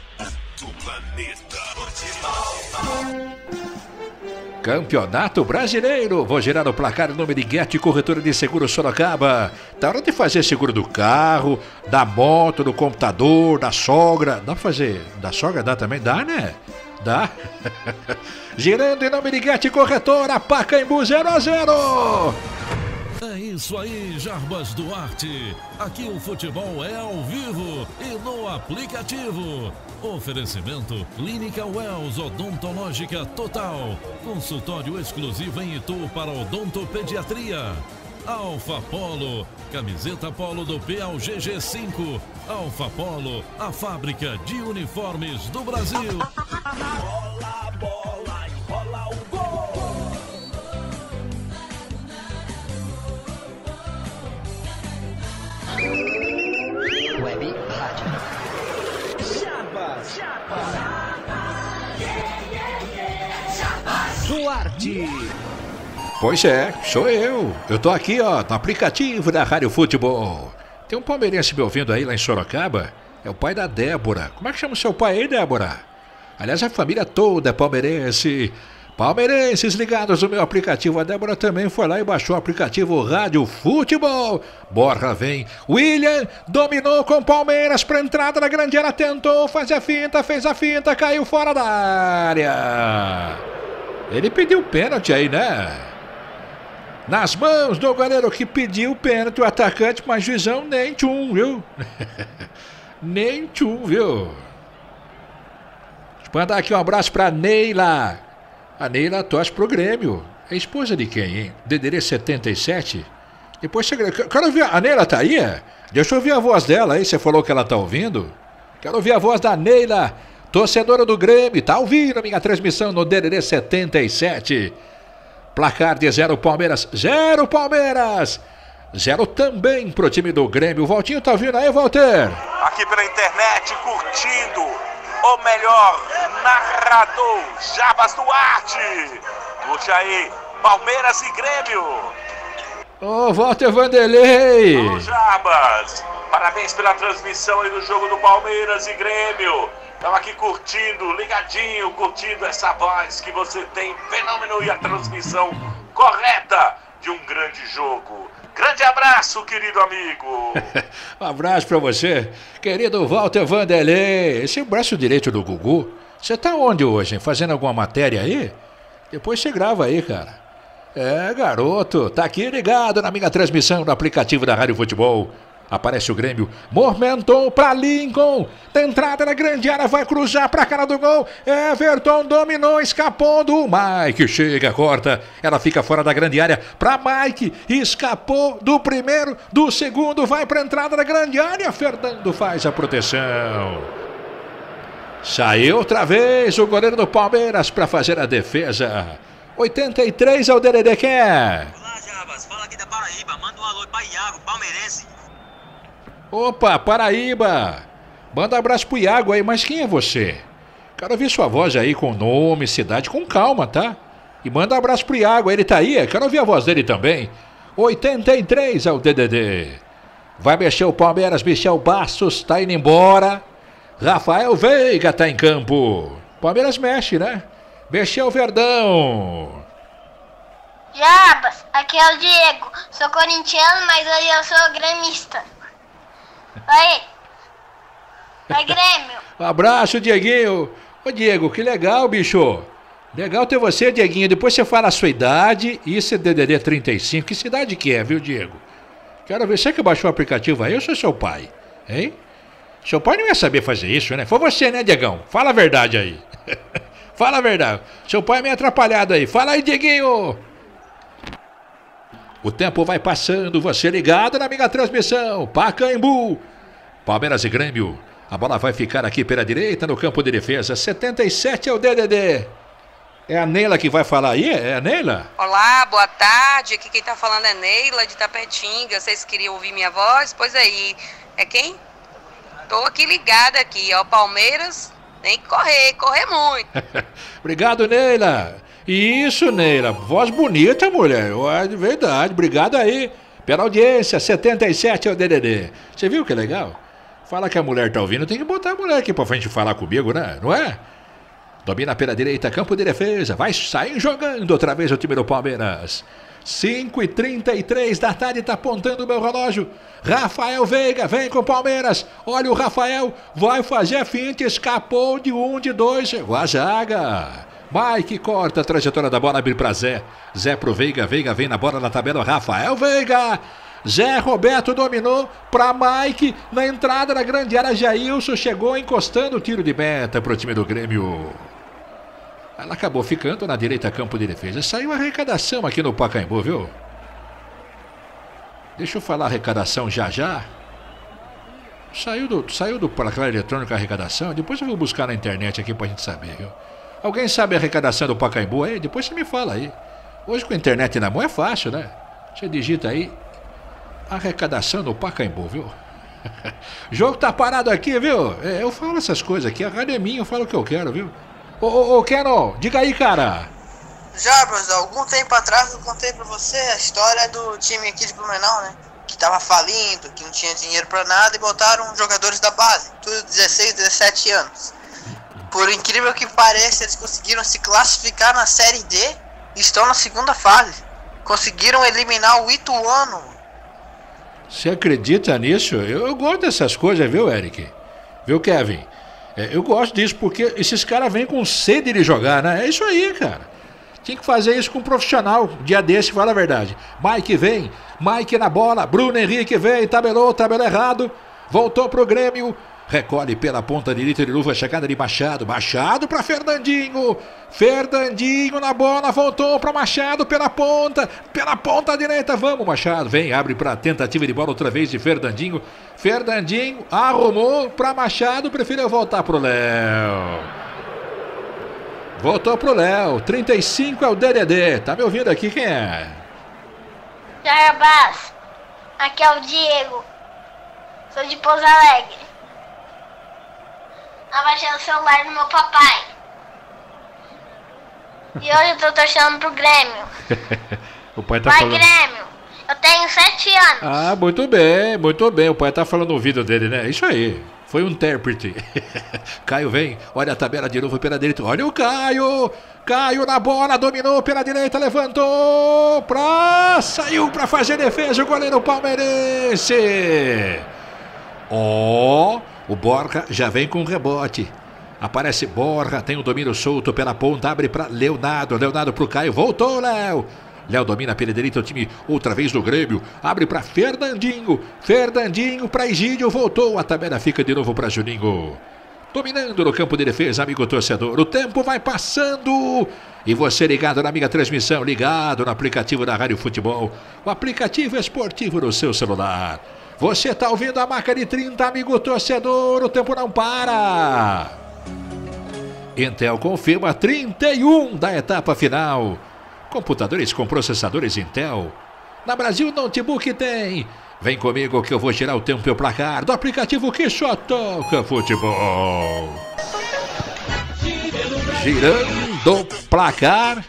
Campeonato Brasileiro. Vou girar o placar em nome de Guete Corretora de Seguro Sorocaba. Tá hora de fazer seguro do carro, da moto, do computador, da sogra. Dá pra fazer? Da sogra dá também? Dá, né? Dá. Girando em nome de Guete Corretora, Pacaembu zero a zero. É isso aí, Jarbas Duarte. Aqui o futebol é ao vivo e no aplicativo. Oferecimento Clínica Wells Odontológica Total. Consultório exclusivo em Itu para odontopediatria. Alfa Polo, camiseta polo do P ao G G cinco. Alfa Polo, a fábrica de uniformes do Brasil. Bola, bola e rola o gol. Web Rádio. Jarbas, Jarbas. Duarte. Pois é, sou eu. Eu tô aqui, ó, no aplicativo da Rádio Futebol. Tem um palmeirense me ouvindo aí lá em Sorocaba. É o pai da Débora. Como é que chama o seu pai aí, Débora? Aliás, a família toda é palmeirense. Palmeirenses ligados no meu aplicativo. A Débora também foi lá e baixou o aplicativo Rádio Futebol. Borra vem. William dominou com Palmeiras para entrada na grande área. Tentou fazer a finta, fez a finta, caiu fora da área. Ele pediu pênalti aí, né? Nas mãos do goleiro que pediu pênalti, o atacante, mas juizão nem tchum, viu? Nem tchum, viu? Deixa eu mandar aqui um abraço pra Neila. A Neila torce pro Grêmio. É esposa de quem, hein? D D D setenta e sete. Depois você... Quero ouvir... A Neila tá aí, é? Deixa eu ouvir a voz dela aí. Você falou que ela tá ouvindo? Quero ouvir a voz da Neila, torcedora do Grêmio. Tá ouvindo a minha transmissão no D D D setenta e sete. Placar de zero Palmeiras, zero Palmeiras. Zero também pro time do Grêmio. O Valtinho tá ouvindo aí, Walter? Aqui pela internet, curtindo o melhor narrador, Jarbas Duarte. Curte aí, Palmeiras e Grêmio. Ô, oh, Walter Vanderlei. Ô, Jarbas, parabéns pela transmissão aí do jogo do Palmeiras e Grêmio. Estamos aqui curtindo, ligadinho, curtindo essa voz que você tem, fenômeno, e a transmissão correta de um grande jogo. Grande abraço, querido amigo. Um abraço pra você, querido Walter Vanderlei. Esse é o braço direito do Gugu. Você tá onde hoje, hein? Fazendo alguma matéria aí? Depois você grava aí, cara. É, garoto, tá aqui ligado na minha transmissão no aplicativo da Rádio Futebol. Aparece o Grêmio, movimentou pra Lincoln, da entrada na grande área, vai cruzar pra cara do gol, Everton dominou, escapou do Mike, chega, corta, ela fica fora da grande área, pra Mike, escapou do primeiro, do segundo, vai pra entrada da grande área, Fernando faz a proteção. Saiu outra vez o goleiro do Palmeiras pra fazer a defesa. oitenta e três é o D D D, quem é? Olá, Jarbas, fala aqui da Paraíba, manda um alô pra Iago, palmeirense. Opa, Paraíba! Manda um abraço pro Iago aí, mas quem é você? Quero ouvir sua voz aí com nome, cidade, com calma, tá? E manda um abraço pro Iago, ele tá aí? Quero ouvir a voz dele também. oitenta e três é o D D D. Vai mexer o Palmeiras, Michel Bastos tá indo embora. Rafael Veiga tá em campo. Palmeiras mexe, né? Mexeu o Verdão. Jarbas, aqui é o Diego. Sou corintiano, mas hoje eu sou gremista. Oi! Oi, Grêmio! Um abraço, Dieguinho! Ô, Diego, que legal, bicho! Legal ter você, Dieguinho. Depois você fala a sua idade. Isso é D D D trinta e cinco. Que cidade que é, viu, Diego? Quero ver. Você que baixou o aplicativo aí, eu sou seu pai, hein? Seu pai não ia saber fazer isso, né? Foi você, né, Diegão? Fala a verdade aí. Fala a verdade. Seu pai é meio atrapalhado aí. Fala aí, Dieguinho! O tempo vai passando, você ligado na minha transmissão. Pacaembu, Palmeiras e Grêmio. A bola vai ficar aqui pela direita no campo de defesa. setenta e sete é o D D D. É a Neila que vai falar aí? É a Neila? Olá, boa tarde. Aqui quem tá falando é Neila de Tapetinga. Vocês queriam ouvir minha voz? Pois aí. É quem? Tô aqui ligada aqui, ó. Palmeiras tem que correr, correr muito. Obrigado, Neila. Isso, Neila. Voz bonita, mulher. De verdade. Obrigado aí pela audiência. setenta e sete é o D D D. Você viu que legal? Fala que a mulher tá ouvindo. Tem que botar a mulher aqui pra frente falar comigo, né? Não é? Domina pela direita, campo de defesa. Vai sair jogando outra vez o time do Palmeiras. cinco e trinta e três da tarde, tá apontando o meu relógio. Rafael Veiga vem com o Palmeiras. Olha o Rafael. Vai fazer a finta. Escapou de um, de dois. Chegou a zaga. Mike corta a trajetória da bola, abre pra Zé. Zé pro Veiga, Veiga vem na bola na tabela, Rafael Veiga. Zé Roberto dominou pra Mike, na entrada da grande área, Jailson chegou encostando o tiro de meta pro time do Grêmio. Ela acabou ficando na direita, campo de defesa. Saiu a arrecadação aqui no Pacaembu, viu? Deixa eu falar a arrecadação já já. Saiu do, saiu do placar eletrônico a arrecadação. Depois eu vou buscar na internet aqui pra gente saber, viu? Alguém sabe a arrecadação do Pacaembu aí? Depois você me fala aí. Hoje com a internet na mão é fácil, né? Você digita aí arrecadação do Pacaembu, viu? O jogo tá parado aqui, viu? É, eu falo essas coisas aqui, a rádio é minha, eu falo o que eu quero, viu? Ô, ô, ô, Keno, diga aí, cara. Jarbas, algum tempo atrás eu contei pra você a história do time aqui de Blumenau, né? Que tava falindo, que não tinha dinheiro pra nada e botaram jogadores da base, tudo dezesseis, dezessete anos. Por incrível que pareça, eles conseguiram se classificar na Série D e estão na segunda fase. Conseguiram eliminar o Ituano. Você acredita nisso? Eu, eu gosto dessas coisas, viu, Eric? Viu, Kevin? É, eu gosto disso porque esses caras vêm com sede de jogar, né? É isso aí, cara. Tinha que fazer isso com um profissional. Dia desse, fala a verdade. Mike vem, Mike na bola, Bruno Henrique vem, tabelou, tabelou errado. Voltou pro Grêmio. Recolhe pela ponta direita de luva, chegada de Machado. Machado para Fernandinho. Fernandinho na bola, voltou para Machado pela ponta. Pela ponta direita, vamos Machado. Vem, abre para tentativa de bola outra vez de Fernandinho. Fernandinho arrumou para Machado, preferiu voltar pro Léo. Voltou pro Léo. trinta e cinco é o D D D. Tá me ouvindo aqui? Quem é? Jarbas, aqui é o Diego. Sou de Pouso Alegre. Abaixei o celular do meu papai. E hoje eu tô torcendo pro Grêmio. O pai tá Vai, falando... Grêmio! Eu tenho sete anos. Ah, muito bem, muito bem. O pai tá falando no ouvido dele, né? Isso aí. Foi um intérprete. Caio vem, olha a tabela de novo pela direita. Olha o Caio. Caio na bola, dominou pela direita, levantou pra... Saiu pra fazer defesa o goleiro palmeirense. Ó... Oh, o Borja já vem com rebote. Aparece Borja, tem o domínio solto pela ponta, abre para Leonardo. Leonardo pro Caio, voltou Léo. Léo domina pela direita o time outra vez do Grêmio. Abre para Fernandinho. Fernandinho para Egídio, voltou. A tabela fica de novo para Juninho. Dominando no campo de defesa, amigo torcedor. O tempo vai passando. E você ligado na amiga transmissão, ligado no aplicativo da Rádio Futebol. O aplicativo esportivo no seu celular. Você está ouvindo a marca de trinta, amigo torcedor, o tempo não para. Intel confirma trinta e um da etapa final. Computadores com processadores Intel. Na Brasil Notebook tem. Vem comigo que eu vou girar o tempo e o placar do aplicativo que só toca futebol. Girando o placar.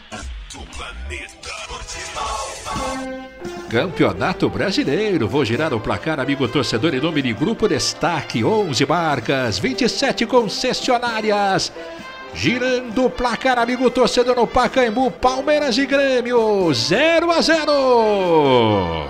Campeonato Brasileiro, vou girar o placar, amigo torcedor, em nome de Grupo Destaque, onze marcas, vinte e sete concessionárias. Girando o placar, amigo torcedor, no Pacaembu, Palmeiras e Grêmio, zero a zero.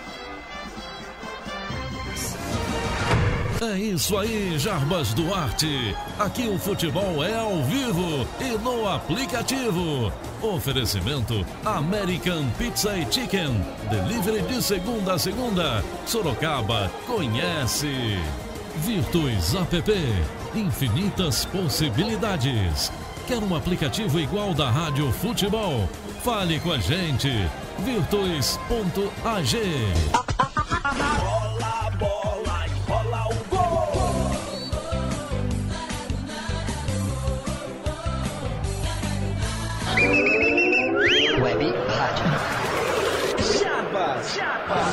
É isso aí, Jarbas Duarte. Aqui o futebol é ao vivo e no aplicativo. Oferecimento American Pizza e Chicken. Delivery de segunda a segunda. Sorocaba, conhece. Virtus App. Infinitas possibilidades. Quer um aplicativo igual da Rádio Futebol? Fale com a gente. Virtus ponto a g. Bola, bola e rola o gol. Web Rádio. Jarbas, Jarbas.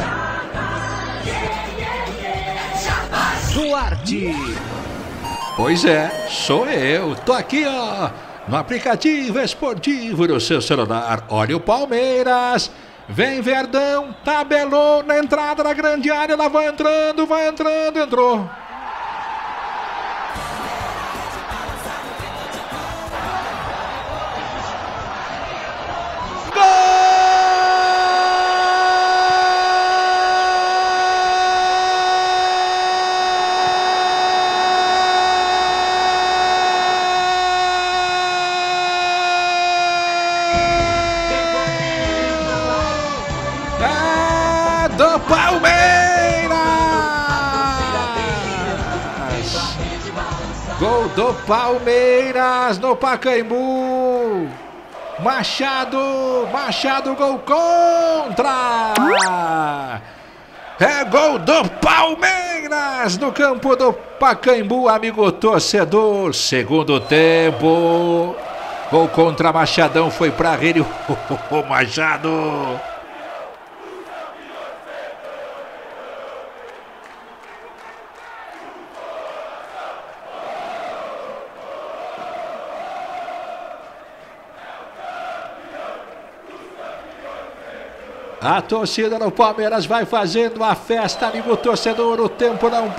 Jarbas Duarte. Pois é, sou eu. Tô aqui, ó, no aplicativo esportivo do seu celular. Olha o Palmeiras. Vem Verdão, tabelou na entrada da grande área, ela vai entrando, vai entrando, entrou. Do Palmeiras! Gol do Palmeiras no Pacaembu. Machado, Machado, gol contra. É gol do Palmeiras no campo do Pacaembu, amigo torcedor. Segundo tempo. Gol contra Machadão, foi pra ele o Machado. A torcida do Palmeiras vai fazendo a festa, amigo torcedor, o tempo não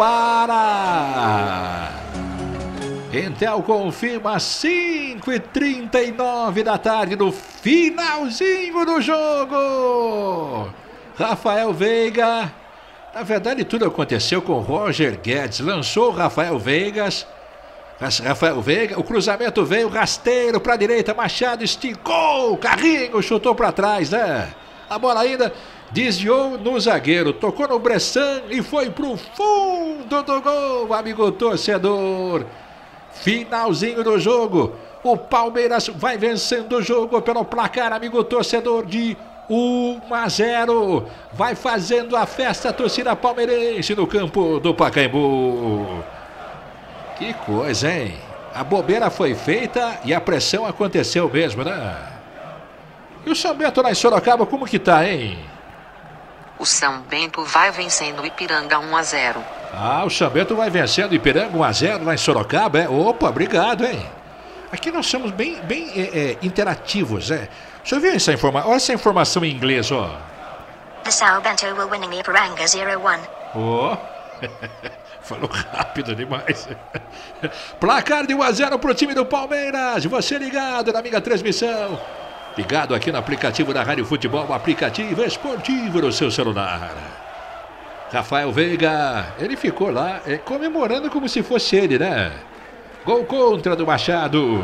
para. Intel confirma cinco e trinta e nove da tarde no finalzinho do jogo. Rafael Veiga, na verdade tudo aconteceu com Roger Guedes, lançou Rafael Veigas. Rafael Veiga, o cruzamento veio rasteiro para a direita, Machado esticou, carrinho, chutou para trás, né? A bola ainda desviou no zagueiro, tocou no Bressan e foi pro fundo do gol, amigo torcedor. Finalzinho do jogo, o Palmeiras vai vencendo o jogo pelo placar, amigo torcedor, de um a zero. Vai fazendo a festa a torcida palmeirense no campo do Pacaembu. Que coisa, hein? A bobeira foi feita e a pressão aconteceu mesmo, né? E o São Bento lá em Sorocaba, como que tá, hein? O São Bento vai vencendo o Ipiranga um a zero. Ah, o São Bento vai vencendo o Ipiranga um a zero lá em Sorocaba, é? Opa, obrigado, hein? Aqui nós somos bem, bem é, é, interativos, é? Deixa eu ver essa informação, olha essa informação em inglês, ó. The São Bento will winning the Ipiranga zero one. Ó, falou rápido demais. Placar de um a zero pro time do Palmeiras, você ligado na minha transmissão. Ligado aqui no aplicativo da Rádio Futebol, o aplicativo esportivo no seu celular. Rafael Veiga, ele ficou lá é, comemorando como se fosse ele, né? Gol contra do Machado.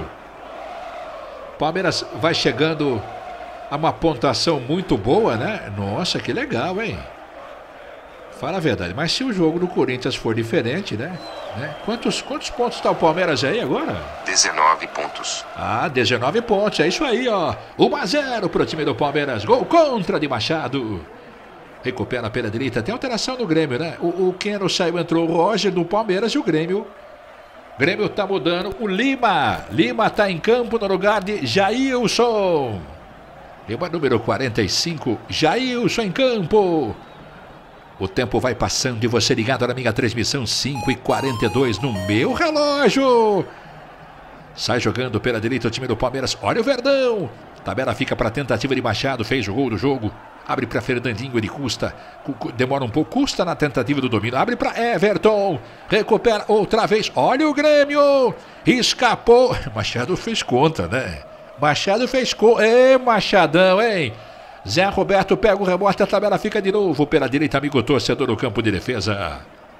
Palmeiras vai chegando a uma pontuação muito boa, né? Nossa, que legal, hein? Fala a verdade, mas se o jogo do Corinthians for diferente, né? né? Quantos, quantos pontos está o Palmeiras aí agora? dezenove pontos. Ah, dezenove pontos, é isso aí, ó. um a zero pro time do Palmeiras. Gol contra de Machado. Recupera pela direita. Tem alteração no Grêmio, né? O, o Keno saiu, entrou o Roger do Palmeiras e o Grêmio. Grêmio tá mudando. O Lima. Lima tá em campo no lugar de Jailson. Lima número quarenta e cinco. Jailson em campo. O tempo vai passando e você ligado na minha transmissão, cinco e quarenta e dois no meu relógio. Sai jogando pela direita o time do Palmeiras. Olha o Verdão. Tabela fica para tentativa de Machado. Fez o gol do jogo. Abre para Fernandinho, ele custa. Demora um pouco, custa na tentativa do domínio. Abre para Everton. Recupera outra vez. Olha o Grêmio. Escapou. Machado fez conta, né? Machado fez conta. Ê, Machadão, hein? Zé Roberto pega o rebote, a tabela fica de novo pela direita, amigo torcedor do campo de defesa.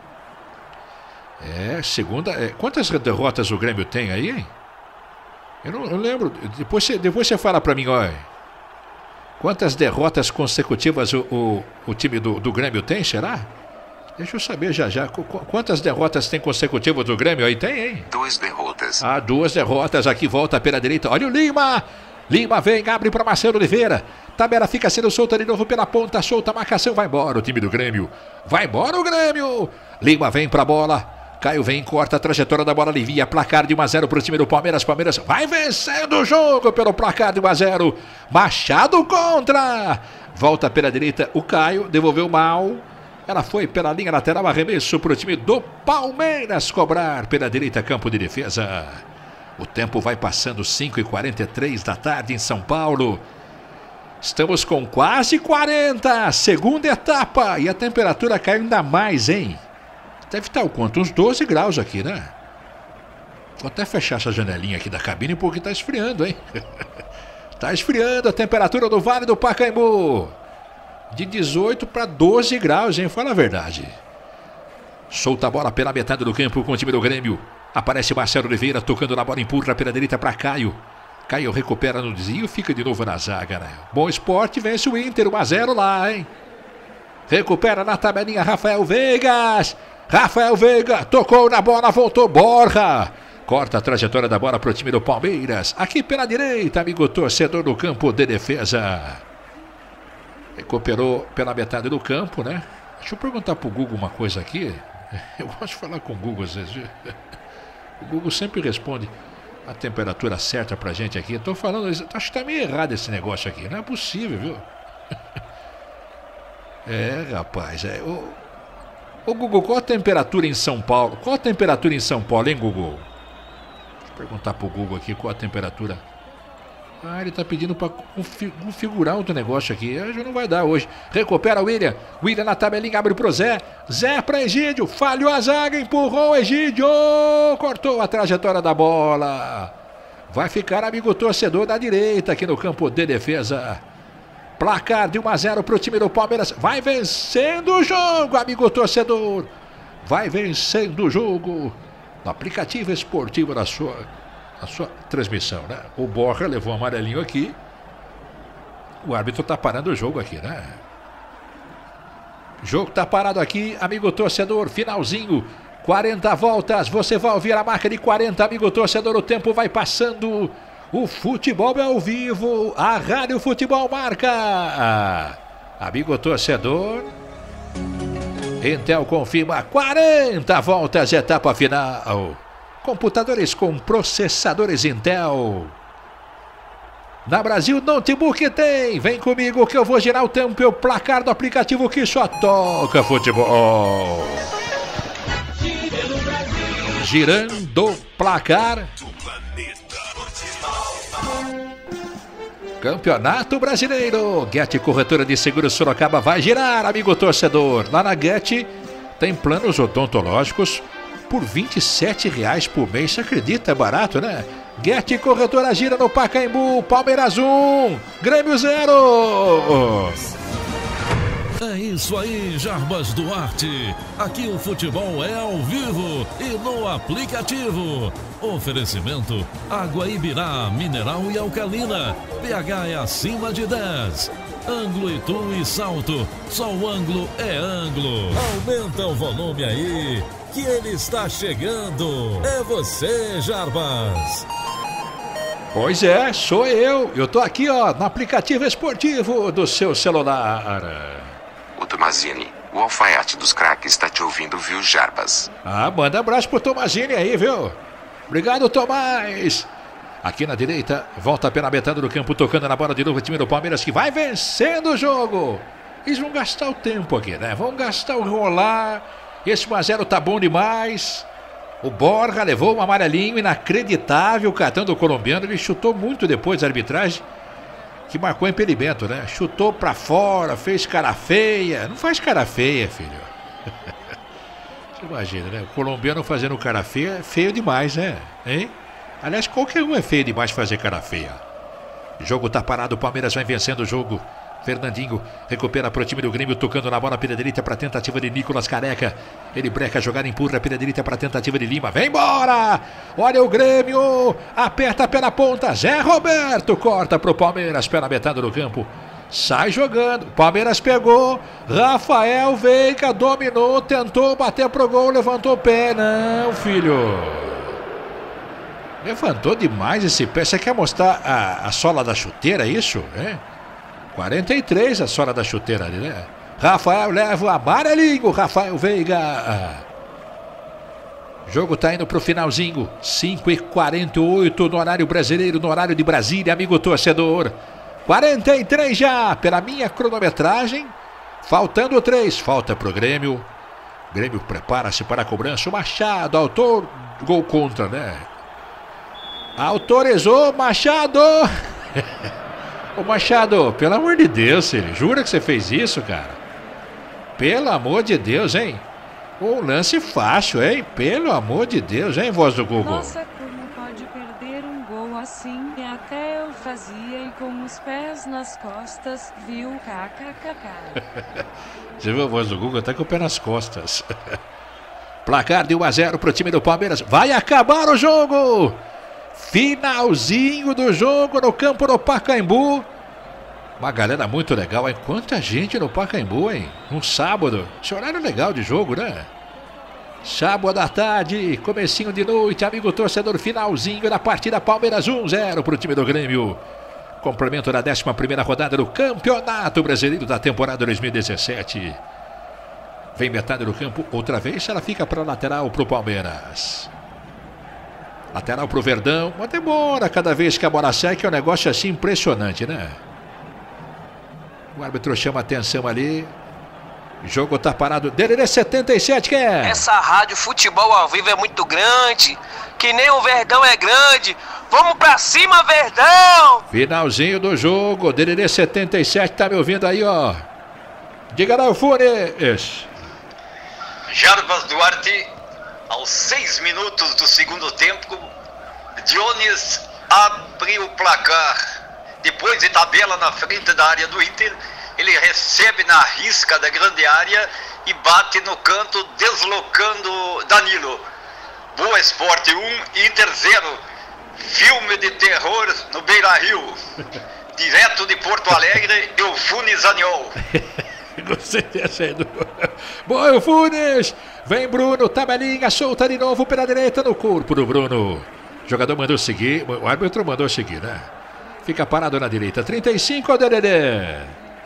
É, segunda... É, quantas derrotas o Grêmio tem aí, hein? Eu não eu lembro. Depois você, depois você fala pra mim, ó. Quantas derrotas consecutivas o, o, o time do, do Grêmio tem, será? Deixa eu saber já já. Quantas derrotas tem consecutivas do Grêmio aí? Tem, hein? Duas derrotas. Ah, duas derrotas. Aqui volta pela direita. Olha o Lima. Lima vem, abre para Marcelo Oliveira. Tabela fica sendo solta de novo pela ponta, solta a marcação, vai embora o time do Grêmio. Vai embora o Grêmio. Lima vem para a bola. Caio vem, corta a trajetória da bola, alivia. Placar de um a zero para o time do Palmeiras. Palmeiras vai vencendo o jogo pelo placar de um a zero. Machado contra. Volta pela direita o Caio, devolveu mal. Ela foi pela linha lateral, arremesso para o time do Palmeiras cobrar pela direita, campo de defesa. O tempo vai passando, cinco e quarenta e três da tarde em São Paulo. Estamos com quase quarenta, segunda etapa. E a temperatura cai ainda mais, hein? Deve estar o quanto? Uns doze graus aqui, né? Vou até fechar essa janelinha aqui da cabine porque está esfriando, hein? Está esfriando a temperatura do Vale do Pacaembu. De dezoito para doze graus, hein? Fala a verdade. Solta a bola pela metade do campo com o time do Grêmio. Aparece Marcelo Oliveira tocando na bola, empurra pela direita para Caio. Caio recupera no desvio, fica de novo na zaga, né? Bom Esporte vence o Inter, um a zero lá, hein? Recupera na tabelinha Rafael Veigas. Rafael Veiga tocou na bola, voltou Borja. Corta a trajetória da bola para o time do Palmeiras. Aqui pela direita, amigo torcedor do campo de defesa. Recuperou pela metade do campo, né? Deixa eu perguntar pro Google uma coisa aqui. Eu gosto de falar com o Google às vezes. O Google sempre responde a temperatura certa pra gente aqui. Eu tô falando, acho que tá meio errado esse negócio aqui. Não é possível, viu? É, rapaz. É, ô, ô Google, qual a temperatura em São Paulo? Qual a temperatura em São Paulo, hein, Google? Deixa eu perguntar pro Google aqui qual a temperatura. Ah, ele tá pedindo pra configurar outro negócio aqui. Já não vai dar hoje. Recupera o William. William na tabelinha, abre pro Zé. Zé pra Egídio. Falhou a zaga, empurrou o Egídio. Cortou a trajetória da bola. Vai ficar amigo torcedor da direita aqui no campo de defesa. Placar de um a zero pro time do Palmeiras. Vai vencendo o jogo, amigo torcedor. Vai vencendo o jogo. No aplicativo esportivo da sua... a sua transmissão, né? O Borja levou um amarelinho aqui. O árbitro tá parando o jogo aqui, né? O jogo tá parado aqui, amigo torcedor, finalzinho, quarenta voltas, você vai ouvir a marca de quarenta, amigo torcedor, o tempo vai passando, o futebol é ao vivo, a Rádio Futebol marca, amigo torcedor, Intel confirma quarenta voltas, etapa final. Computadores com processadores Intel. Na Brasil Notebook tem. Vem comigo que eu vou girar o tempo e o placar do aplicativo que só toca futebol. Girando o placar. Campeonato Brasileiro. Get Corretora de Seguros Sorocaba vai girar, amigo torcedor. Lá na Get tem planos odontológicos por vinte e sete reais por mês. Você acredita? É barato, né? Get Corretora gira no Pacaembu. Palmeiras um, Grêmio zero. É isso aí, Jarbas Duarte. Aqui o futebol é ao vivo e no aplicativo. Oferecimento: Água Ibirá, mineral e alcalina. pH é acima de dez. Ângulo Itu e Salto. Só o ângulo é ângulo. Aumenta o volume aí, que ele está chegando. É você, Jarbas. Pois é, sou eu. Eu tô aqui, ó, no aplicativo esportivo do seu celular. O Tomazini, o alfaiate dos craques, está te ouvindo, viu, Jarbas? Ah, manda abraço pro Tomazini aí, viu? Obrigado, Tomás. Aqui na direita, volta pela metade do campo, tocando na bola de novo o time do Palmeiras, que vai vencendo o jogo. Eles vão gastar o tempo aqui, né? Vão gastar o rolar. Esse um a zero tá bom demais. O Borja levou um amarelinho inacreditável, catando o colombiano. Ele chutou muito depois da arbitragem, que marcou impedimento, né? Chutou pra fora, fez cara feia. Não faz cara feia, filho. Você imagina, né? O colombiano fazendo cara feia é feio demais, né? Hein? Aliás, qualquer um é feio demais fazer cara feia. O jogo tá parado, o Palmeiras vai vencendo o jogo. Fernandinho recupera pro time do Grêmio, tocando na bola pela direita para tentativa de Nicolas Careca. Ele breca a jogada, empurra pela direita para tentativa de Lima. Vem embora! Olha o Grêmio! Aperta pé na ponta. Zé Roberto corta pro Palmeiras, pé na metade do campo. Sai jogando. Palmeiras pegou. Rafael Veiga dominou, tentou bater pro gol, levantou o pé. Não, filho. Levantou demais esse pé. Você quer mostrar a, a sola da chuteira, isso? É? quarenta e três a sola da chuteira ali, né? Rafael leva o amarelinho, Rafael Veiga. O jogo tá indo pro finalzinho. cinco e quarenta e oito no horário brasileiro, no horário de Brasília, amigo torcedor. quarenta e três já, pela minha cronometragem. Faltando três, falta pro Grêmio. O Grêmio prepara-se para a cobrança. O Machado, autor, gol contra, né? Autorizou, Machado. Ô Machado, pelo amor de Deus, ele jura que você fez isso, cara? Pelo amor de Deus, hein? Um lance fácil, hein? Pelo amor de Deus, hein, voz do Google? Nossa, como pode perder um gol assim? E até eu fazia e com os pés nas costas, viu? Kkkk. Você viu a voz do Google? Tá com o pé nas costas. Placar de um a zero pro time do Palmeiras. Vai acabar o jogo! Finalzinho do jogo no campo do Pacaembu. Uma galera muito legal, hein? Quanta gente no Pacaembu, hein? Um sábado. Esse horário legal de jogo, né? Sábado à tarde, comecinho de noite, amigo torcedor, finalzinho da partida. Palmeiras um a zero pro time do Grêmio. Complemento da décima primeira rodada do Campeonato Brasileiro da temporada dois mil e dezessete. Vem metade do campo, outra vez, ela fica para lateral pro Palmeiras. Lateral pro Verdão, mas demora cada vez que a bola sai, que é um negócio assim impressionante, né? O árbitro chama atenção ali. O jogo tá parado. Dererê setenta e sete, quem é? Essa rádio futebol ao vivo é muito grande, que nem o Verdão é grande. Vamos pra cima, Verdão! Finalzinho do jogo, Dererê setenta e sete, tá me ouvindo aí, ó. Diga lá, o Funes. Jarbas Duarte, aos seis minutos do segundo tempo, Dionis abre o placar. Depois de tabela na frente da área do Inter, ele recebe na risca da grande área e bate no canto, deslocando Danilo. Boa Esporte um, Inter zero. Filme de terror no Beira-Rio. Direto de Porto Alegre, Eufunes Aniol. Gostei dessa aí do... Boa, Eufunes. Vem Bruno, tabelinha, solta de novo pela direita no corpo do Bruno. O jogador mandou seguir, o árbitro mandou seguir, né? Fica parado na direita. trinta e cinco, Dedé.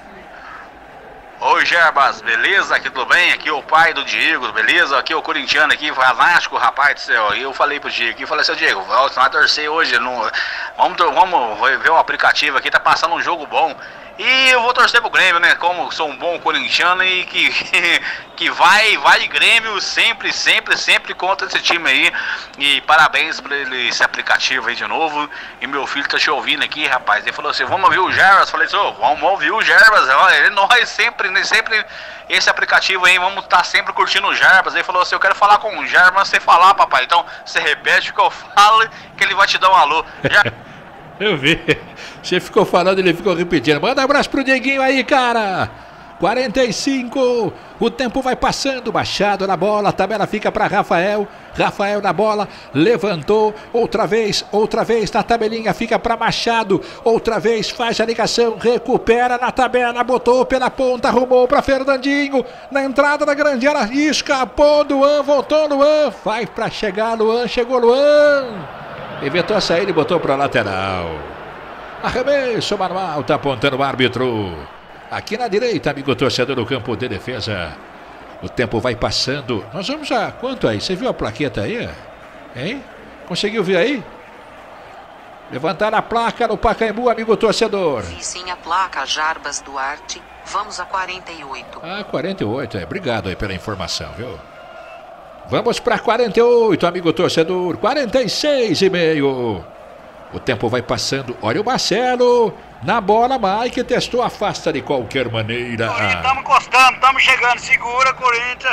Oi, Gerbas, beleza? Aqui tudo bem? Aqui é o pai do Diego, beleza? Aqui é o corintiano aqui, fanático, rapaz do céu. E eu falei pro Diego, eu falei, seu Diego, você vai torcer hoje, não... vamos, vamos ver o aplicativo aqui, tá passando um jogo bom. E eu vou torcer pro Grêmio, né? Como sou um bom corintiano e que, que vai, vai Grêmio sempre, sempre, sempre contra esse time aí. E parabéns por ele, esse aplicativo aí de novo. E meu filho tá te ouvindo aqui, rapaz. Ele falou assim, vamos ouvir o Gerbas. Falei assim, oh, vamos ouvir o Gerbas. Ele, nós sempre, sempre, esse aplicativo aí, vamos estar tá sempre curtindo o Gerbas. Ele falou assim, eu quero falar com o Gerbas, você falar, papai. Então, você repete o que eu falo, que ele vai te dar um alô. Já... Eu vi. Você ficou falando, ele ficou repetindo. Manda um abraço pro Dieguinho aí, cara. quarenta e cinco. O tempo vai passando. Machado na bola. A tabela fica para Rafael. Rafael na bola. Levantou. Outra vez. Outra vez na tabelinha. Fica para Machado. Outra vez. Faz a ligação. Recupera na tabela. Botou pela ponta. Arrumou para Fernandinho. Na entrada da grande área. Escapou. Luan. Voltou Luan. Vai para chegar Luan. Chegou Luan. Inventou a saída e botou para lateral. Arremesso manual, tá apontando o árbitro. Aqui na direita, amigo torcedor do campo de defesa. O tempo vai passando. Nós vamos a quanto aí? Você viu a plaqueta aí? Hein? Conseguiu ver aí? Levantar a placa no Pacaembu, amigo torcedor. Vi sim a placa, Jarbas Duarte. Vamos a quarenta e oito. Ah, quarenta e oito, é. Obrigado aí pela informação, viu? Vamos para quarenta e oito, amigo torcedor. quarenta e seis e meio. O tempo vai passando. Olha o Marcelo. Na bola, Mike testou, afasta de qualquer maneira. Estamos encostando, estamos chegando. Segura, Corinthians.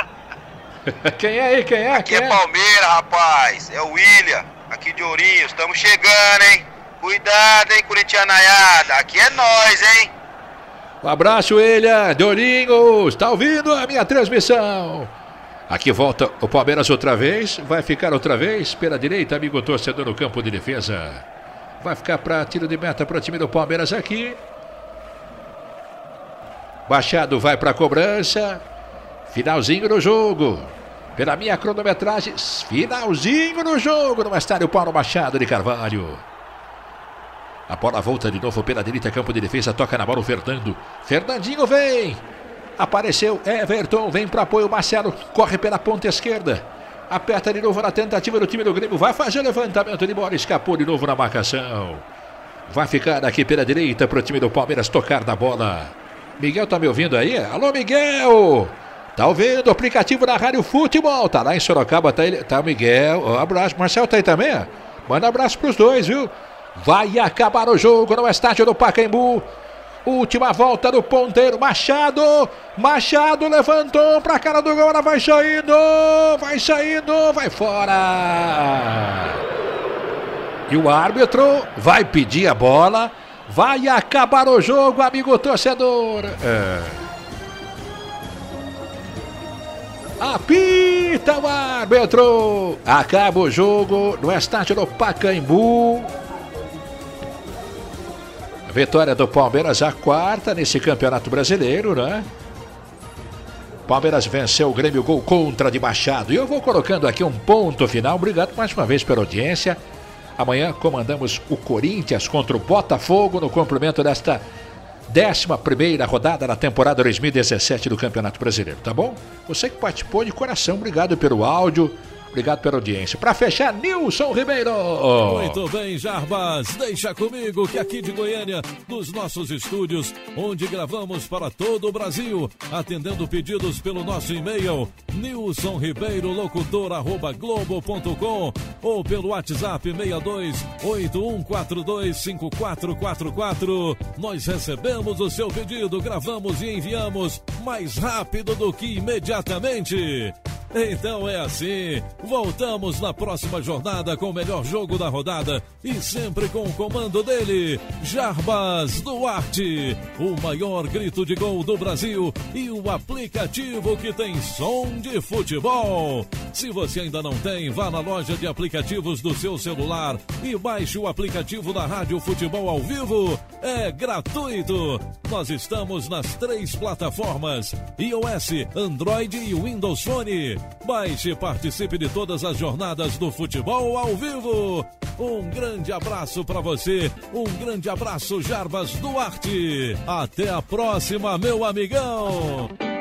Quem é aí? Quem é? Aqui Quem é, é Palmeiras, rapaz. É o William, aqui de Ourinhos. Estamos chegando, hein? Cuidado, hein, corintianaiada. Aqui é nós, hein? Um abraço, William. De Ourinhos. Tá ouvindo a minha transmissão? Aqui volta o Palmeiras outra vez. Vai ficar outra vez pela direita, amigo torcedor no campo de defesa. Vai ficar para tiro de meta para o time do Palmeiras aqui. Machado vai para a cobrança. Finalzinho do jogo. Pela minha cronometragem, finalzinho do jogo no estádio Paulo Machado de Carvalho. A bola volta de novo pela direita, campo de defesa. Toca na bola o Fernando. Fernandinho vem. Apareceu Everton, vem para apoio, Marcelo corre pela ponta esquerda, aperta de novo na tentativa do time do Grêmio, vai fazer levantamento de bola, escapou de novo na marcação, vai ficar aqui pela direita para o time do Palmeiras tocar na bola. Miguel tá me ouvindo aí? Alô, Miguel! Tá ouvindo o aplicativo da Rádio Futebol, tá lá em Sorocaba, tá, ele, tá o Miguel, um abraço, Marcelo tá aí também? Manda um abraço pros dois, viu? Vai acabar o jogo no estádio do Pacaembu. Última volta do ponteiro, Machado, Machado levantou pra cara do gol, ela vai saindo, vai saindo, vai fora. E o árbitro vai pedir a bola, vai acabar o jogo, amigo torcedor. É. Apita o árbitro, acaba o jogo no estádio do Pacaembu. Vitória do Palmeiras, a quarta nesse Campeonato Brasileiro, né? Palmeiras venceu o Grêmio, gol contra de Machado. E eu vou colocando aqui um ponto final. Obrigado mais uma vez pela audiência. Amanhã comandamos o Corinthians contra o Botafogo no complemento desta décima primeira rodada da temporada dois mil e dezessete do Campeonato Brasileiro, tá bom? Você que participou de coração, obrigado pelo áudio. Obrigado pela audiência. Para fechar, Nilson Ribeiro. Muito bem, Jarbas. Deixa comigo que aqui de Goiânia, dos nossos estúdios, onde gravamos para todo o Brasil, atendendo pedidos pelo nosso e-mail, nilson ribeiro locutor arroba globo ponto com ou pelo WhatsApp seis dois oito um quatro dois cinco quatro quatro quatro. Nós recebemos o seu pedido, gravamos e enviamos mais rápido do que imediatamente. Então é assim, voltamos na próxima jornada com o melhor jogo da rodada e sempre com o comando dele, Jarbas Duarte, o maior grito de gol do Brasil e o aplicativo que tem som de futebol. Se você ainda não tem, vá na loja de aplicativos do seu celular e baixe o aplicativo da Rádio Futebol ao Vivo. É gratuito. Nós estamos nas três plataformas, iOS, Android e Windows Phone. Baixe e participe de todas as jornadas do futebol ao vivo. Um grande abraço para você, um grande abraço, Jarbas Duarte. Até a próxima, meu amigão.